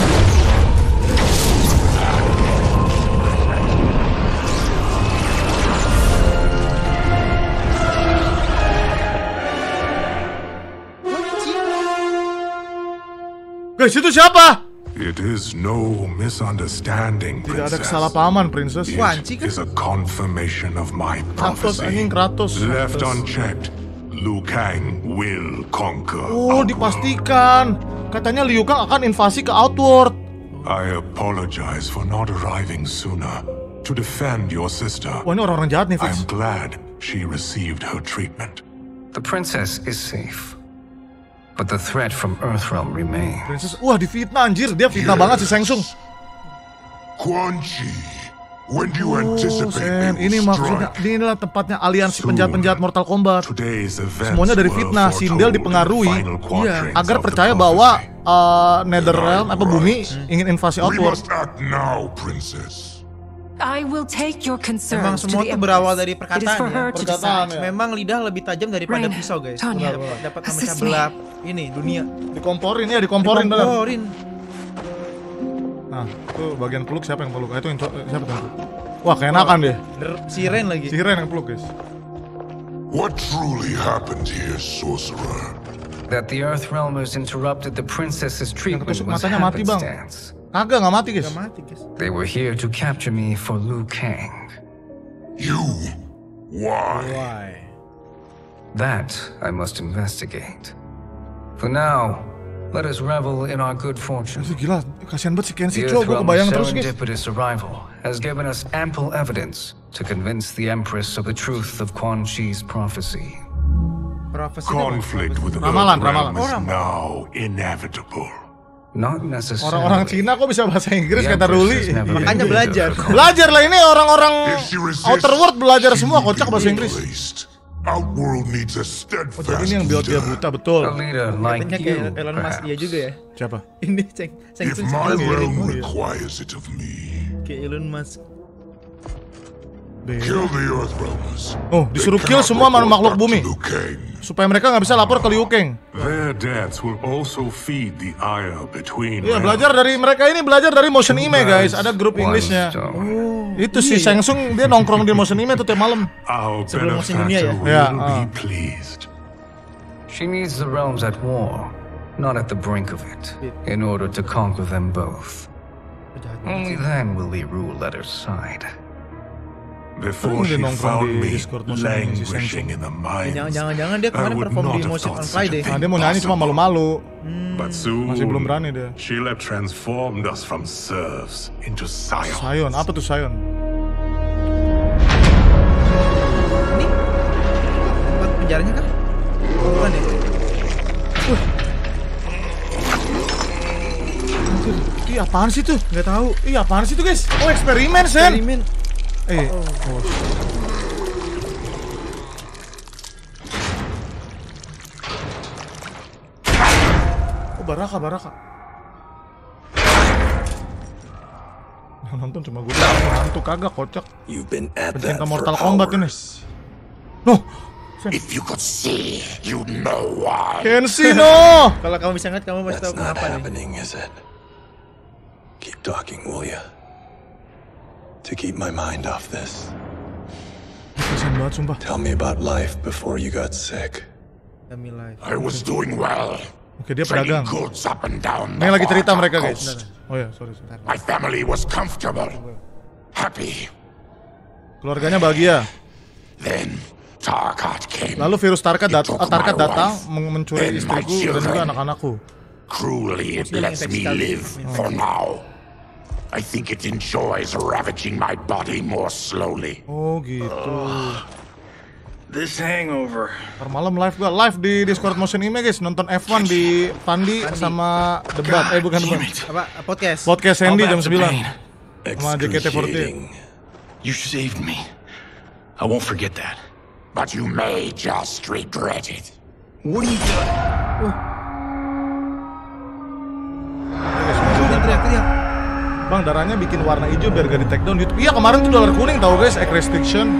Speaker 1: Guys, itu siapa?
Speaker 7: It is no misunderstanding,
Speaker 1: Tidak ada
Speaker 7: Princess.
Speaker 1: kesalahpahaman, Princess.
Speaker 7: It is a confirmation of my
Speaker 1: Kratos,
Speaker 7: prophecy.
Speaker 1: anjing Kratos.
Speaker 7: Left
Speaker 1: Kratos.
Speaker 7: unchecked, Liu Kang will conquer.
Speaker 1: Oh, dipastikan. Katanya Liu Kang akan invasi ke Outworld.
Speaker 7: I apologize for not arriving sooner to defend your sister.
Speaker 1: Wah, ini orang-orang jahat nih, Fix.
Speaker 7: I'm glad she received her treatment.
Speaker 10: The princess is safe, but the threat from Earthrealm remains.
Speaker 1: Princess, wah difitnah anjir, dia fitnah
Speaker 7: Yes.
Speaker 1: banget si Samsung.
Speaker 7: Quan Chi, when do you
Speaker 1: Oh,
Speaker 7: anticipate
Speaker 1: Sen,
Speaker 7: they
Speaker 1: ini
Speaker 7: will
Speaker 1: maksudnya,
Speaker 7: strike?
Speaker 1: inilah tempatnya aliansi penjahat-penjahat Mortal Kombat.
Speaker 7: Today's events
Speaker 1: Semuanya dari
Speaker 7: were
Speaker 1: fitnah,
Speaker 7: foretold
Speaker 1: Sindel
Speaker 7: in the
Speaker 1: dipengaruhi
Speaker 7: final quatrains
Speaker 1: agar
Speaker 7: of the
Speaker 1: percaya
Speaker 7: prophecy.
Speaker 1: bahwa uh, Netherrealm apa bumi ingin invasi
Speaker 7: We
Speaker 1: Outworld.
Speaker 7: must act now, Princess.
Speaker 6: I will take your
Speaker 2: Memang
Speaker 6: concerns to
Speaker 2: semua
Speaker 6: the
Speaker 2: tuh berawal
Speaker 6: Empress.
Speaker 2: dari
Speaker 6: It is
Speaker 2: perkataan
Speaker 6: for
Speaker 2: ya.
Speaker 6: her to
Speaker 1: Perkataan
Speaker 6: decide.
Speaker 1: ya.
Speaker 2: Memang lidah lebih tajam daripada
Speaker 6: Rain,
Speaker 2: pisau guys.
Speaker 6: Tanya,
Speaker 2: Dapat dapat memecah
Speaker 6: assist me.
Speaker 2: belah ini dunia.
Speaker 1: Dikomporin ya, dikomporin bener.
Speaker 2: Dikomporin.
Speaker 1: Nah, itu bagian peluk siapa yang peluk? Ah, itu yang co- siapa tuh? Wah, keenakan deh.
Speaker 2: Der- Siren lagi.
Speaker 1: Siren yang peluk, guys.
Speaker 7: What truly happened here, sorcerer?
Speaker 10: That the Earthrealmers interrupted the princess's treatment
Speaker 1: ketusuk
Speaker 10: was
Speaker 1: matanya mati, Bang.
Speaker 10: happenstance.
Speaker 1: Kagak, nggak mati, guys.
Speaker 2: Gak mati guys.
Speaker 10: They were here to capture me for Liu Kang.
Speaker 7: You? Why?
Speaker 2: Why?
Speaker 10: That I must investigate. For now, let us revel in our good fortune.
Speaker 1: Itu gila, kasihan banget si Kenshi,
Speaker 10: The
Speaker 1: coba gue kebayang
Speaker 10: Earthrealm's
Speaker 1: terus, guys.
Speaker 10: serendipitous arrival has given us ample evidence to convince the Empress of the truth of Quan Chi's prophecy.
Speaker 2: Profesi
Speaker 7: Conflict with
Speaker 1: Ramalan,
Speaker 7: Earthrealm
Speaker 1: ramalan.
Speaker 7: is now inevitable.
Speaker 10: Not necessarily.
Speaker 1: Orang-orang Cina kok bisa bahasa Inggris
Speaker 10: The
Speaker 1: kata
Speaker 10: Empress
Speaker 1: Ruli.
Speaker 10: has never
Speaker 2: Makanya
Speaker 10: been
Speaker 2: belajar.
Speaker 10: difficult.
Speaker 1: Belajar lah ini orang-orang
Speaker 7: If she resists,
Speaker 1: Outer World belajar
Speaker 7: she
Speaker 1: semua
Speaker 7: will
Speaker 1: kocak
Speaker 7: be
Speaker 1: bahasa Inggris.
Speaker 7: replaced. Outworld needs a
Speaker 1: Oh, jadi
Speaker 7: steadfast
Speaker 1: ini yang build dia
Speaker 7: leader.
Speaker 1: buta, betul.
Speaker 10: A leader like
Speaker 2: Katanya
Speaker 10: you,
Speaker 2: kayak Elon Musk dia juga ya.
Speaker 1: Siapa?
Speaker 2: Ini ceng ceng
Speaker 7: If
Speaker 2: ceng
Speaker 7: my
Speaker 2: ceng-
Speaker 7: realm
Speaker 2: ceng-
Speaker 7: requires it of me,
Speaker 2: kayak Elon Musk.
Speaker 7: kill the Earthrealmers.
Speaker 1: Oh, disuruh
Speaker 7: They
Speaker 1: kill
Speaker 7: cannot
Speaker 1: semua
Speaker 7: report
Speaker 1: makhluk
Speaker 7: back to
Speaker 1: bumi
Speaker 7: Liu Kang.
Speaker 1: supaya mereka nggak bisa lapor ke Liu Kang.
Speaker 14: Their deaths will also feed the ire between
Speaker 1: Iya,
Speaker 14: realms.
Speaker 1: belajar dari mereka ini belajar dari Motion Ime, guys. Ada grup Inggrisnya.
Speaker 2: Oh,
Speaker 1: Itu si Shang Tsung dia nongkrong di Motion Ime tuh tiap malam.
Speaker 14: Our
Speaker 2: Sebelum musim dunia ya?
Speaker 14: benefactor will
Speaker 1: Ya,
Speaker 14: be
Speaker 1: ah.
Speaker 14: pleased.
Speaker 10: She needs the realms at war, not at the brink of it, in order to conquer them both. Only then will they rule at her side.
Speaker 14: Before
Speaker 1: Sering dia
Speaker 14: she
Speaker 1: nongkrong
Speaker 14: found
Speaker 1: di
Speaker 14: me
Speaker 1: Discord Motion Ime si Shang Tsung.
Speaker 14: languishing in the mines,
Speaker 2: Jangan-jangan dia
Speaker 14: I
Speaker 2: kemarin
Speaker 14: would
Speaker 2: perform
Speaker 14: not
Speaker 2: di
Speaker 14: have
Speaker 2: Motion
Speaker 14: thought
Speaker 2: on
Speaker 14: such a
Speaker 2: Friday.
Speaker 1: Nah,
Speaker 14: thing
Speaker 1: dia mau nyanyi cuma
Speaker 14: possible.
Speaker 1: malu-malu.
Speaker 14: But soon,
Speaker 1: Masih belum berani dia.
Speaker 14: she'll have transformed us from serfs into scions.
Speaker 1: Sion, apa tuh Sion?
Speaker 2: Ini tempat penjaranya kah? Oh, bukan ya? Uh.
Speaker 1: Anjir, ih apaan sih tuh?
Speaker 2: Nggak tahu.
Speaker 1: Ih apaan sih tuh, guys? Oh, eksperimen, Sen.
Speaker 2: Eksperimen.
Speaker 1: Eh,
Speaker 2: Oh.
Speaker 1: oh. Oh, Baraka, Baraka. Yang nonton cuma gue hantu kagak kocak.
Speaker 8: You've been at
Speaker 1: Pencinta
Speaker 8: that for
Speaker 1: Mortal Kombat ini.
Speaker 8: hours.
Speaker 1: Noh,
Speaker 9: If you could see, you'd know why.
Speaker 1: Kenshi no.
Speaker 2: Kalau kamu bisa ngeliat, kamu pasti tahu
Speaker 8: That's not
Speaker 2: kenapa nih.
Speaker 8: happening, is it? Keep talking, will ya? To keep my mind off this.
Speaker 1: Kasian banget sumpah.
Speaker 8: Tell me about life before you got sick.
Speaker 2: Kami live.
Speaker 9: I was doing well.
Speaker 1: Oke, dia
Speaker 9: Trading
Speaker 1: pedagang.
Speaker 9: goods up and down
Speaker 1: Ini
Speaker 9: the
Speaker 1: lagi cerita
Speaker 9: Varda
Speaker 1: mereka, guys.
Speaker 9: coast.
Speaker 1: Oh ya, sorry, sorry.
Speaker 9: My family was comfortable, happy.
Speaker 1: Keluarganya bahagia.
Speaker 9: Then Tarkat came.
Speaker 1: Lalu virus Tarkat, dat
Speaker 9: took
Speaker 1: Tarkat
Speaker 9: my
Speaker 1: datang
Speaker 9: wife,
Speaker 1: meng- mencuri
Speaker 9: then my
Speaker 1: istriku dan juga
Speaker 9: children.
Speaker 1: anak-anakku.
Speaker 9: Cruelly, it
Speaker 2: Maksudnya
Speaker 9: lets me
Speaker 2: infeksi kali.
Speaker 9: live for now. I think it enjoys ravaging my body more slowly.
Speaker 1: Oh gitu.
Speaker 12: This hangover.
Speaker 1: Ntar malam live gua live di Discord Motion Ime, guys. Nonton F one di Fandi sama debat. Eh bukan debat.
Speaker 2: Apa? Podcast.
Speaker 1: Podcast Sandy jam sembilan. Sama J K T empat puluh delapan.
Speaker 12: You saved me. I won't forget that.
Speaker 9: But you may just regret it.
Speaker 12: What are you doing?
Speaker 2: Udah teriak-teriak.
Speaker 1: Bang, darahnya bikin warna hijau biar gak di take down YouTube. Iya, kemarin tuh dolar kuning tau, guys, egg restriction.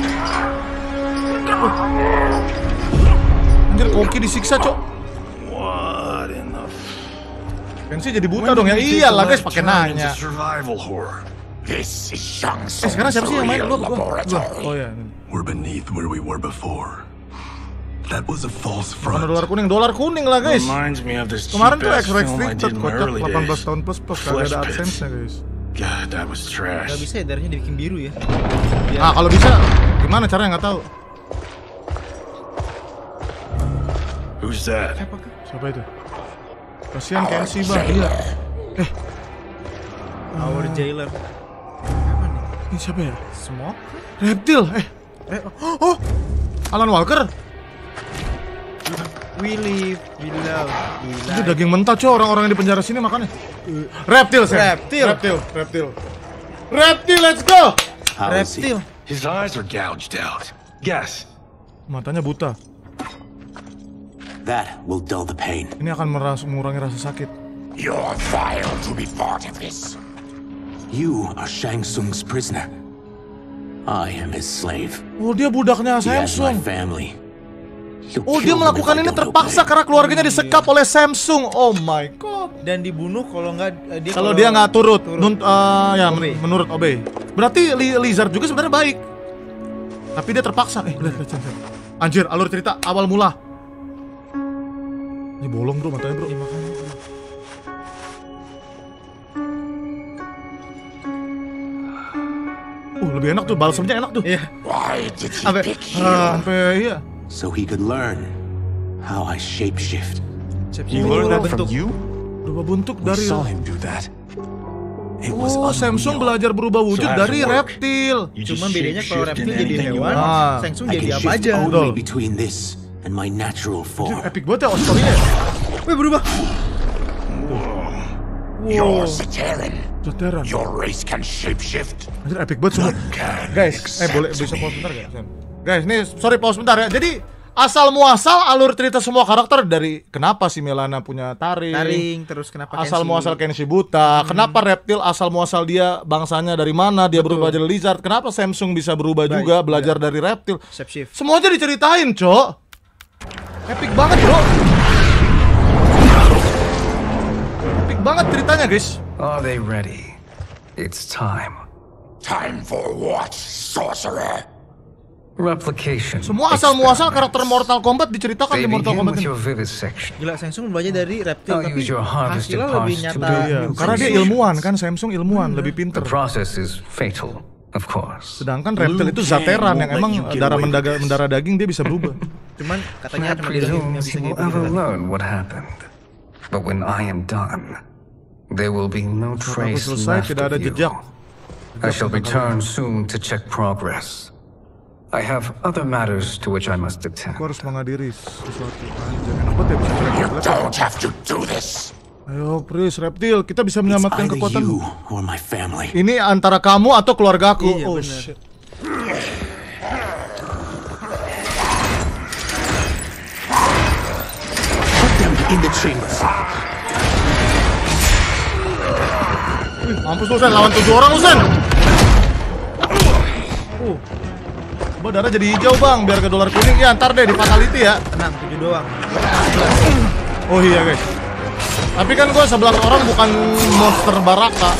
Speaker 1: Anjir, Koki disiksa, Cok.
Speaker 12: What in the
Speaker 1: Kenshi jadi buta dong ya. Iyalah, guys, pakai nanya.
Speaker 12: survival horror.
Speaker 9: This is Shang
Speaker 1: Eh, sekarang siapa sih yang main? Gua, gua, gua.
Speaker 9: laboratory.
Speaker 1: Oh ya.
Speaker 14: We're beneath where we were before. That was a false
Speaker 1: Mana
Speaker 14: front.
Speaker 1: dolar kuning? Dolar kuning lah, guys.
Speaker 12: Reminds me of this
Speaker 1: Kemarin tuh
Speaker 12: cheap-ass
Speaker 1: X
Speaker 12: film I
Speaker 1: restricted,
Speaker 12: did in my
Speaker 1: kocak
Speaker 12: early
Speaker 1: delapan belas
Speaker 12: days.
Speaker 1: tahun plus plus kagak
Speaker 12: Flesh
Speaker 1: ada
Speaker 12: Pit.
Speaker 1: AdSense-nya, guys.
Speaker 12: God, that was
Speaker 2: Gak
Speaker 12: trash.
Speaker 2: bisa ya, darahnya dibikin biru ya. Biar
Speaker 1: Ah, kalau bisa gimana caranya nggak tahu.
Speaker 12: Who's that?
Speaker 1: Siapa itu? Kasihan Kenshi, Bang. Iya. Eh,
Speaker 2: Our Jailer.
Speaker 1: ini siapa ya?
Speaker 2: Smoke?
Speaker 1: Reptil. Eh,
Speaker 2: Eh,
Speaker 1: oh, Alan Walker.
Speaker 2: we live, we love, we
Speaker 1: Itu
Speaker 2: live.
Speaker 1: daging mentah, Cok, orang-orang yang di penjara sini makannya. Reptil, Sam.
Speaker 2: Reptil.
Speaker 1: Reptil, reptil. Reptil, let's go.
Speaker 12: How is he?
Speaker 2: Reptil.
Speaker 12: His eyes are gouged out. Guess.
Speaker 1: Matanya buta.
Speaker 15: That will dull the pain.
Speaker 1: Ini akan meras mengurangi rasa sakit.
Speaker 9: You're vile to be part of this.
Speaker 14: You are Shang Tsung's prisoner. I am his slave.
Speaker 1: Oh, dia budaknya
Speaker 14: He has my
Speaker 1: Samsung.
Speaker 14: family. He'll
Speaker 1: Oh,
Speaker 14: kill
Speaker 1: dia
Speaker 14: them
Speaker 1: melakukan
Speaker 14: if I
Speaker 1: ini
Speaker 14: don't
Speaker 1: terpaksa karena keluarganya disekap oleh Samsung. Oh my god.
Speaker 2: Dan dibunuh kalau nggak eh, dia
Speaker 1: Kalau dia nggak turut,
Speaker 2: turut.
Speaker 1: Nun, eh, ya
Speaker 2: Obey.
Speaker 1: menurut Obey. Berarti Li- Lizard juga sebenarnya baik. Tapi dia terpaksa. Eh, lihat, lihat, lihat. Anjir, alur cerita awal mula. Ini bolong bro matanya bro. Uh, lebih enak tuh, balsamnya enak tuh.
Speaker 2: Iya.
Speaker 9: Why did he
Speaker 1: Sampai,
Speaker 9: pick you?
Speaker 1: ah, sampai iya.
Speaker 14: So he could learn how I shapeshift.
Speaker 11: You learned that from you?
Speaker 1: Berubah bentuk
Speaker 14: We
Speaker 1: dari.
Speaker 14: saw him do that. It was
Speaker 1: Oh, Samsung
Speaker 14: unreal.
Speaker 1: belajar berubah wujud
Speaker 14: So how
Speaker 1: dari
Speaker 14: does it work?
Speaker 1: reptil.
Speaker 2: Cuma bedanya kalau reptil jadi hewan,
Speaker 1: Ah.
Speaker 2: Samsung
Speaker 14: I
Speaker 2: jadi
Speaker 14: can
Speaker 2: apa
Speaker 14: shift
Speaker 2: aja.
Speaker 14: only between this and my natural form.
Speaker 1: Epic banget ya story-nya.
Speaker 2: Wih, berubah.
Speaker 9: You're Zateran.
Speaker 1: Zateran.
Speaker 9: Your race can shapeshift.
Speaker 1: Anjir epic banget semua. Guys, eh boleh bisa pause bentar gak? Sen? Guys, nih sorry pause bentar ya. Jadi asal muasal alur cerita semua karakter dari kenapa si Melana punya taring,
Speaker 2: Taring, terus kenapa
Speaker 1: asal
Speaker 2: Kenshi?
Speaker 1: muasal Kenshi buta, kenapa reptil asal muasal dia bangsanya dari mana, dia berubah jadi lizard, kenapa Samsung bisa berubah
Speaker 2: Baik,
Speaker 1: juga belajar dari reptil.
Speaker 2: Shapeshift.
Speaker 1: Semuanya diceritain, Cok. Epic banget, Bro. Epic banget ceritanya, guys.
Speaker 10: Are they ready? It's time.
Speaker 9: Time for what, sorcerer?
Speaker 10: Replication.
Speaker 1: Semua asal muasal karakter Mortal Kombat diceritakan
Speaker 10: They
Speaker 1: di Mortal
Speaker 10: begin
Speaker 1: Kombat
Speaker 10: with
Speaker 1: ini.
Speaker 10: your vivisection.
Speaker 2: Gila, Samsung belajar dari reptil
Speaker 10: Now
Speaker 2: tapi
Speaker 10: use your harvested
Speaker 2: hasilnya lebih
Speaker 10: parts to
Speaker 2: nyata.
Speaker 10: build
Speaker 1: Iya,
Speaker 10: new
Speaker 1: karena dia
Speaker 10: creations.
Speaker 1: ilmuwan kan, Samsung ilmuwan, lebih
Speaker 10: The
Speaker 1: pinter.
Speaker 10: process is fatal, of course.
Speaker 1: Sedangkan reptil itu Zateran yang emang darah mendaga, mendarah daging dia bisa berubah.
Speaker 2: Cuman katanya
Speaker 10: I
Speaker 2: cuma dia yang
Speaker 10: presume
Speaker 2: bisa
Speaker 10: you will
Speaker 2: gitu.
Speaker 10: ever learn what happened. But when I am done, there will be no
Speaker 1: Setelah aku
Speaker 10: trace
Speaker 1: selesai
Speaker 10: left
Speaker 1: tidak ada
Speaker 10: of you.
Speaker 1: jejak.
Speaker 10: I shall return soon to check progress. I have other matters to which I must attend.
Speaker 1: Aku harus menghadiri sesuatu. Anjir, enak banget ya bisa teriak-teriak.
Speaker 9: Don't have to do this.
Speaker 1: Ayo, please, reptil, kita bisa menyelamatkan
Speaker 14: Either
Speaker 1: kekuatan.
Speaker 14: you or my family.
Speaker 1: Ini antara kamu atau keluargaku.
Speaker 2: Iya,
Speaker 1: Oh
Speaker 2: bener.
Speaker 1: shit.
Speaker 14: Put them in the chamber.
Speaker 1: Wih, mampus lu, Sen, lawan tujuh orang lu, Sen. Uh. Coba darah jadi hijau, Bang, biar ke dolar kuning. Ya, ntar deh di fatality ya.
Speaker 2: Tenang, tujuh doang.
Speaker 1: Oh iya, guys. Tapi kan gua sebelah orang bukan monster Baraka.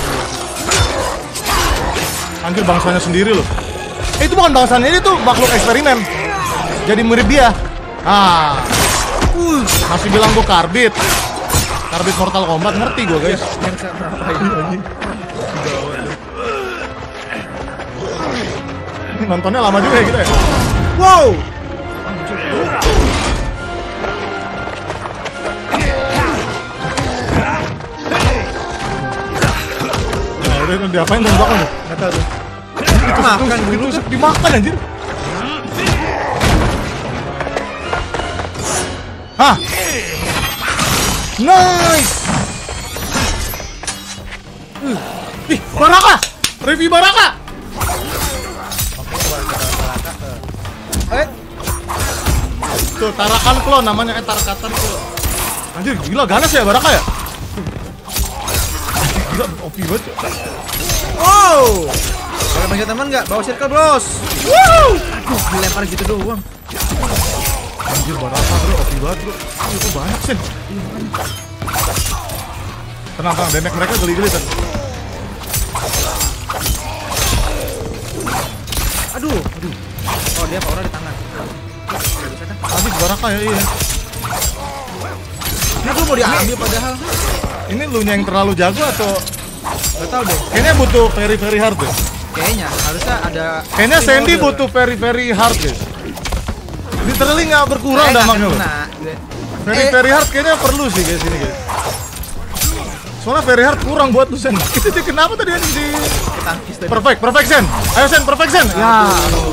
Speaker 1: Anjir, bangsanya sendiri loh. Eh, itu bukan bangsanya, ini tuh makhluk eksperimen. Jadi mirip dia. Ah. Uh, masih bilang gua karbit. Karbit Mortal Kombat, ngerti gua, guys.
Speaker 2: Yang sama apa ini?
Speaker 1: Ini nontonnya lama juga ya kita ya.
Speaker 2: Wow.
Speaker 1: Nah, udah udah diapain tuh belakang tuh?
Speaker 2: Nggak tahu tuh.
Speaker 1: Itu
Speaker 2: Makan
Speaker 1: itu,
Speaker 2: dulu.
Speaker 1: itu dimakan anjir. Hah? Nice. Uh, ih, Baraka. Review Baraka.
Speaker 2: Eh,
Speaker 1: Tuh, Tarakan Claw namanya, eh Tarakatan Claw. Anjir, gila ganas ya Baraka ya? Gila, O P banget.
Speaker 2: wow. Kalau panggil teman nggak? Bawa circle, Bros. Wow. Aduh, dilempar gitu doang.
Speaker 1: Anjir, Baraka bro, O P banget bro. Ih, itu banyak sih. Tenang, tenang, damage mereka geli-geli kan.
Speaker 2: Aduh, aduh. Oh, dia power di tangan.
Speaker 1: Habis Baraka ya, iya.
Speaker 2: Ini tuh mau diambil padahal.
Speaker 1: Ini lu yang terlalu jago atau
Speaker 2: Gak tau deh.
Speaker 1: kayaknya butuh very very hard deh.
Speaker 2: Kayaknya harusnya ada.
Speaker 1: Kayaknya
Speaker 2: Free
Speaker 1: Sandy
Speaker 2: mode.
Speaker 1: butuh very very hard guys. Literally nggak berkurang
Speaker 2: Eh, nggak
Speaker 1: damage lo.
Speaker 2: kena.
Speaker 1: Very
Speaker 2: Eh.
Speaker 1: very hard kayaknya perlu sih guys ini guys. Soalnya very hard kurang buat lu Sen. Itu dia kenapa tadi anjing di
Speaker 2: Ketangkis tadi.
Speaker 1: perfect perfect Sen. Ayo Sen perfect Sen. Ya.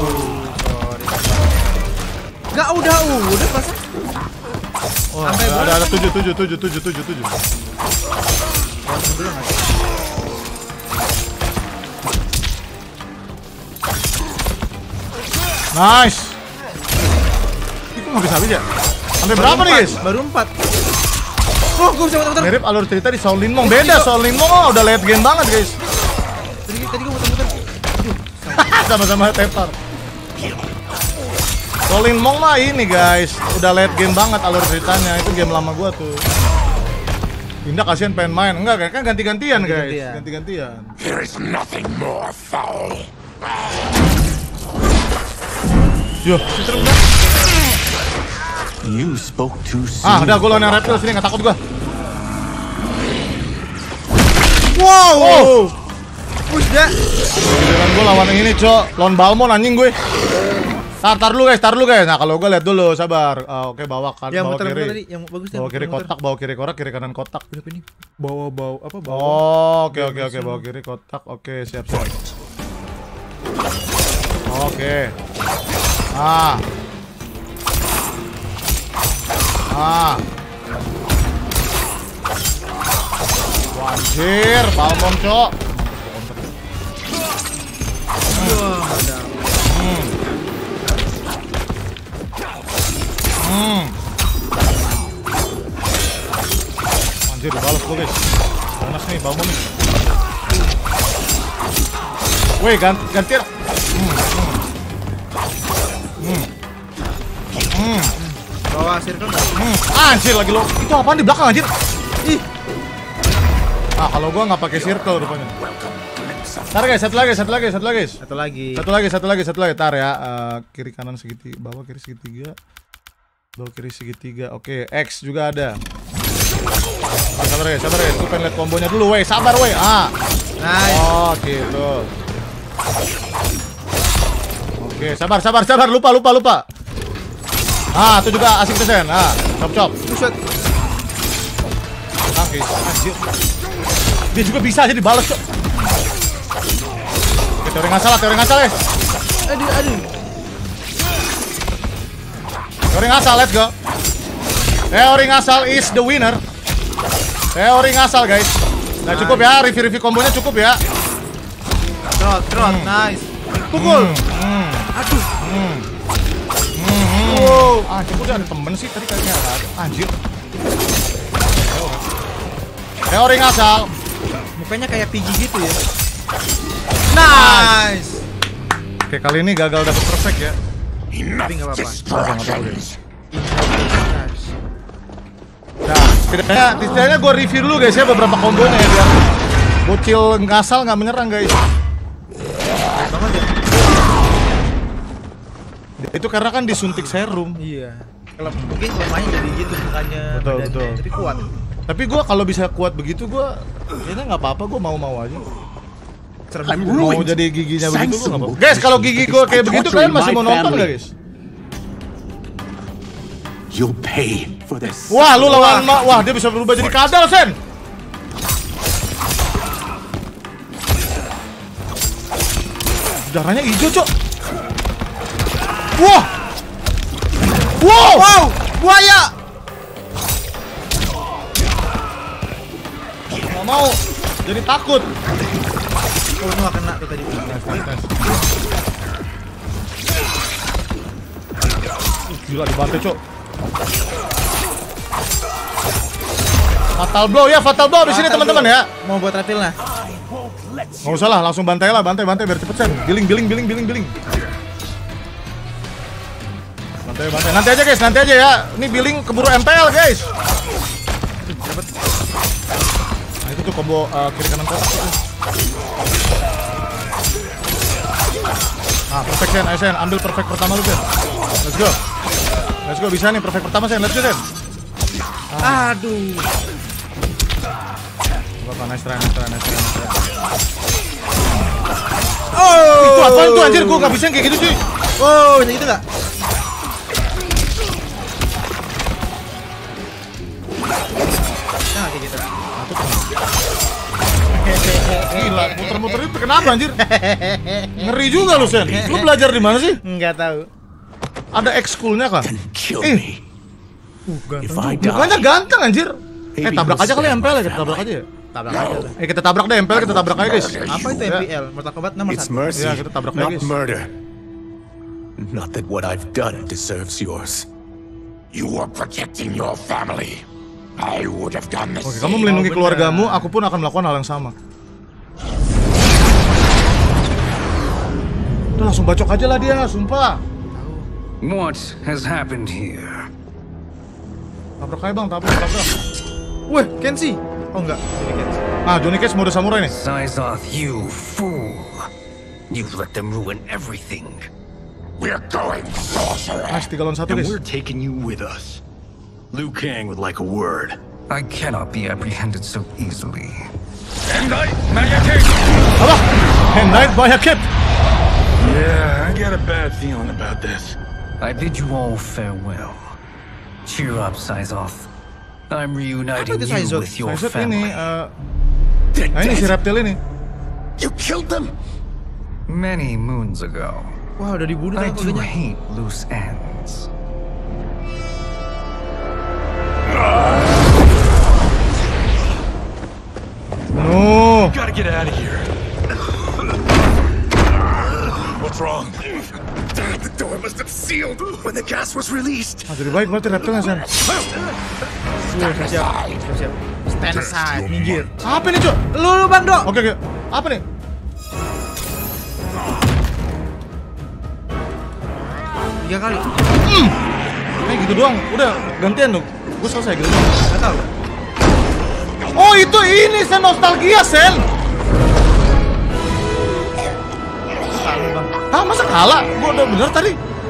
Speaker 2: Gak udah udah pas.
Speaker 1: Oh, ada ada tujuh tujuh tujuh tujuh tujuh tujuh. Nice. Itu nggak bisa habis ya? Sampai berapa nih guys?
Speaker 2: Baru empat. Oh, gue bisa muter-muter.
Speaker 1: Mirip alur cerita di Shaolin Monk. Beda Shaolin Monk oh, udah late game banget guys. Sama-sama tepar. Colin Mong mah ini guys, udah late game banget alur ceritanya. Itu game lama gua tuh. Indah kasihan pengen main. Enggak kan ganti-gantian guys. Ganti-gantian.
Speaker 9: There is nothing more foul.
Speaker 1: Yo,
Speaker 11: You spoke too soon.
Speaker 1: ah, udah gua lawan yang reptil sini, nggak takut gua.
Speaker 2: Wow.
Speaker 1: Oh.
Speaker 2: Udah.
Speaker 1: Giliran gua lawan yang ini, Cok. Lawan Balmon anjing gue. Tar, tar dulu guys, tar dulu guys. Nah, kalau gua lihat dulu, sabar. Uh, Oke, okay, bawa kan,
Speaker 2: yang
Speaker 1: bawa
Speaker 2: muter,
Speaker 1: kiri.
Speaker 2: muter tadi, yang bagus
Speaker 1: bawa kiri
Speaker 2: muter.
Speaker 1: kotak, bawa kiri kotak, kiri kanan kotak.
Speaker 2: Berapa ini? Bawa bawa apa bawa?
Speaker 1: Oh, oke oke oke, bawa kiri kotak. Oke, siap siap. Oke. Ah. Ah. Wajir, Balmon, Cok.
Speaker 2: Wah, ada.
Speaker 1: Hmm. Hmm. Anjir, dibalas gue guys. Panas nih, Balmon nih. Weh, ganti, ganti. Hmm. Hmm. Hmm.
Speaker 2: Bawa circle nggak?
Speaker 1: Hmm. Anjir lagi lo. Itu apaan di belakang anjir? Ih. Ah, kalau gua nggak pakai circle rupanya. Tar guys, satu lagi, satu lagi, satu lagi.
Speaker 2: Satu lagi.
Speaker 1: Satu lagi, satu lagi, satu lagi. Tar ya. Uh, kiri kanan segitiga, bawah kiri segitiga. Bawah kiri segitiga. Oke, X juga ada. Ah, sabar guys, sabar guys. Gue pengen lihat kombonya dulu, weh. Sabar, weh. Ah.
Speaker 2: Nice.
Speaker 1: Oh, gitu. Oke, sabar, sabar, sabar. Lupa, lupa, lupa. Ah, itu juga asik tuh Sen. Ah, chop chop.
Speaker 2: Buset.
Speaker 1: Oke, anjir. Dia juga bisa aja dibalas, Cok. Oke, teori nggak salah, teori nggak salah, ya.
Speaker 2: Aduh, aduh.
Speaker 1: Teori ngasal, let's go. Teori ngasal is the winner. Teori ngasal, guys. Nah, cukup ya, review-review kombonya cukup ya.
Speaker 2: Trot, trot,
Speaker 1: Hmm.
Speaker 2: nice. Pukul.
Speaker 1: Hmm. Hmm.
Speaker 2: Aduh.
Speaker 1: Hmm. Hmm. Wow. Ah, coba udah ada temen sih tadi kayaknya ada. Anjir. Teori ngasal.
Speaker 2: Mukanya kayak P G gitu ya. Nice.
Speaker 1: Oke, kali ini gagal dapet perfect ya.
Speaker 2: Tapi nggak apa-apa.
Speaker 1: Nah, setidaknya, setidaknya gue review dulu guys ya beberapa kombonya ya biar bocil ngasal nggak menyerang guys. Itu karena kan disuntik serum.
Speaker 2: Iya. Kalau mungkin lemahnya jadi gitu bukannya.
Speaker 1: Betul
Speaker 2: badannya,
Speaker 1: betul.
Speaker 2: Tapi kuat.
Speaker 1: Tapi gue kalau bisa kuat begitu gue, kayaknya nggak apa-apa, gue mau-mau aja. Mau jadi giginya begitu gue nggak apa-apa. Guys, kalau gigi gue kayak begitu kalian masih mau nonton nggak guys?
Speaker 14: You'll pay for this.
Speaker 1: Wah, lu lawan Ma, wah dia bisa berubah jadi kadal, Sen. Darahnya hijau, Cok. Wah. Wow.
Speaker 2: Wow, buaya.
Speaker 1: Nggak mau, jadi takut.
Speaker 2: Oh, nggak kena tuh tadi.
Speaker 1: Gila dibantai, Cok. Fatal blow ya, fatal blow di sini teman-teman ya.
Speaker 2: Mau buat reptil lah.
Speaker 1: Nggak usah lah, langsung bantai lah, bantai, bantai biar cepet Sen. Giling, giling, giling, giling, giling. Bantai, bantai. Nanti aja guys, nanti aja ya. Ini billing keburu M P L guys. Nah itu tuh combo uh, kiri kanan kotak itu. Nah perfect Sen, ayo Sen, ambil perfect pertama lu Sen. Let's go. Let's go, bisa nih perfect pertama Sen, let's go Sen.
Speaker 2: Ah. Aduh.
Speaker 1: Apa nice try, nice try, nice try, nice try.
Speaker 2: Oh.
Speaker 1: Itu apaan tuh anjir, gua gak bisa kayak gitu cuy.
Speaker 2: Oh, bisa gitu gak? Nah, kayak gitu.
Speaker 1: Gila, muter-muter itu kenapa anjir? Ngeri juga lu Sen. Lu belajar di mana sih?
Speaker 2: Enggak tahu.
Speaker 1: Ada ekskulnya kah? Eh.
Speaker 2: Uh,
Speaker 1: ganteng. Mukanya ganteng anjir. Eh tabrak aja kali M P L ya, kita tabrak aja ya.
Speaker 2: Tabrak aja.
Speaker 1: Eh kita tabrak deh M P L, kita tabrak aja guys.
Speaker 2: Apa itu M P L? Mortal Kombat nomor
Speaker 8: It's
Speaker 2: satu.
Speaker 8: mercy,
Speaker 1: Ya, kita tabrak aja
Speaker 8: not
Speaker 1: guys.
Speaker 8: murder. Not that what I've done deserves yours.
Speaker 9: You were protecting your family. I would have done the
Speaker 1: Oke,
Speaker 9: same.
Speaker 1: kamu melindungi keluargamu, aku pun akan melakukan hal yang sama. langsung bacok aja lah dia, sumpah.
Speaker 10: What has happened here?
Speaker 1: Tabrak aja bang, tabrak, tabrak.
Speaker 2: Wih, Kenshi. Oh enggak, Johnny Cage.
Speaker 1: Ah, Johnny Cage mode samurai nih.
Speaker 10: Syzoth, you fool. You've let them ruin everything.
Speaker 9: We're going, sorcerer.
Speaker 1: Nice, tiga lawan satu
Speaker 12: And
Speaker 1: guys.
Speaker 12: we're taking you with us. Liu Kang would like a word.
Speaker 10: I cannot be apprehended so easily.
Speaker 12: Handite Mayakip!
Speaker 1: Apa? Handite Mayakip!
Speaker 12: Yeah, I got a bad feeling about this.
Speaker 10: I bid you all farewell. Cheer up, Syzoth. I'm reuniting you with your
Speaker 1: Syzoth
Speaker 10: family.
Speaker 1: ini, uh, nah ini si reptil ini.
Speaker 10: You killed them many moons ago.
Speaker 2: Wah, udah dibunuh
Speaker 10: I
Speaker 2: kan
Speaker 10: do
Speaker 2: kodenya.
Speaker 10: hate loose ends.
Speaker 1: No.
Speaker 8: Gotta get out of here. What's wrong?
Speaker 9: The door must have sealed when the gas was released.
Speaker 1: Ah, jadi baik berarti reptilnya Sen.
Speaker 2: Siap, siap, siap. Stand aside, minggir.
Speaker 1: Apa nih, Cok?
Speaker 2: Lu, lu Bang Dok.
Speaker 1: Oke, oke. Apa nih?
Speaker 2: Tiga kali.
Speaker 1: Hmm. Kayak gitu doang. Udah gantian dong. Gue selesai gitu.
Speaker 2: Enggak tahu.
Speaker 1: Oh, itu ini Sen, nostalgia Sen.
Speaker 2: Kalah, Bang.
Speaker 1: Hah, masa kalah? Gue udah bener tadi.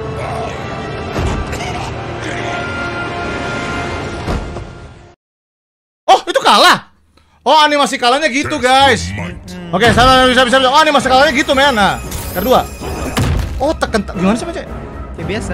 Speaker 1: Oh, itu kalah. Oh, animasi kalahnya gitu, guys. Oke, sama bisa bisa bisa. Oh, animasi kalahnya gitu, men. Nah, R dua. Oh, tekan gimana sih, Cek?
Speaker 2: Ya biasa.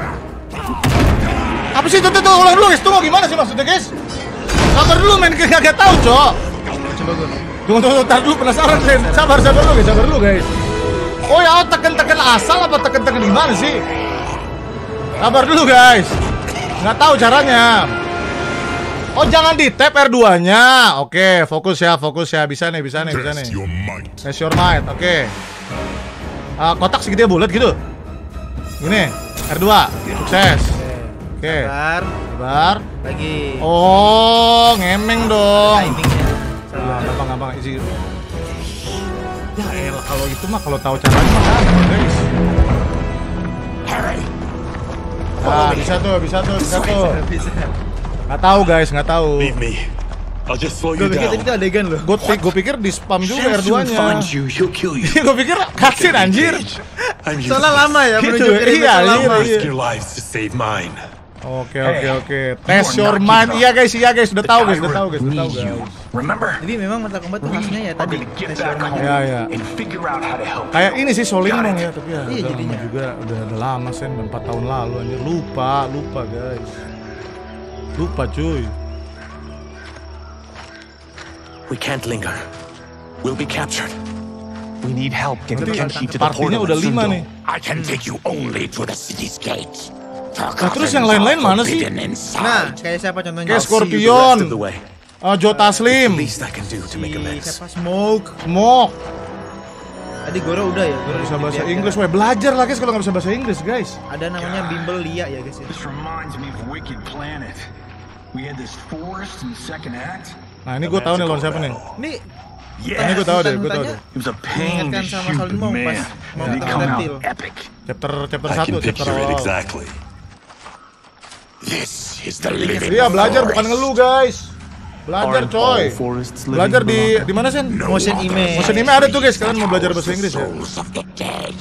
Speaker 1: Apa sih itu tuh, tuh ulang dulu, guys. Tunggu gimana sih maksudnya, guys? Sabar dulu, men. Gak, gak tahu, Cok.
Speaker 2: Coba gue.
Speaker 1: Tunggu, tunggu, tar dulu penasaran, Sen. Sabar, sabar dulu, guys. Sabar dulu, guys. Oh ya, tekan-tekan asal apa tekan-tekan gimana sih? Sabar dulu, guys. Nggak tahu caranya. Oh, jangan di tap R dua-nya. Oke, fokus ya, fokus ya. Bisa nih, bisa nih, bisa nih. Test your might. Oke. Uh, kotak segede bulat gitu. Gini, R dua. Sukses. Oke.
Speaker 2: Sabar.
Speaker 1: Sabar.
Speaker 2: Lagi.
Speaker 1: Oh, ngemeng dong.
Speaker 2: Timingnya.
Speaker 1: Sabar, gampang, gampang. Easy. Ya elah, kalau itu mah kalau tahu caranya mah gampang, guys.
Speaker 9: Harry.
Speaker 1: Ah, bisa tuh, bisa tuh, bisa tuh. Nggak tahu, guys, nggak tahu.
Speaker 8: Leave me. I'll just slow
Speaker 2: Gue
Speaker 8: you
Speaker 2: pikir
Speaker 8: down.
Speaker 2: itu adegan loh.
Speaker 1: Gue gue pikir di spam juga R dua-nya.
Speaker 12: Finds you, he'll kill you.
Speaker 1: Gue pikir cutscene anjir.
Speaker 8: I'm used
Speaker 2: Soalnya
Speaker 8: to
Speaker 2: lama ya,
Speaker 1: Gitu,
Speaker 2: menuju kirim
Speaker 1: iya,
Speaker 2: lama.
Speaker 1: iya,
Speaker 8: risk your lives to save mine.
Speaker 1: Oke, oke, oke. Test your mind. Iya, guys, iya, guys. Udah tahu, guys, udah tahu, guys, udah tahu, guys.
Speaker 12: Remember?
Speaker 2: Jadi memang Mortal Kombat tuh khasnya ya tadi. Tes your mind.
Speaker 1: Ya, ya.
Speaker 12: And figure out how to help.
Speaker 1: Kayak ini sih Solin Mong ya, tapi ya
Speaker 2: Iya,
Speaker 1: udah
Speaker 2: jadinya.
Speaker 1: lama juga, udah, udah lama Sen, udah empat tahun lalu anjir. Lupa, lupa, guys. Lupa, cuy.
Speaker 14: We can't linger. We'll be captured. We need help getting
Speaker 1: Berarti
Speaker 14: Kenshi to the
Speaker 1: partinya
Speaker 14: portal
Speaker 1: udah
Speaker 14: at
Speaker 1: lima
Speaker 14: Sundo.
Speaker 1: nih.
Speaker 9: I can take you only to the city's gate.
Speaker 1: Nah, terus yang lain-lain mana sih?
Speaker 2: Nah, kayak siapa contohnya?
Speaker 1: Kayak Scorpion,
Speaker 14: The way.
Speaker 1: uh, Jota Slim,
Speaker 14: Least I can do to make
Speaker 2: Si
Speaker 14: amends.
Speaker 2: siapa Smoke.
Speaker 1: Smoke.
Speaker 2: Tadi Goro udah ya, Goro
Speaker 1: Bisa bahasa
Speaker 2: dibiarkan.
Speaker 1: Inggris, weh. Belajar lah guys kalau nggak bisa bahasa Inggris, guys.
Speaker 2: Ada namanya Bimbel Lia ya guys ya.
Speaker 12: This reminds me of Wicked Planet. We had this forest in the second act.
Speaker 1: Nah, ini gue tahu nih lawan siapa nih.
Speaker 2: Ini
Speaker 1: Ini gue tahu deh, gue tahu deh.
Speaker 12: It was a pain to
Speaker 2: mengingatkan sama
Speaker 12: shoot
Speaker 2: Solin
Speaker 12: the
Speaker 2: Mong pas
Speaker 12: man.
Speaker 2: mau
Speaker 12: And he
Speaker 2: ketemu
Speaker 12: come
Speaker 2: reptil.
Speaker 12: out epic.
Speaker 1: Chapter chapter
Speaker 8: I
Speaker 1: satu,
Speaker 8: can
Speaker 1: chapter
Speaker 8: picture it
Speaker 1: awal.
Speaker 8: exactly.
Speaker 9: This is the living
Speaker 1: Iya, belajar bukan
Speaker 9: forest.
Speaker 1: ngeluh, guys. Belajar,
Speaker 11: Aren't
Speaker 1: coy.
Speaker 11: all forests living
Speaker 1: Belajar di
Speaker 11: belong?
Speaker 1: di mana, Sen?
Speaker 2: Motion image.
Speaker 1: Motion image ada tuh, guys. Kalian mau belajar bahasa Inggris ya?
Speaker 9: Souls of the dead.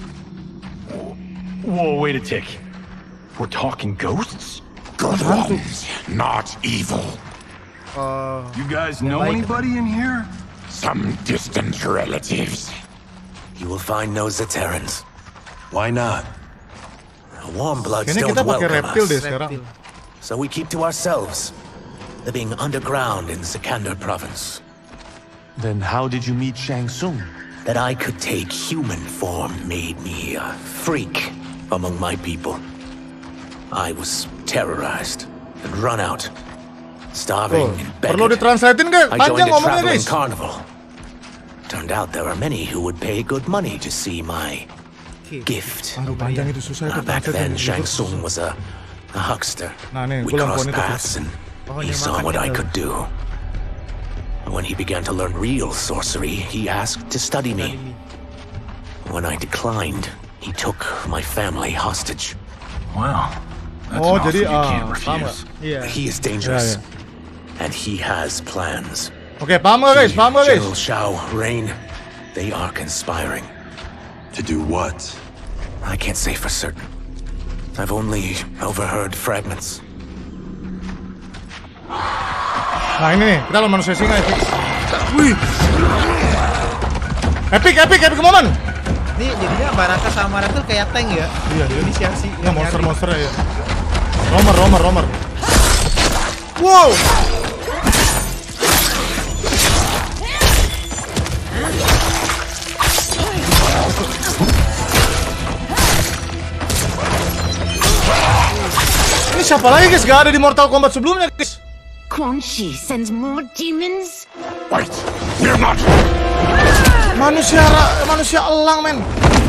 Speaker 12: Whoa, wait a tick. We're talking ghosts?
Speaker 9: Good ones, not evil.
Speaker 2: Oh,
Speaker 12: You guys know anybody in here?
Speaker 9: Some distant relatives.
Speaker 14: You will find no Zaterrans.
Speaker 8: Why not?
Speaker 14: Warm bloods
Speaker 1: Kayaknya
Speaker 14: don't
Speaker 1: kita pakai
Speaker 14: welcome
Speaker 1: reptil deh
Speaker 14: us.
Speaker 1: sekarang.
Speaker 14: So we keep to ourselves, living underground in Sikander province.
Speaker 11: Then how did you meet Shang Tsung?
Speaker 14: That I could take human form made me a freak among my people. I was terrorized and run out, starving
Speaker 1: Oh,
Speaker 14: and
Speaker 1: perlu
Speaker 14: begging.
Speaker 1: ditranslatein nggak?
Speaker 14: I
Speaker 1: Panjang
Speaker 14: joined a
Speaker 1: ngomongnya,
Speaker 14: traveling
Speaker 1: guys.
Speaker 14: carnival. Turned out there are many who would pay good money to see my gift.
Speaker 1: Aduh, panjang itu susah itu.
Speaker 14: Uh, back
Speaker 1: translate
Speaker 14: then,
Speaker 1: yang
Speaker 14: Shang
Speaker 1: gitu.
Speaker 14: Tsung was a, a huckster.
Speaker 1: Nah, nih,
Speaker 14: We
Speaker 1: gue
Speaker 14: crossed
Speaker 1: lampuin itu.
Speaker 14: paths and
Speaker 2: Oh,
Speaker 14: he
Speaker 2: dia
Speaker 14: saw
Speaker 2: makan
Speaker 14: what I
Speaker 2: itu.
Speaker 14: could do. When he began to learn real sorcery, he asked to study me. When I declined, he took my family hostage.
Speaker 12: Wow.
Speaker 1: Oh, jadi ah, paham gak?
Speaker 2: Iya.
Speaker 14: He is dangerous, and he has plans.
Speaker 1: Oke, paham gak guys? Paham gak guys?
Speaker 14: General Shao, Rain, they are conspiring.
Speaker 8: To do what?
Speaker 14: I can't say for certain. I've only overheard fragments.
Speaker 1: Nah ini nih, kita lawan manusia singa epic. Wih. Epic, epic, epic moment.
Speaker 2: Ini jadinya Baraka sama Ratu kayak tank ya.
Speaker 1: Iya, iya.
Speaker 2: Inisiasi.
Speaker 1: Ya monster-monster ya. Romer, Romer, Romer. Wow. Ini siapa lagi guys? Gak ada di Mortal Kombat sebelumnya guys.
Speaker 13: Quan Chi sends more demons?
Speaker 7: Wait, we're not.
Speaker 1: Manusia manusia elang men.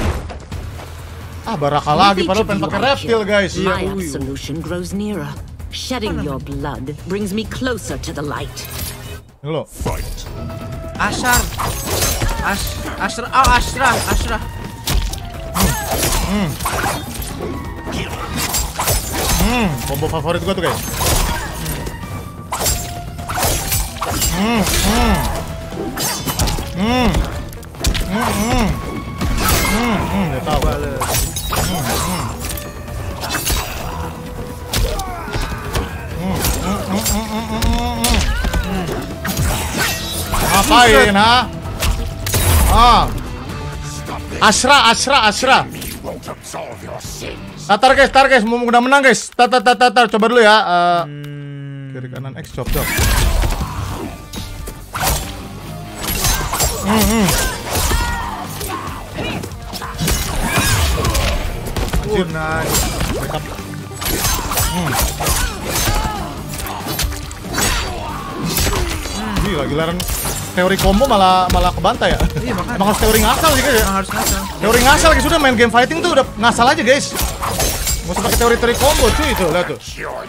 Speaker 1: Ah Baraka lagi padahal pengen pakai reptil guys.
Speaker 15: My absolution grows nearer. Shedding your blood brings me closer to the light.
Speaker 1: Ini lo.
Speaker 7: Fight.
Speaker 2: Ashar. Ash Ashra, oh Ashra, Ashra.
Speaker 1: Hmm. Hmm, combo favorit gua tuh guys. Hmm, hmm. Hmm. Hmm, hmm. Hmm, hmm, dia tahu. Hmm, hmm. Hmm, hmm, hmm, hmm, hmm, hmm. Ngapain, ha? Ah. Ashra, Ashra, Ashra. Tatar guys, tar guys, mau udah menang guys. Tatar, tatar, tatar, coba dulu ya. Uh, kiri kanan X, chop, chop. Hmm, hmm. Anjir, nice. Backup. Hmm. Gila, gilaran teori combo malah malah kebantai ya.
Speaker 2: Iya, makanya.
Speaker 1: Emang harus teori ngasal sih guys ya.
Speaker 2: Emang harus ngasal.
Speaker 1: Teori ngasal guys, sudah main game fighting tuh udah ngasal aja guys. Nggak usah pakai teori-teori combo cuy, itu lihat tuh.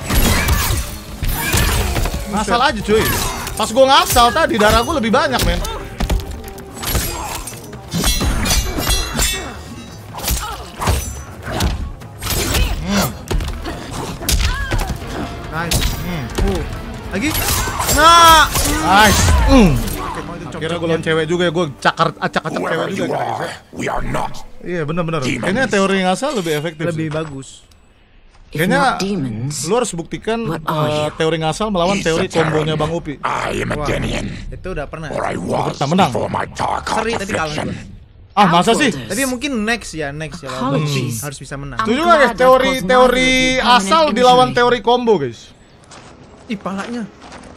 Speaker 1: Ngasal aja cuy. Pas gua ngasal tadi darah gua lebih banyak men. Hmm.
Speaker 2: Nice.
Speaker 1: Hmm.
Speaker 2: Uh. Lagi? Nah.
Speaker 1: Nice. Hmm. Akhirnya gue lawan cewek juga ya, gue cakar acak-acak cewek juga kan guys ya.
Speaker 7: We are not.
Speaker 1: Iya benar-benar. Kayaknya teori ngasal lebih efektif.
Speaker 2: Lebih
Speaker 1: sih.
Speaker 2: bagus.
Speaker 1: Kayaknya lu harus buktikan uh, teori ngasal melawan teori kombonya Bang Upi.
Speaker 7: I am a Denian.
Speaker 2: Itu udah pernah.
Speaker 7: Or I was
Speaker 1: Pernah menang.
Speaker 7: before my dark
Speaker 2: Seri tapi kalah
Speaker 7: affliction.
Speaker 2: gue.
Speaker 1: Ah masa sih?
Speaker 2: Tapi mungkin next ya, next ya lawan hmm. harus bisa menang.
Speaker 1: Setuju nggak guys? Teori teori asal dilawan teori combo guys.
Speaker 2: Ih palanya.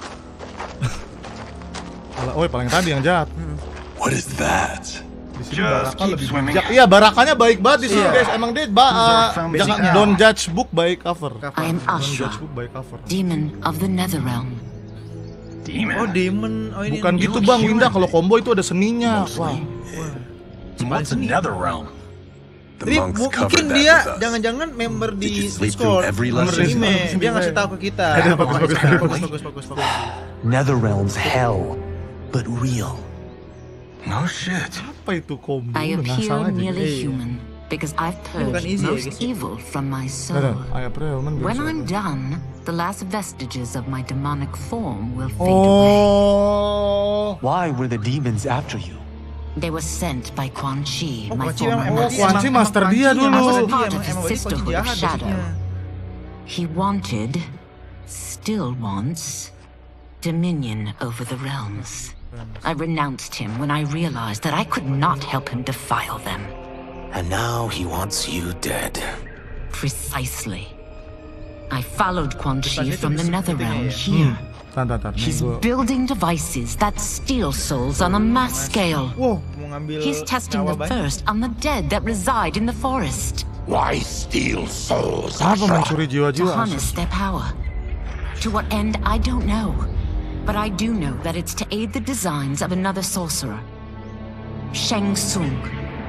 Speaker 1: Oh paling tadi yang jahat.
Speaker 8: What is that?
Speaker 1: Di sini Baraka lebih bijak. Iya Barakanya baik banget di sini yeah. guys. Emang dia ba uh, jangan yeah. don't judge book by cover.
Speaker 15: I am Ashra, demon of the Netherrealm.
Speaker 12: Demon.
Speaker 2: Oh demon. Oh, ini
Speaker 1: bukan gitu Bang Winda, kalau combo itu ada seninya. Wah.
Speaker 12: What's the Netherrealm?
Speaker 2: Jadi mungkin dia jangan-jangan member di Discord, member di email, dia ngasih tahu ke kita.
Speaker 1: Bagus bagus
Speaker 2: bagus bagus bagus.
Speaker 14: Netherrealm's hell, but real.
Speaker 12: No shit.
Speaker 1: Apa itu combo?
Speaker 15: I appear nearly human because I've purged most evil from my soul. When I'm done, the last vestiges of my demonic form will fade away.
Speaker 11: Why were the demons after you?
Speaker 15: They were sent by Quan Chi,
Speaker 2: oh,
Speaker 15: my
Speaker 2: Chi
Speaker 15: former
Speaker 2: emang,
Speaker 15: master.
Speaker 1: Quan Chi master dia dulu.
Speaker 15: I was part of his sisterhood of shadow. He wanted, still wants, dominion over the realms. I renounced him when I realized that I could not help him defile them.
Speaker 14: And now he wants you dead.
Speaker 15: Precisely. I followed Quan Chi from the Netherrealm here. He's building devices that steal souls on a mass scale. He's testing the first on the dead that reside in the forest.
Speaker 7: Why steal souls,
Speaker 1: Ashra?
Speaker 15: To harness their power. To what end, I don't know. But I do know that it's to aid the designs of another sorcerer. Shang Tsung.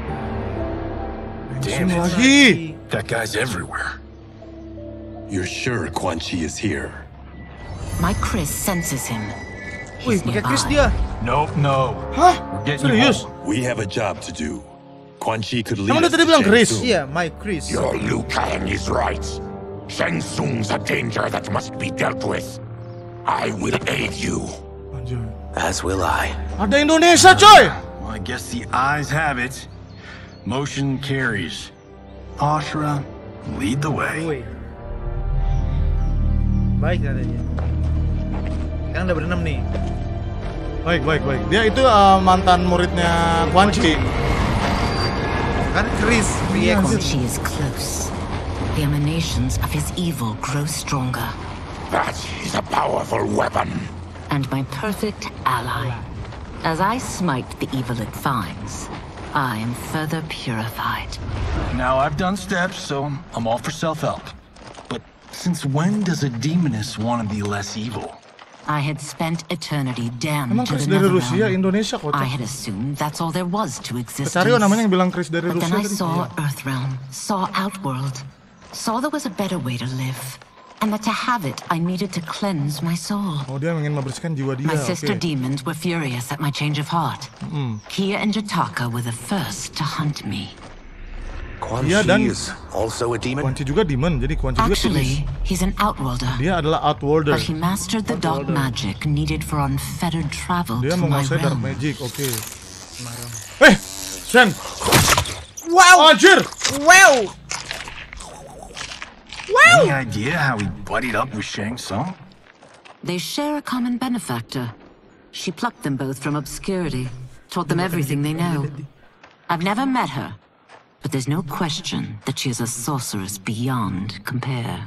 Speaker 8: Damn it. That guy's everywhere. You're sure Quan Chi is here?
Speaker 15: My Chris senses him.
Speaker 2: Wih, pakai Chris dia.
Speaker 12: Nope, no.
Speaker 1: Hah?
Speaker 12: We're getting you
Speaker 1: Serius?
Speaker 12: home.
Speaker 8: We have a job to do. Quan Chi could lead
Speaker 1: Emang dia
Speaker 8: us
Speaker 1: tadi
Speaker 8: to
Speaker 1: bilang
Speaker 8: Shang
Speaker 1: Chris?
Speaker 8: Tsung.
Speaker 2: Iya, my Chris.
Speaker 9: Your Liu Kang is right. Shang Tsung's a danger that must be dealt with. I will aid you.
Speaker 14: As will I.
Speaker 1: Ada Indonesia, coy.
Speaker 12: Well, I guess the eyes have it. Motion carries. Ashra, lead the way.
Speaker 2: Woi. Baik katanya. Sekarang udah berenam nih.
Speaker 1: Baik, baik, baik. Dia itu uh, mantan muridnya Quan Chi.
Speaker 2: Kan Chris.
Speaker 15: Quan Chi is close. The emanations of his evil grow stronger.
Speaker 9: That is a powerful weapon.
Speaker 15: And my perfect ally. As I smite the evil it finds, I am further purified.
Speaker 12: Now I've done steps, so I'm all for self-help. But since when does a demoness want to be less evil?
Speaker 15: I had spent eternity damned
Speaker 1: Emang
Speaker 15: to
Speaker 1: Chris
Speaker 15: the
Speaker 1: dari
Speaker 15: Netherrealm.
Speaker 1: Rusia, Indonesia kok.
Speaker 15: I had assumed that's all there was to existence.
Speaker 1: Pecario namanya yang bilang Chris dari
Speaker 15: But
Speaker 1: Rusia
Speaker 15: then I
Speaker 1: tadi.
Speaker 15: saw Earthrealm, saw Outworld, saw there was a better way to live, and that to have it, I needed to cleanse my soul.
Speaker 1: Oh, dia ingin membersihkan jiwa dia.
Speaker 15: My sister
Speaker 1: okay.
Speaker 15: demons were furious at my change of heart.
Speaker 1: Mm.
Speaker 15: Kia and Jataka were the first to hunt me.
Speaker 14: Quan
Speaker 1: Dia
Speaker 14: Chi
Speaker 1: dan
Speaker 14: is also a demon?
Speaker 1: Quan Chi juga demon, jadi Quan Chi juga
Speaker 15: Actually, he's an Outworlder.
Speaker 1: Dia adalah Outworlder.
Speaker 15: But he mastered the dark magic needed for unfettered travel
Speaker 1: Dia
Speaker 15: to my
Speaker 1: menguasai dark
Speaker 15: realm.
Speaker 1: magic, oke. Okay. Eh, Shen.
Speaker 2: Wow.
Speaker 1: Anjir.
Speaker 2: Wow. Wow.
Speaker 12: Any idea how he buddied up with Shang Tsung?
Speaker 15: They share a common benefactor. She plucked them both from obscurity, taught them everything they know. I've never met her, but there's no question that she is a sorceress beyond compare.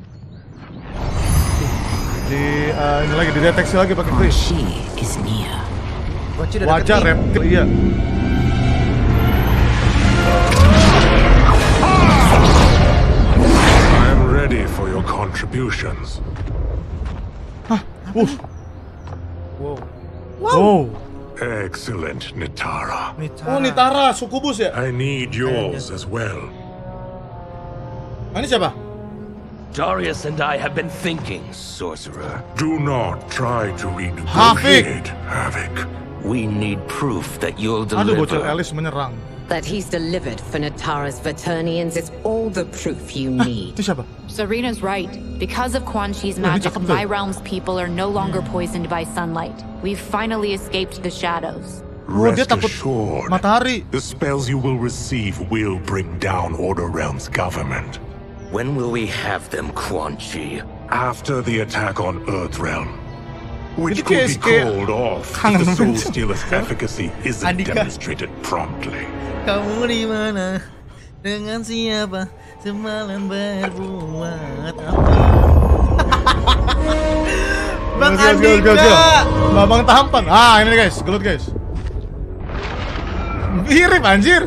Speaker 1: Di uh, ini lagi dideteksi lagi pakai Chris.
Speaker 15: She is near.
Speaker 1: Wajah reptil, iya.
Speaker 7: I'm ready for your contributions.
Speaker 1: Hah, uh.
Speaker 2: Wow.
Speaker 1: Wow.
Speaker 7: Excellent, Nitara.
Speaker 1: Oh, Nitara, sukubus ya?
Speaker 7: I need yours as well.
Speaker 1: Ini siapa?
Speaker 14: Darius and I have been thinking, sorcerer.
Speaker 7: Do not try to
Speaker 1: Havik.
Speaker 7: renegotiate, Havik.
Speaker 14: We need proof that you'll
Speaker 1: Aduh, bocil
Speaker 14: deliver.
Speaker 1: Alice menyerang.
Speaker 16: That he's delivered for Natara's Vaternians is all the proof you need.
Speaker 1: Itu siapa?
Speaker 17: Serena's right. Because of Quan Chi's
Speaker 1: Oh,
Speaker 17: magic,
Speaker 1: cakep tuh.
Speaker 17: my realm's people are no longer poisoned by sunlight. We've finally escaped the shadows.
Speaker 1: Oh, dia
Speaker 7: Rest
Speaker 1: takut
Speaker 7: assured,
Speaker 1: matahari.
Speaker 7: the spells you will receive will bring down Order Realm's government.
Speaker 14: When will we have them, Quan Chi?
Speaker 7: After the attack on Earthrealm, which
Speaker 1: Jadi
Speaker 7: could
Speaker 1: kayak-
Speaker 7: be
Speaker 1: kayak
Speaker 7: called off
Speaker 1: kangen
Speaker 7: if the Soul
Speaker 1: banget.
Speaker 7: Stealer's efficacy isn't
Speaker 2: Andika.
Speaker 7: demonstrated promptly.
Speaker 2: Kamu di mana? Dengan siapa? Semalam berbuat apa? Bang
Speaker 1: Let's go, let's go, let's go.
Speaker 2: Andika.
Speaker 1: Babang tampan. Ah, ini nih guys, gelut guys. Mirip anjir.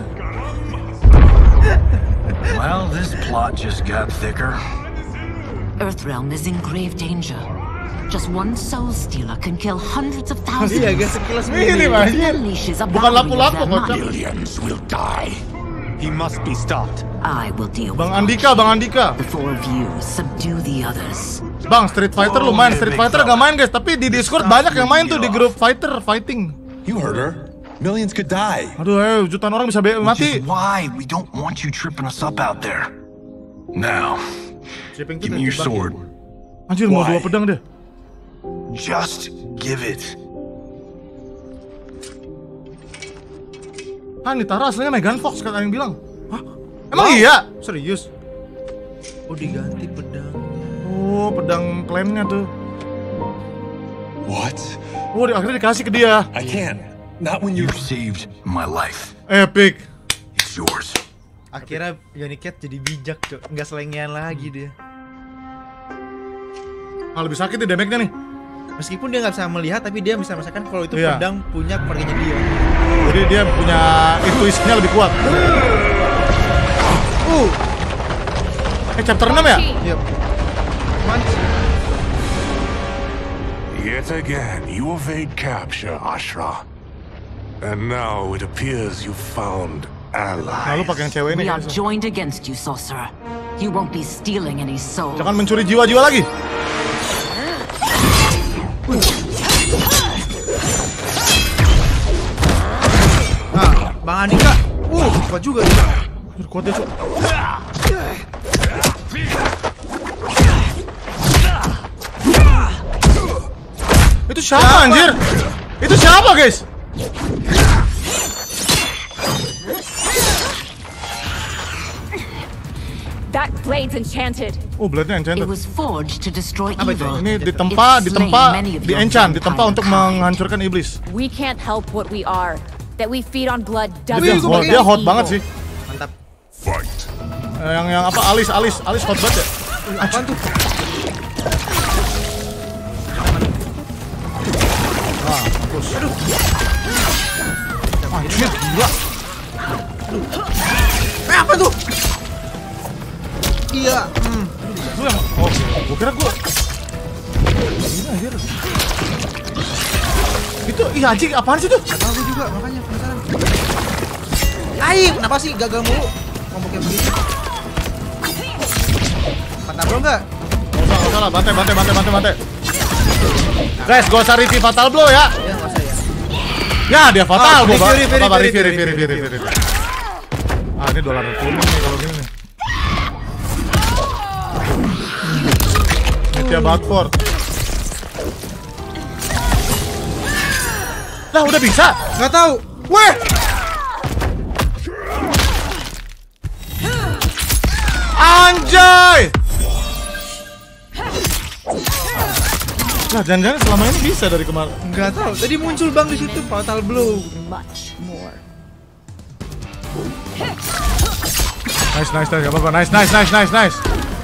Speaker 12: Well, this plot just got thicker.
Speaker 15: Earthrealm is in grave danger. Just one soul stealer can kill hundreds of thousands.
Speaker 2: Iya, guys, sekilas
Speaker 1: Mirip
Speaker 2: mirip.
Speaker 1: anjir.
Speaker 15: Unleashes a
Speaker 1: Bukan
Speaker 15: boundary of
Speaker 1: lapu-lapu
Speaker 15: their
Speaker 1: kocak.
Speaker 15: mind.
Speaker 9: Millions will die.
Speaker 8: He must be stopped.
Speaker 15: I will deal
Speaker 1: Bang
Speaker 15: with
Speaker 1: Andika, Bang Andika.
Speaker 15: the four of you. Subdue the others.
Speaker 1: Bang, Street Fighter lu main, Street Fighter gak main guys, tapi di Discord banyak yang main tuh di grup fighter fighting.
Speaker 8: You heard her. Millions could die.
Speaker 1: Aduh, eh, jutaan orang bisa be-
Speaker 12: Which
Speaker 1: mati.
Speaker 12: is why we don't want you tripping us up out there. Now,
Speaker 2: Shipping
Speaker 12: give
Speaker 2: tuh
Speaker 12: me your
Speaker 2: dibagi.
Speaker 12: sword.
Speaker 1: Anjir, mau
Speaker 12: Why?
Speaker 1: dua pedang deh.
Speaker 12: Just give it.
Speaker 1: Ah, Nitara aslinya Megan Fox kata yang bilang. Hah? Emang iya?
Speaker 2: Serius? Oh, diganti pedangnya.
Speaker 1: Oh, pedang klannya tuh.
Speaker 8: What?
Speaker 1: Oh, di akhirnya dikasih ke dia.
Speaker 8: I can't. Not when you
Speaker 12: You've saved my life.
Speaker 1: Epic.
Speaker 12: It's yours.
Speaker 2: Akhirnya Johnny Cat jadi bijak, Cok. Nggak selengean lagi dia.
Speaker 1: Ah, lebih sakit nih damage-nya nih.
Speaker 2: Meskipun dia nggak bisa melihat, tapi dia bisa merasakan kalau itu
Speaker 1: Iya.
Speaker 2: pedang punya keluarganya dia.
Speaker 1: Jadi dia punya intuisinya lebih kuat. Uh. Eh, chapter enam ya?
Speaker 2: Yep. Manci.
Speaker 7: Yet again, you evade capture, Ashra. And now it appears you found allies.
Speaker 1: Nah, lu pakai yang cewek ini.
Speaker 15: We are joined against you, sorcerer. You won't be stealing any souls.
Speaker 1: Jangan mencuri jiwa-jiwa lagi.
Speaker 2: Nah, Bang Andika. Uh. kuat juga ya.
Speaker 1: Kuat ya, Cuk. Itu siapa, siapa anjir? Itu siapa, guys?
Speaker 6: That blade's enchanted.
Speaker 1: Oh, blade-nya enchanted.
Speaker 15: It was forged to destroy evil.
Speaker 1: Ini ditempa, ditempa, di-enchant, ditempa untuk menghancurkan iblis.
Speaker 6: We can't help what we are. That we feed on blood doesn't.
Speaker 1: Dia, hot, dia hot banget sih.
Speaker 2: Mantap.
Speaker 7: Fight.
Speaker 1: Eh, yang yang apa? Alis, alis, alis hot banget ya.
Speaker 2: Apaan tuh?
Speaker 1: Ah, mampus. Aduh. Anjir, gila.
Speaker 2: Eh, apa tuh? Iya. Hmm.
Speaker 1: Lu yang, oh, gua kira gua. Ini anjir. Itu, ih anjing, apaan sih tuh?
Speaker 2: Gak tau gue juga, makanya penasaran. Aih, kenapa sih gagal mulu? Ngomongnya begitu. Fatal blow nggak?
Speaker 1: Gak usah, gak usah lah, bantai, bantai, bantai, bantai, bantai. Guys, gak usah review fatal blow ya.
Speaker 2: Ya, gak usah ya.
Speaker 1: Ya, dia fatal,
Speaker 2: oh,
Speaker 1: gua
Speaker 2: review, review,
Speaker 1: review,
Speaker 2: review,
Speaker 1: review, review, review, review. Ah, ini dolar kuning nih kalau gini nih. Nitya Bagford. Lah udah bisa?
Speaker 2: Nggak tahu.
Speaker 1: Weh. Anjay. Nah, jangan-jangan selama ini bisa dari kemarin.
Speaker 2: Nggak tahu. Tadi muncul bang di situ fatal blow.
Speaker 6: Much more.
Speaker 1: Nice, nice, nice, gak apa-apa. Nice, nice, nice, nice, nice.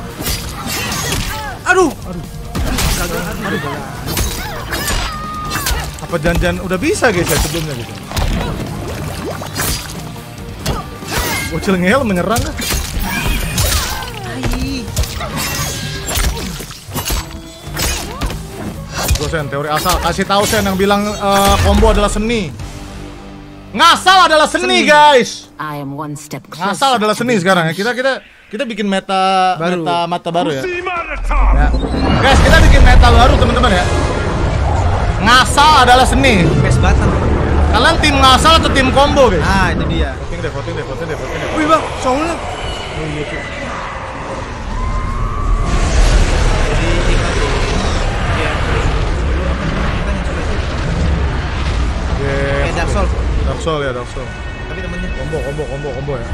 Speaker 2: Aduh.
Speaker 1: Aduh. Aduh. Apa jangan-jangan udah bisa guys ya sebelumnya gitu. Bocil ngel menyerang kan? Gue Sen, teori asal. Kasih tahu Sen yang bilang uh, combo adalah seni. Ngasal adalah seni, seni. Guys.
Speaker 15: I am one step
Speaker 1: Ngasal adalah seni sekarang ya. Kita kita kita bikin meta baru. meta mata baru ya. ya. Guys, kita bikin meta baru teman-teman ya. Ngasal adalah seni.
Speaker 2: Guys, batang.
Speaker 1: Kalian tim ngasal atau tim combo, guys?
Speaker 2: Ah, itu dia.
Speaker 1: Voting deh, voting deh, voting deh, voting deh.
Speaker 2: Wih, Bang, soalnya.
Speaker 1: Oh iya, tuh.
Speaker 2: Kayak Dark Souls.
Speaker 1: Dark Souls ya, Dark Souls.
Speaker 2: Tapi temennya
Speaker 1: combo, combo, combo, combo ya.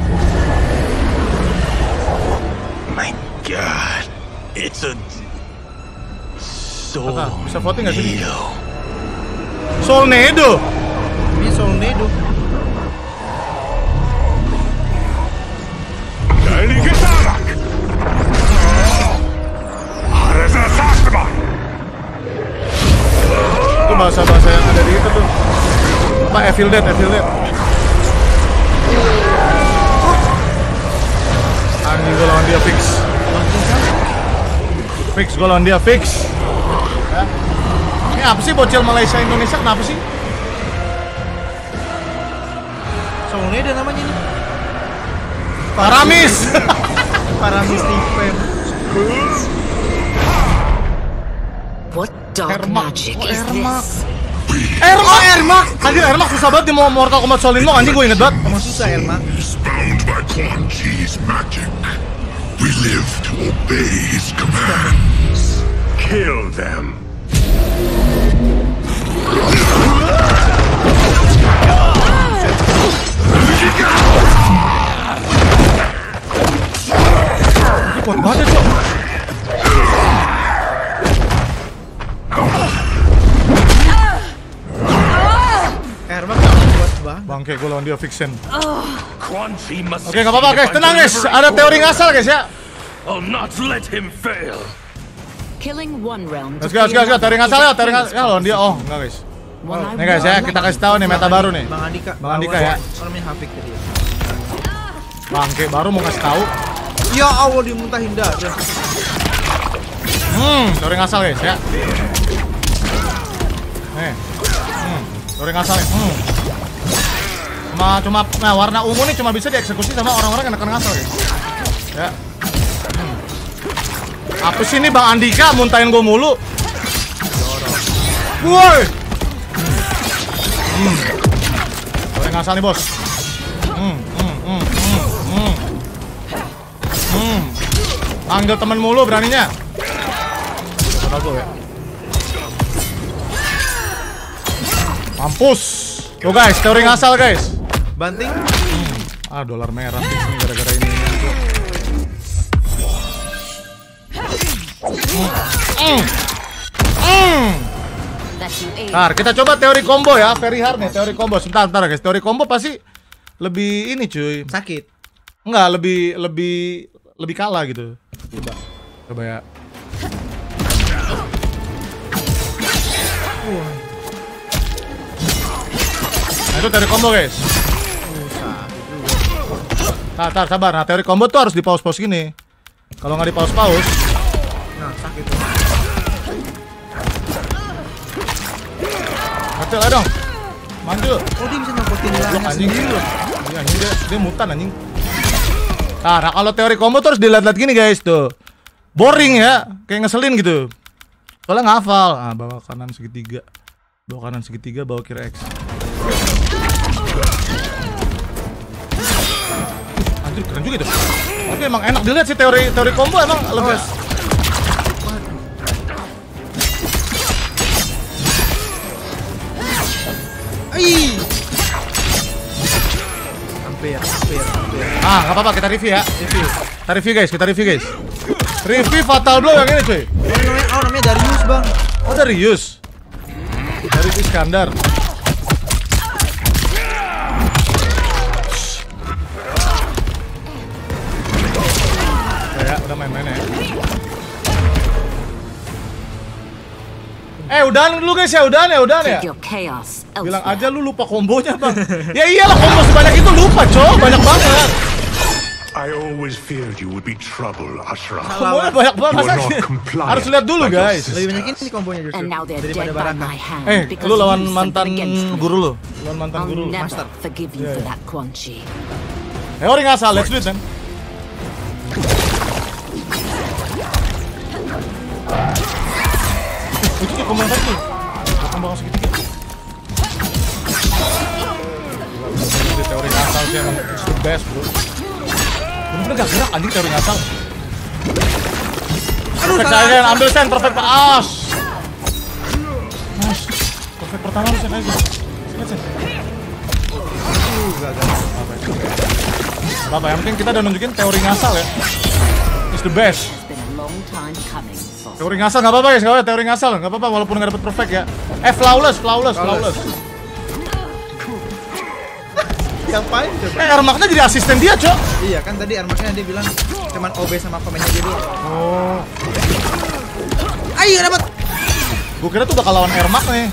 Speaker 9: My God, it's a Soul
Speaker 1: Kata, bisa voting nggak sih? Soulnado.
Speaker 2: Ini Soulnado.
Speaker 7: Dari Gitarak. Harus Sasma.
Speaker 1: Itu bahasa-bahasa yang ada di itu tuh. Apa Evil Dead, Evil Dead. Anjing gue lawan dia fix. Fix, gue lawan dia fix. Ya. Ini apa sih bocil Malaysia Indonesia kenapa sih?
Speaker 2: Soulnado namanya nih.
Speaker 1: Paramis.
Speaker 2: Paramis Tipen.
Speaker 15: What dark magic is this?
Speaker 1: Ermak, oh, Ermak. Anjir Ermak susah banget di Mortal Kombat Shaolin Monk, anjing gue inget banget.
Speaker 2: Emang susah Ermak.
Speaker 7: Bound by Quan Chi's magic. We live to obey his commands. Kill them.
Speaker 1: Kuat banget ya,
Speaker 2: Ermak kuat banget.
Speaker 1: Bangke, gue lawan dia Vixen.
Speaker 7: Oke,
Speaker 1: okay, gak apa-apa guys, tenang guys. Ada teori ngasal guys ya.
Speaker 12: I'll not let him fail.
Speaker 15: Killing one realm.
Speaker 1: Let's go, let's go, let's go. Teori ngasal ya, teori ngasal. Ya lawan dia, oh enggak guys. Oh, nih guys ya, kita kasih tahu nih meta baru nih.
Speaker 2: Bang Andika.
Speaker 1: Bang Andika ya.
Speaker 2: Orangnya Hafik tadi.
Speaker 1: Bangke baru mau ngasih tahu.
Speaker 2: Ya Allah dimuntahin dah.
Speaker 1: Hmm, teori ngasal guys ya. Nih. Hmm, teori ngasal nih. Hmm. Cuma cuma nah warna ungu nih cuma bisa dieksekusi sama orang-orang yang nekan ngasal guys. Ya. Hmm. Apa sih ini Bang Andika muntahin gue mulu? Woi. Hmm. Teori ngasal nih bos. Hmm, hmm, hmm. Hmm. Panggil temen mulu beraninya. Fatal blow ya. Mampus. Tuh guys, teori ngasal guys.
Speaker 2: Banting.
Speaker 1: Hmm. Ah, dolar merah fix nih gara-gara ini. Mm. Mm. Ntar kita coba teori combo ya, very hard nih teori combo. Sebentar, sebentar guys, teori combo pasti lebih ini cuy.
Speaker 2: Sakit.
Speaker 1: Enggak, lebih lebih lebih kalah gitu. Coba, coba ya. Nah itu teori combo guys. Nah, tar, sabar. Nah teori combo tuh harus di pause-pause gini. Kalau nggak di pause-pause,
Speaker 2: nah sakit.
Speaker 1: Kecil lah dong. Manjul.
Speaker 2: Oh dia bisa nakutin lawannya sendiri loh.
Speaker 1: Iya, anjing dia, dia mutan anjing. Nah, nah kalau teori combo tuh harus dilihat-lihat gini guys tuh. Boring ya, kayak ngeselin gitu. Soalnya nggak hafal. Ah, bawa kanan segitiga. Bawa kanan segitiga, bawa kiri X. Anjir, keren juga itu. Tapi emang enak dilihat sih teori teori combo emang lebih.
Speaker 2: Ih. Hampir, hampir, hampir.
Speaker 1: Ah, nggak apa-apa, kita review ya. Review. Kita review guys, kita review guys. Review fatal blow yang ini cuy.
Speaker 2: Oh namanya, oh, namanya Darius bang.
Speaker 1: Oh Darius. Darius Iskandar. Ya, udah main-main ya. Eh, udahan dulu guys ya, udahan ya, udahan ya. Bilang aja lu lupa kombonya bang. Ya iyalah, kombo sebanyak itu lupa cow, banyak banget.
Speaker 7: I always feared you would be trouble, Ashraf.
Speaker 1: Kombonya banyak banget, harus lihat dulu guys.
Speaker 2: Lebih banyak ini kombonya justru daripada Baraka.
Speaker 1: Eh, lu lawan mantan guru lu, lawan mantan guru lu.
Speaker 15: Master. Forgive you for that, Quan Chi.
Speaker 1: Eh, orang nggak salah, let's do it man. Itu tuh kombo tadi tuh. Kombo segitiga. Teori ngasal sih emang it's the best bro. Bener-bener gak gerak anjing teori ngasal. Perfect saya ambil sen, perfect as. Nice. Perfect pertama lu sen aja. Sen sen. Uh, gagal. Apa yang penting kita udah nunjukin teori ngasal ya. It's the best. Teori ngasal nggak apa-apa guys, nggak apa-apa teori ngasal nggak apa-apa walaupun nggak dapet perfect ya. Eh flawless, flawless, flawless.
Speaker 2: Yang paling coba.
Speaker 1: Eh Ermaknya jadi asisten dia cok.
Speaker 2: Iya kan tadi Ermaknya dia bilang cuman O B sama komennya dia doang.
Speaker 1: Oh.
Speaker 2: Ayo dapat.
Speaker 1: Gue kira tuh bakal lawan Ermak nih.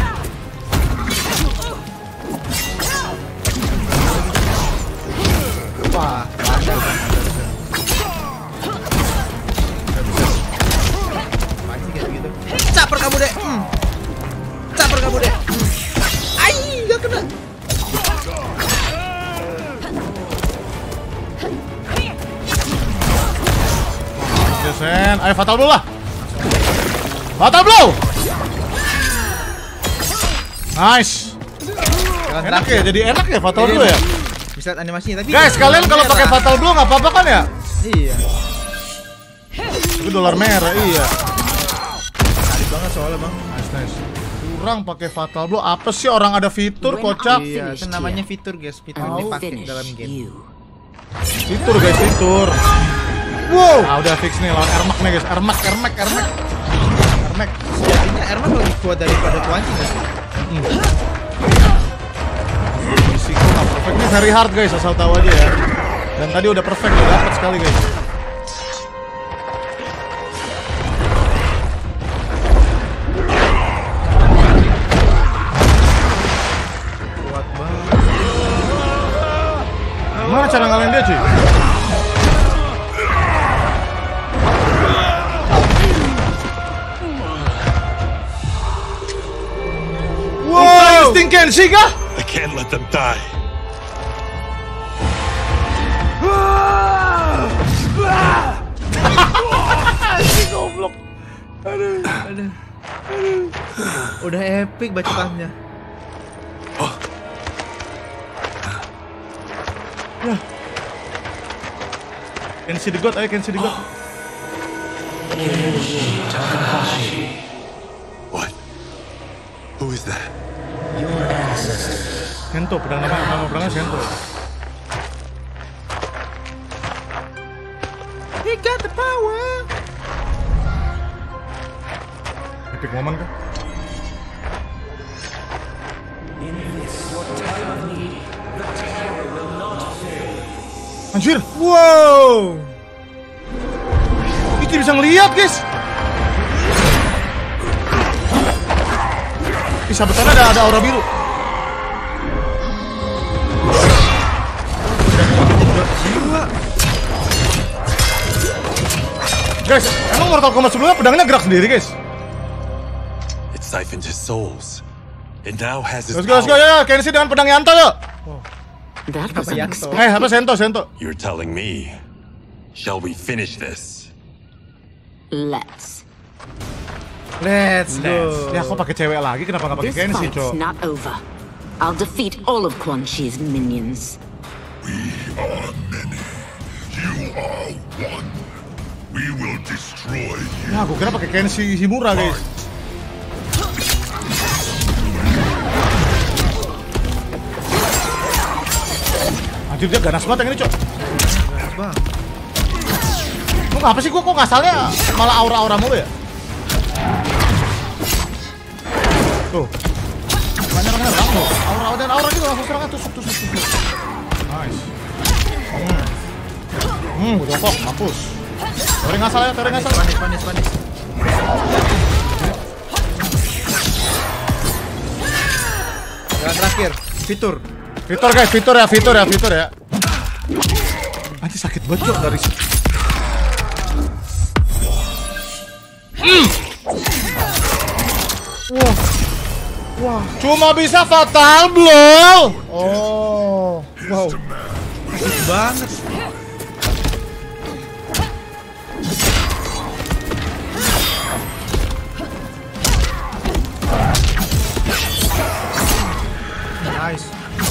Speaker 2: Wah, bandel kan. Caper kamu deh. Hmm. Caper kamu deh. Ai, enggak kena.
Speaker 1: Sen, ayo fatal blow lah. Fatal blow. Nice. Enak ya, jadi enak ya fatal blow ya.
Speaker 2: Bisa animasinya tapi.
Speaker 1: Guys, kalian kalau pakai fatal blow nggak apa-apa kan ya?
Speaker 2: Iya.
Speaker 1: Itu dolar merah, iya.
Speaker 2: Tadi banget soalnya bang.
Speaker 1: Nice, nice. Kurang pakai fatal blow, apa sih orang ada fitur kocak?
Speaker 2: Iya, itu namanya fitur guys, fitur yang dipakai dalam game.
Speaker 1: Fitur guys, fitur. Wow. Ah udah fix nih lawan Ermak nih guys, Ermak, Ermak, Ermak. Ermak.
Speaker 2: Sejatinya Ermak lebih kuat daripada Quan Chi guys.
Speaker 1: Hmm. Risiko nggak perfect nih, very hard guys, asal tahu aja ya. Dan tadi udah perfect, udah dapat sekali guys.
Speaker 2: Kuat banget.
Speaker 1: Gimana cara ngalahin dia cuy? Wow, stinking Shiga!
Speaker 8: I can't let them die.
Speaker 1: Si goblok. Aduh,
Speaker 2: aduh. Aduh. Udah epic bacotannya.
Speaker 8: Oh.
Speaker 1: Ya. Kenshi the God, ayo Kenshi the God.
Speaker 8: What? Who is that?
Speaker 12: Your ancestors.
Speaker 1: Sento, pedang nama nama pedangnya Sento.
Speaker 2: He got the power.
Speaker 1: Epic moment kan?
Speaker 12: In this your time of need, the terror will not fail.
Speaker 1: Anjir,
Speaker 2: wow.
Speaker 1: Iki bisa ngeliat guys. Ih, sabetannya ada ada aura biru. Guys, emang Mortal Kombat sebelumnya pedangnya gerak sendiri guys?
Speaker 8: It siphoned his souls. It now has his
Speaker 1: Let's go, let's go, ya, Kenshi dengan pedang Yanto yuk.
Speaker 15: That was unexpected.
Speaker 1: Eh, apa Sento, Sento?
Speaker 8: You're telling me. Shall we finish this?
Speaker 15: Let's.
Speaker 2: Let's go.
Speaker 1: Ya, kok pakai cewek lagi? Kenapa nggak pakai
Speaker 15: This
Speaker 1: Kenshi,
Speaker 15: fight's
Speaker 1: Cok?
Speaker 15: not over. I'll defeat all of Quan Chi's minions.
Speaker 7: We are many. You are one. We will destroy you.
Speaker 1: Ya, aku kira pakai Kenshi Himura, guys. Anjir, dia ganas banget yang ini, Cok.
Speaker 2: Ganas banget.
Speaker 1: Lu ngapa sih gua kok ngasalnya malah aura-aura mulu ya? Tuh. Banyak-banyak langsung. Aura dan aura gitu langsung serangan tusuk tusuk tusuk. Nice. Hmm. Hmm, udah kok, mampus. Teori ngasal ya, teori ngasal.
Speaker 2: Panis, panis, panis. Jalan terakhir, fitur.
Speaker 1: Fitur guys, fitur ya, fitur ya, fitur ya. Anjir sakit banget Cok dari situ. Mm. Wah. Wah, cuma bisa fatal blow. Oh, wow.
Speaker 2: Sakit banget. Nice.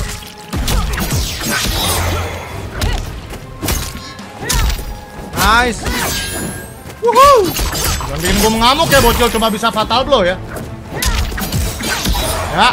Speaker 2: Nice.
Speaker 1: Woohoo. Jangan bikin gue mengamuk ya bocil, cuma bisa fatal blow ya. Ya.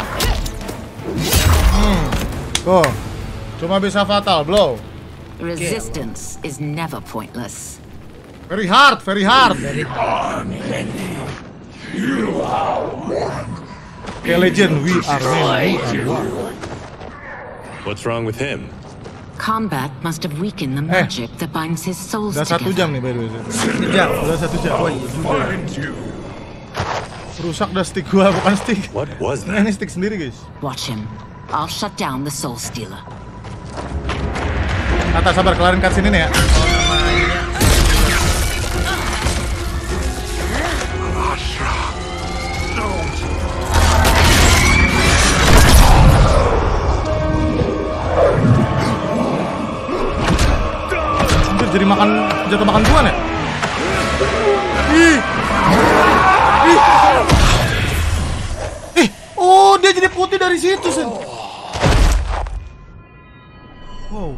Speaker 1: Hmm. Tuh. Cuma bisa fatal blow.
Speaker 15: Resistance is never pointless.
Speaker 1: Very hard, very hard.
Speaker 7: We are many. You are one.
Speaker 1: Okay, legend, we are many.
Speaker 8: What's wrong with him?
Speaker 15: Combat must have weakened the magic that binds his souls
Speaker 1: Udah satu jam
Speaker 15: together.
Speaker 1: nih by the way. Satu jam, udah satu jam. Oh, iya juga. Rusak dah stick gua, bukan stick.
Speaker 8: What was
Speaker 1: that? Ini stick sendiri guys.
Speaker 15: Watch him. I'll shut down the Soul Stealer.
Speaker 1: Kata sabar kelarin cutscene ini ya. Anjir jadi makan jatuh makan tuan ya? Ih. Ih. Ih, oh dia jadi putih dari situ sih. Wow.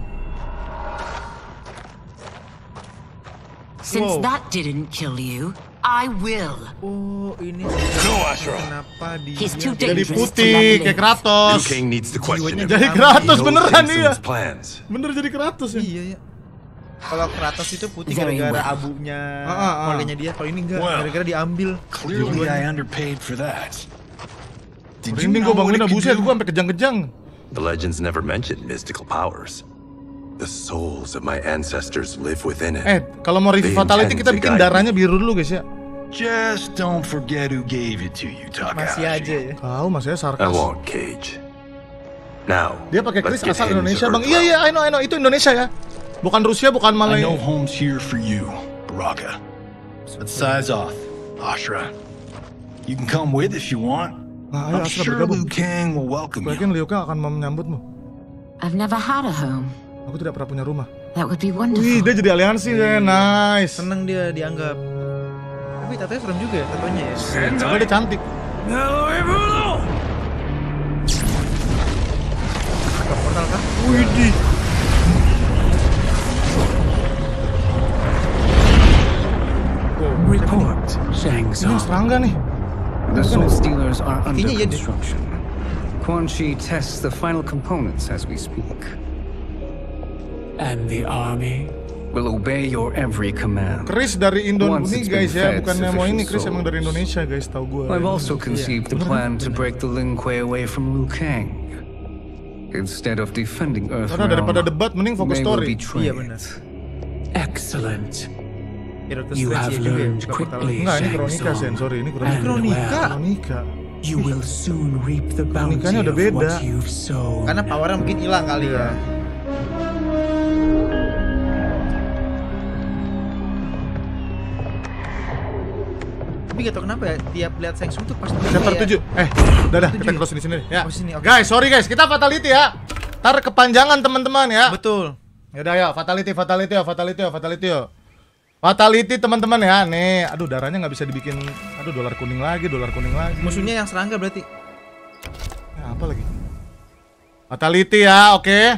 Speaker 15: Since
Speaker 1: Wow.
Speaker 15: that didn't kill you, I will.
Speaker 2: Oh, ini
Speaker 8: No, Ashra.
Speaker 2: kenapa dia
Speaker 15: He's too
Speaker 1: Jadi
Speaker 15: dangerous to
Speaker 1: putih
Speaker 15: let
Speaker 1: kayak
Speaker 15: live.
Speaker 1: Kratos.
Speaker 8: Liu Kang needs to question him.
Speaker 1: Jadi
Speaker 8: He
Speaker 1: Kratos
Speaker 8: knows
Speaker 1: beneran
Speaker 8: Shang
Speaker 1: iya.
Speaker 8: Tsung's plans.
Speaker 1: Bener jadi Kratos ya.
Speaker 2: Iya ya. Kalau Kratos itu putih
Speaker 15: Very
Speaker 2: gara-gara
Speaker 15: well.
Speaker 2: abunya
Speaker 1: Ah, ah, ah.
Speaker 2: keluarganya dia. Kalau ini enggak,
Speaker 12: Well,
Speaker 2: gara-gara diambil.
Speaker 12: Clearly, I underpaid for that. Did you
Speaker 1: Merinding
Speaker 12: know
Speaker 1: gua
Speaker 12: what
Speaker 1: bangunin
Speaker 12: it could
Speaker 1: buset
Speaker 12: do?
Speaker 1: gua sampai kejang-kejang.
Speaker 8: The legends never mentioned mystical powers. The souls of my ancestors live within it.
Speaker 1: Eh, kalau mau review
Speaker 8: They
Speaker 1: Fatality
Speaker 8: intend
Speaker 1: kita
Speaker 8: to
Speaker 1: bikin
Speaker 8: guide
Speaker 1: darahnya biru dulu guys ya.
Speaker 12: Just don't forget who gave it to you,
Speaker 2: Masih
Speaker 12: Takahashi.
Speaker 2: aja ya.
Speaker 1: Tahu mas ya
Speaker 8: I
Speaker 1: sarkas.
Speaker 8: won't, Cage. Now,
Speaker 1: Dia pakai
Speaker 8: let's
Speaker 1: kris
Speaker 8: get
Speaker 1: asal
Speaker 8: Him's
Speaker 1: Indonesia bang.
Speaker 8: Earth
Speaker 1: Iya iya,
Speaker 8: Realm.
Speaker 1: I know I know itu Indonesia ya. Bukan Rusia, bukan
Speaker 12: I
Speaker 1: Malay.
Speaker 12: know home's here for you, Baraka. But size off, Ashra. You can come with if you want.
Speaker 1: Nah, ayo
Speaker 12: I'm
Speaker 1: Ashra
Speaker 12: sure
Speaker 1: bergabung.
Speaker 12: Liu Kang will welcome
Speaker 1: Gue
Speaker 12: you.
Speaker 1: yakin Liu Kang akan menyambutmu.
Speaker 15: I've never had a home.
Speaker 1: Aku tidak pernah punya rumah.
Speaker 15: That would be
Speaker 1: Wih,
Speaker 15: wonderful.
Speaker 1: dia jadi aliansi ya, nice.
Speaker 2: Seneng dia dianggap. Tapi tatanya serem juga ya, tatonya ya.
Speaker 1: Coba dia cantik.
Speaker 2: Ke portal kah?
Speaker 1: Widih.
Speaker 10: Report, Shang Tsung.
Speaker 1: Ini serangga nih.
Speaker 10: The Soul Stealers are under construction. Quan Chi tests the final components as we speak.
Speaker 12: And the army
Speaker 10: will obey your every command.
Speaker 1: Chris dari Indonesia nih guys ya, bukannya mau ini. Chris emang dari Indonesia guys, tahu gue.
Speaker 10: I've also conceived the plan to break the Lin Kuei away from Liu Kang. Instead of defending Earth
Speaker 1: Karena daripada debat, mending fokus story.
Speaker 10: Iya benar.
Speaker 12: Excellent. You have learned quickly.
Speaker 1: Enggak, ini kronika Sen, sorry, ini kronika.
Speaker 2: Kronika.
Speaker 1: Kronika.
Speaker 12: You will soon reap the bounty
Speaker 1: udah
Speaker 12: of
Speaker 1: beda.
Speaker 12: what you've sown.
Speaker 2: Karena powernya mungkin hilang kali ya. Tapi gak tau kenapa ya, tiap lihat Shang Tsung tuh pasti
Speaker 1: chapter tujuh. Eh, udah dah, kita close di sini ya. Guys, sorry guys, kita fatality ya. Ntar kepanjangan teman-teman ya.
Speaker 2: Betul.
Speaker 1: Yaudah ya, fatality, fatality ya, fatality ya, fatality ya. Fatality teman-teman ya, nih. Aduh, darahnya nggak bisa dibikin. Aduh, dolar kuning lagi, dolar kuning lagi.
Speaker 2: Musuhnya yang serangga berarti.
Speaker 1: Ya, apa lagi? Fatality ya, oke. Okay.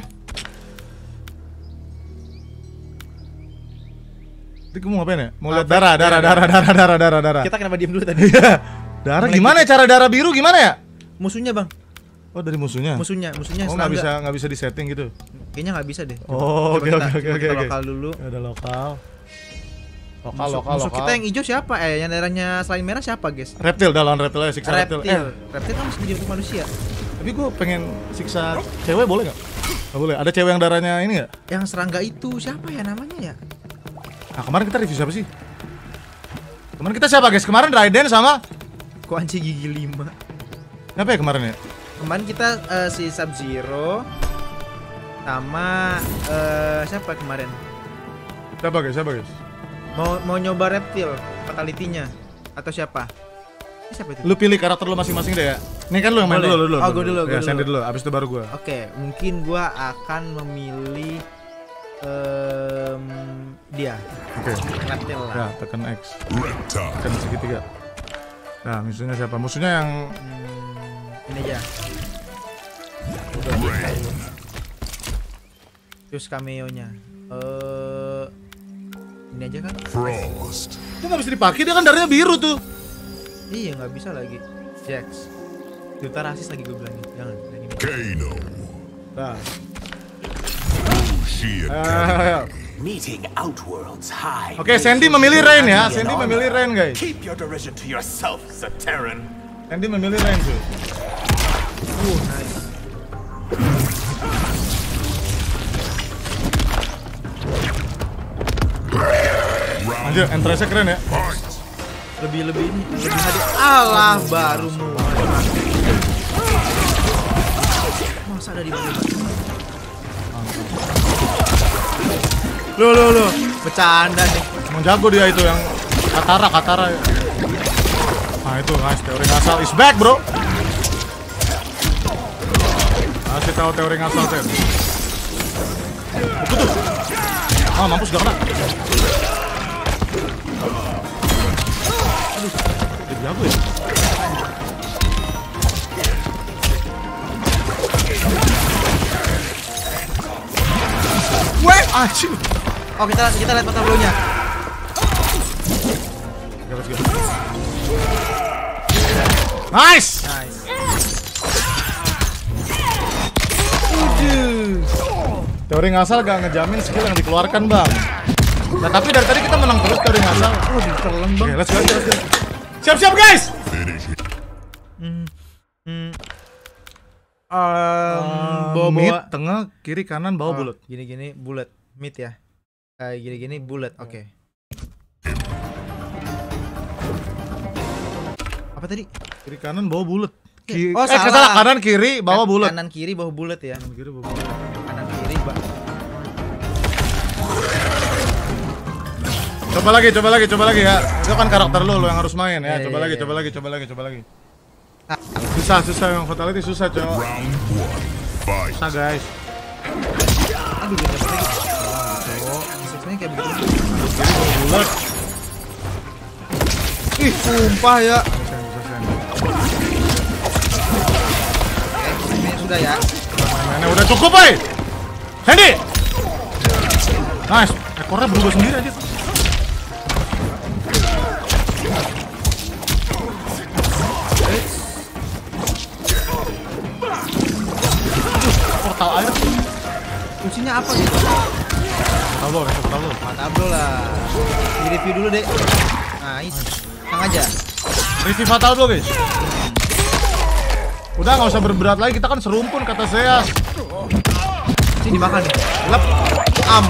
Speaker 1: Tadi kamu ngapain ya? Mau lihat darah, darah, darah, darah, darah, darah, darah.
Speaker 2: Kita kenapa diem dulu tadi?
Speaker 1: Darah gimana ya? Cara darah biru gimana ya?
Speaker 2: Musuhnya bang.
Speaker 1: Oh, dari musuhnya?
Speaker 2: Musuhnya, musuhnya
Speaker 1: oh, nggak bisa, nggak bisa disetting gitu?
Speaker 2: Kayaknya nggak bisa deh.
Speaker 1: Oh, oke, oke, oke, oke.
Speaker 2: Lokal dulu.
Speaker 1: Ada lokal. Lokal,
Speaker 2: musuh,
Speaker 1: lokal,
Speaker 2: musuh
Speaker 1: lokal.
Speaker 2: kita yang hijau siapa? Eh, yang darahnya selain merah siapa, guys?
Speaker 1: Reptil, dah lawan reptil aja, siksa reptil.
Speaker 2: Reptil, eh. reptil kan masih jadi untuk manusia.
Speaker 1: Tapi gue pengen siksa cewek, boleh nggak? Nggak boleh. Ada cewek yang darahnya ini nggak?
Speaker 2: Yang serangga itu siapa ya namanya ya?
Speaker 1: Nah, kemarin kita review siapa sih? Kemarin kita siapa, guys? Kemarin Raiden sama
Speaker 2: Quan Chi gigi lima.
Speaker 1: Siapa ya kemarin ya?
Speaker 2: Kemarin kita uh, si Sub-Zero sama uh, siapa kemarin?
Speaker 1: Siapa guys? Siapa guys?
Speaker 2: Mau mau nyoba reptil fatality-nya atau siapa? Ini siapa itu?
Speaker 1: Lu pilih karakter lu masing-masing deh ya. Nih kan lu yang main dulu, lu dulu.
Speaker 2: Oh, gue dulu, gue
Speaker 1: ya,
Speaker 2: dulu.
Speaker 1: Sandy dulu, abis itu baru gue.
Speaker 2: Oke, okay, mungkin gue akan memilih um, dia.
Speaker 1: Oke.
Speaker 2: Okay. Reptil lah.
Speaker 1: Ya, tekan X. Tekan segitiga. Nah, musuhnya siapa? Musuhnya yang
Speaker 2: hmm, ini aja. Terus cameo-nya. Eh uh, ini aja kan?
Speaker 7: Frost.
Speaker 1: Itu nggak bisa dipakai, dia kan darahnya biru tuh.
Speaker 2: Iya, nggak bisa lagi. Jax. Duta rasis lagi gue bilangin. Jangan.
Speaker 7: Kano.
Speaker 1: Nah.
Speaker 14: Uh, Meeting Outworld's high.
Speaker 1: Oke, okay, Sandy memilih Rain ya. Sandy memilih Rain, guys.
Speaker 14: Keep your derision to yourself, Zaterran.
Speaker 1: Sandy memilih Rain tuh.
Speaker 2: Uh, nice.
Speaker 1: Anjir, entrance-nya keren ya.
Speaker 2: Lebih-lebih ini, lebih hadir. Alah, baru mulai. Masa ada di mana? Loh, loh, loh. Bercanda nih.
Speaker 1: Emang jago dia itu yang Katara, Katara. Nah, itu guys, teori ngasal is back, bro. Kasih tahu teori ngasal, Sen. Buku tuh. Ah, mampus gak kena. Aduh, dia jago ya. Weh, anjir.
Speaker 2: Oh, kita kita lihat mata blow-nya.
Speaker 1: Let's go. Nice.
Speaker 2: Nice.
Speaker 1: Teori ngasal gak ngejamin skill yang dikeluarkan, Bang. Nah, tapi dari tadi kita menang terus teori ngasal.
Speaker 2: Oh, ditelan, Bang.
Speaker 1: Oke, let's go, let's go. Siap-siap, guys.
Speaker 2: Hmm. Hmm. Um, bawa
Speaker 1: mid, tengah, kiri, kanan, bawah,
Speaker 2: oh,
Speaker 1: bulat.
Speaker 2: Gini-gini bulat, mid ya. Kayak gini-gini bulat, oke. Okay. Apa tadi?
Speaker 1: Kiri, kanan, bawah, bulat.
Speaker 2: Ki oh,
Speaker 1: eh, salah. Kanan, kiri, bawah, bulat.
Speaker 2: Kanan, kiri, bawah, bulat ya.
Speaker 1: Kanan, kiri, bawah, bulat.
Speaker 2: Kanan, kiri, bawah.
Speaker 1: Coba lagi, coba lagi, coba lagi ya. Itu kan karakter lo, lo yang harus main ya. Coba lagi, coba lagi, coba lagi, coba lagi. Susah, susah yang fatality susah, cowok. Susah, guys.
Speaker 2: Aduh, gak dapet lagi. Cowok, misalnya kayak begitu.
Speaker 1: Bulat.
Speaker 2: Ih, sumpah ya. Oke, ini sudah ya.
Speaker 1: Mainnya udah cukup, boy. Sandy. Nice. Ekornya berubah sendiri aja.
Speaker 2: apa gitu?
Speaker 1: Tahu, tahu.
Speaker 2: Mantap bro lah. Di review dulu deh. Nice. Sang aja.
Speaker 1: Review fatal bro guys. Udah nggak usah berberat lagi, kita kan serumpun kata saya.
Speaker 2: Sini dimakan. Lep. Am.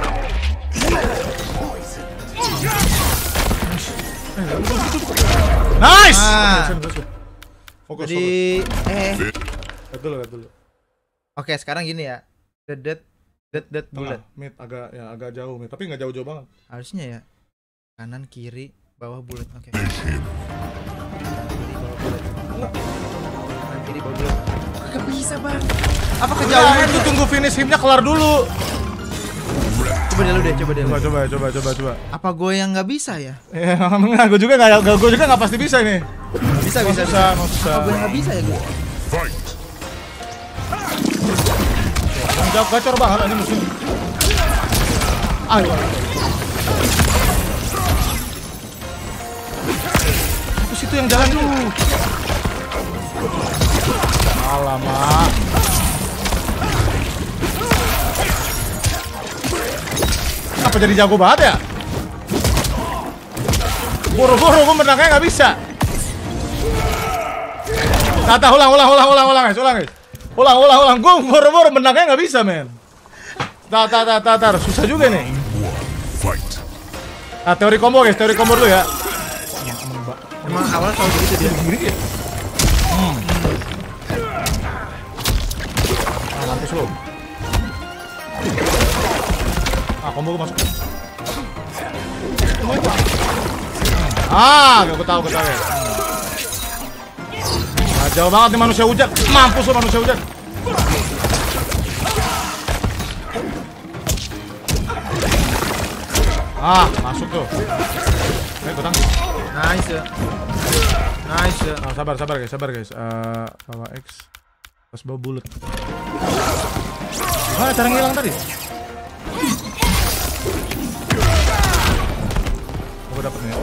Speaker 1: Nice.
Speaker 2: Ah.
Speaker 1: Fokus.
Speaker 2: Jadi eh.
Speaker 1: Lihat dulu, lihat dulu.
Speaker 2: Oke, sekarang gini ya. Dead dead dead dead bullet.
Speaker 1: Mid agak ya agak jauh mid, tapi nggak jauh-jauh banget.
Speaker 2: Harusnya ya. Kanan kiri bawah bullet. Oke. Kiri bawah bullet. Gak bisa bang. Apa kejauhan
Speaker 1: itu? Tunggu finish himnya kelar dulu.
Speaker 2: Coba dulu deh, coba deh.
Speaker 1: Coba coba coba coba coba.
Speaker 2: Apa gue yang nggak bisa ya?
Speaker 1: Ya enggak, gue juga nggak, gue juga nggak pasti bisa nih.
Speaker 2: Bisa bisa
Speaker 1: bisa. bisa.
Speaker 2: Apa gue yang nggak bisa ya gue?
Speaker 1: Jauh gacor banget ini musuh. Ayo. Apa situ yang jalan dulu? Alamak. Apa jadi jago banget ya? Boro-boro gue menangnya nggak bisa. Kata ulang ulang ulang ulang ulang guys, ulang guys. Ulang ulang ulang gue boro-boro menangnya nggak bisa men. Tar tar tar tar tar susah juga nih. Nah teori combo guys, teori combo dulu ya.
Speaker 2: Emang awal selalu begitu dia.
Speaker 1: Gini ya. Hmm. Ah mampus lo. Ah combo gue masuk. Ah, gue tahu gue tahu ya. Nah, jauh banget nih manusia hujan. Mampus lo manusia hujan. Ah, masuk tuh. Eh, gue tangkap.
Speaker 2: Nice ya. Nice ya.
Speaker 1: Nah, sabar, sabar guys, sabar guys. Uh, bawa X. Terus bawa bullet. Ah, cara ngilang tadi. Gue dapet nih.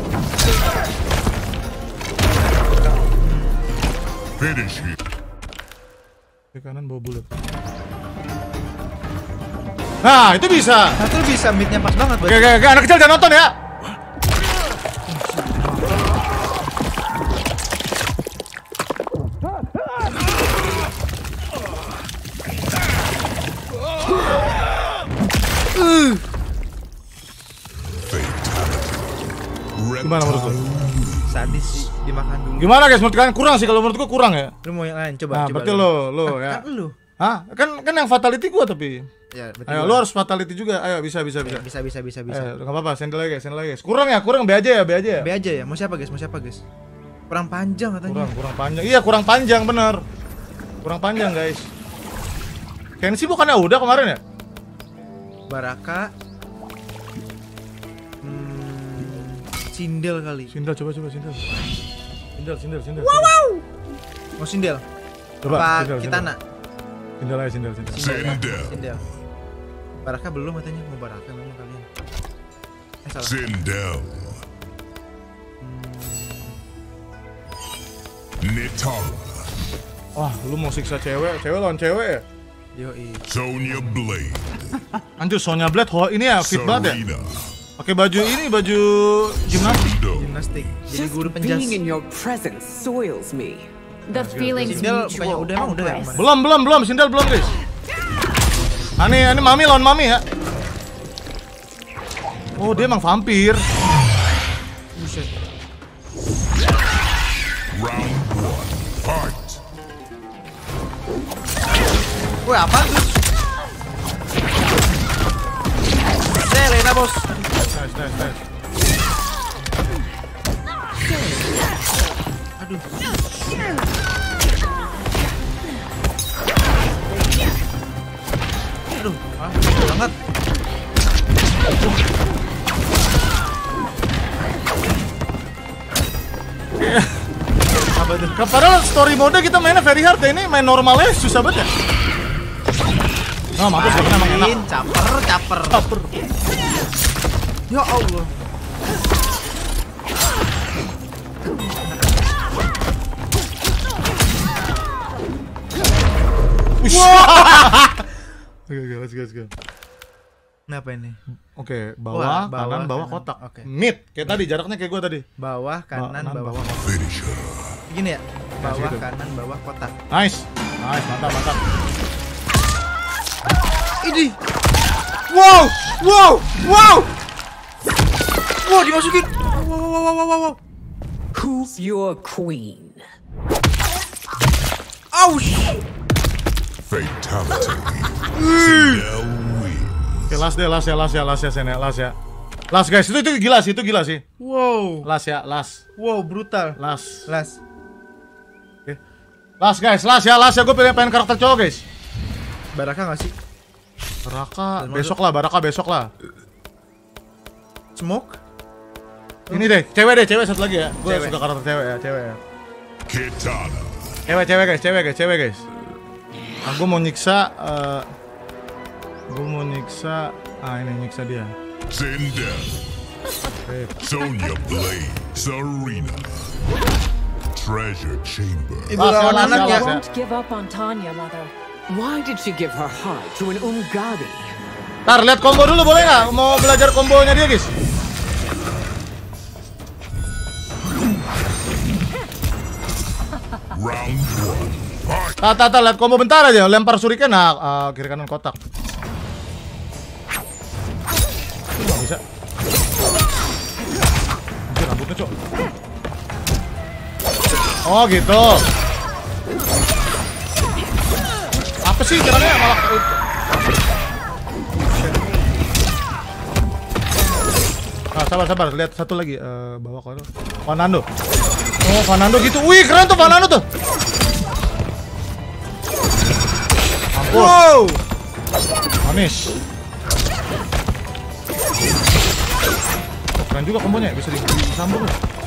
Speaker 7: Finish it.
Speaker 1: Di kanan bawa bullet. Nah, itu bisa.
Speaker 2: Nah, itu bisa midnya pas banget.
Speaker 1: Oke, oke, oke, anak kecil jangan nonton ya. Uh. Gimana menurut lu?
Speaker 2: Sadis sih, dimakan dulu.
Speaker 1: Gimana guys, menurut kalian kurang sih, kalau menurut gua kurang ya.
Speaker 2: Lu mau yang lain coba.
Speaker 1: Nah,
Speaker 2: coba
Speaker 1: berarti lo, lo
Speaker 2: ah,
Speaker 1: ya.
Speaker 2: Kan lu.
Speaker 1: Hah? Kan kan yang fatality gua tapi.
Speaker 2: Ya,
Speaker 1: ayo, lu harus fatality juga. Ayo, bisa bisa bisa.
Speaker 2: Bisa bisa bisa bisa.
Speaker 1: Eh, enggak apa-apa, sendel lagi guys, sendel lagi guys. Kurang ya, kurang B aja ya, B aja ya.
Speaker 2: B aja ya. Mau siapa guys? Mau siapa guys? Kurang panjang katanya.
Speaker 1: Kurang, kurang panjang. Iya, kurang panjang bener. Kurang panjang guys. Kenshi bukannya udah kemarin ya?
Speaker 2: Baraka. Hmm, Sindel kali.
Speaker 1: Sindel coba coba Sindel. Sindel, Sindel, Sindel.
Speaker 2: Wow, wow. Mau Sindel?
Speaker 1: Coba
Speaker 2: apa
Speaker 1: Sindel,
Speaker 2: Kitana?
Speaker 1: Sindel aja Sindel, Sindel.
Speaker 2: Sindel. Sindel. Baraka belum katanya, mau Baraka memang kalian. Eh salah.
Speaker 7: Sindel. Netara.
Speaker 1: Wah, lu mau siksa cewek, cewek lawan cewek ya?
Speaker 2: Yoi.
Speaker 7: Sonya Blade.
Speaker 1: Anjir, Sonya Blade, oh ini ya fit banget ya? Pakai baju ini, baju gimnastik.
Speaker 2: Gimnastik. Jadi guru penjas.
Speaker 4: Being in your presence soils me.
Speaker 17: The feelings
Speaker 2: Sindel bukannya udah emang udah ya?
Speaker 1: Belum, belum, belum, Sindel belum guys. Ini, ini mami lawan mami ya. Oh, dia emang vampir.
Speaker 2: Buset.
Speaker 7: Round one, fight.
Speaker 2: Woi, apa tuh? Selena bos.
Speaker 1: Nice, nice, nice.
Speaker 2: Aduh. Aduh, ah, banget.
Speaker 1: Apa itu? Padahal story mode kita mainnya very hard ya, ini main normalnya susah banget ya. Nah, mampus karena emang enak.
Speaker 2: Caper, caper.
Speaker 1: Caper.
Speaker 2: Ya Allah.
Speaker 1: Wah. Oke, oke, let's go, let's go.
Speaker 2: Kenapa ini?
Speaker 1: Oke, bawah,
Speaker 2: Wah,
Speaker 1: kanan,
Speaker 2: bawah,
Speaker 1: bawah,
Speaker 2: kanan.
Speaker 1: kotak.
Speaker 2: Oke.
Speaker 1: Mid, kayak tadi jaraknya kayak gua tadi.
Speaker 2: Bawah, kanan,
Speaker 1: Kanan,
Speaker 2: bawah.
Speaker 1: bawah.
Speaker 2: Gini ya. Bawah,
Speaker 1: gitu.
Speaker 2: kanan, bawah, kotak.
Speaker 1: Nice. Nice, mantap, mantap.
Speaker 2: Ini. Wow, wow, wow. Wow, dimasukin. Wow, wow, wow, wow, wow, wow.
Speaker 4: Who's your queen?
Speaker 2: Ouch.
Speaker 7: Fatality.
Speaker 1: Oke, last deh, last ya, last ya, last ya, Sen ya, last ya. Last guys, itu itu gila sih, itu gila sih.
Speaker 2: Wow.
Speaker 1: Last ya, last.
Speaker 2: Wow, brutal.
Speaker 1: Last.
Speaker 2: Last.
Speaker 1: Oke. Last guys, last ya, last ya. Gue pengen pengen karakter cowok guys.
Speaker 2: Baraka nggak sih?
Speaker 1: Baraka besok lah, Baraka besok lah.
Speaker 2: Smoke?
Speaker 1: Ini deh, cewek deh, cewek satu lagi ya. Gue
Speaker 2: Cewek.
Speaker 1: suka karakter cewek ya, cewek ya.
Speaker 7: Kitana.
Speaker 1: Cewek, cewek guys, cewek guys, cewek guys. Nah, gue mau nyiksa, uh, gue mau nyiksa, ah ini nyiksa dia.
Speaker 7: Zendel. Sonya Blade. Serena. Treasure Chamber.
Speaker 2: Ibu lawan anaknya.
Speaker 6: Won't give up on Tanya, mother.
Speaker 4: Why did she give her heart to an Ungari?
Speaker 1: Ntar lihat combo dulu boleh nggak? Mau belajar kombonya dia guys.
Speaker 7: Round one.
Speaker 1: Tata, tata, lihat combo bentar aja. Lempar shuriken, nah uh, kiri kanan kotak. Nggak bisa. Anjir, rambutnya cok. Oh gitu. Apa sih caranya malah? Ah, sabar, sabar. Lihat satu lagi. Uh, bawa ke Fernando. Oh, Fernando gitu. Wih, keren tuh Fernando tuh.
Speaker 2: Wow.
Speaker 1: Manis. Oh, keren juga kombonya, bisa disambung.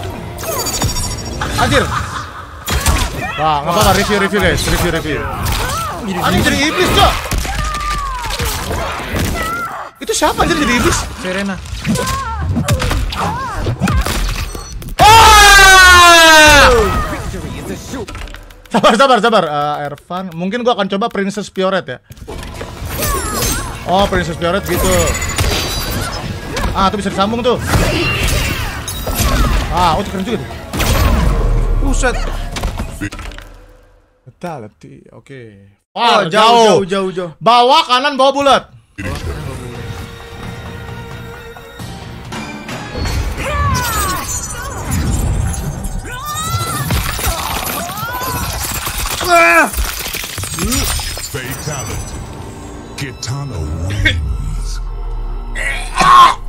Speaker 1: Anjir. Wah, nggak apa-apa, review review guys, review review. Anjir jadi iblis, Cok. Itu siapa anjir jadi iblis?
Speaker 2: Serena.
Speaker 1: Sabar, sabar, sabar. Uh, Ervan, mungkin gua akan coba Princess Pioret ya. Oh, Princess Pioret gitu. Ah, tuh bisa disambung tuh. Ah, oh keren juga tuh.
Speaker 2: Buset.
Speaker 1: Fatality, oke. Okay.
Speaker 2: Oh, jauh, jauh, jauh, jauh.
Speaker 1: Bawah kanan, bawah bulat.
Speaker 7: Fatality. Kitana wins.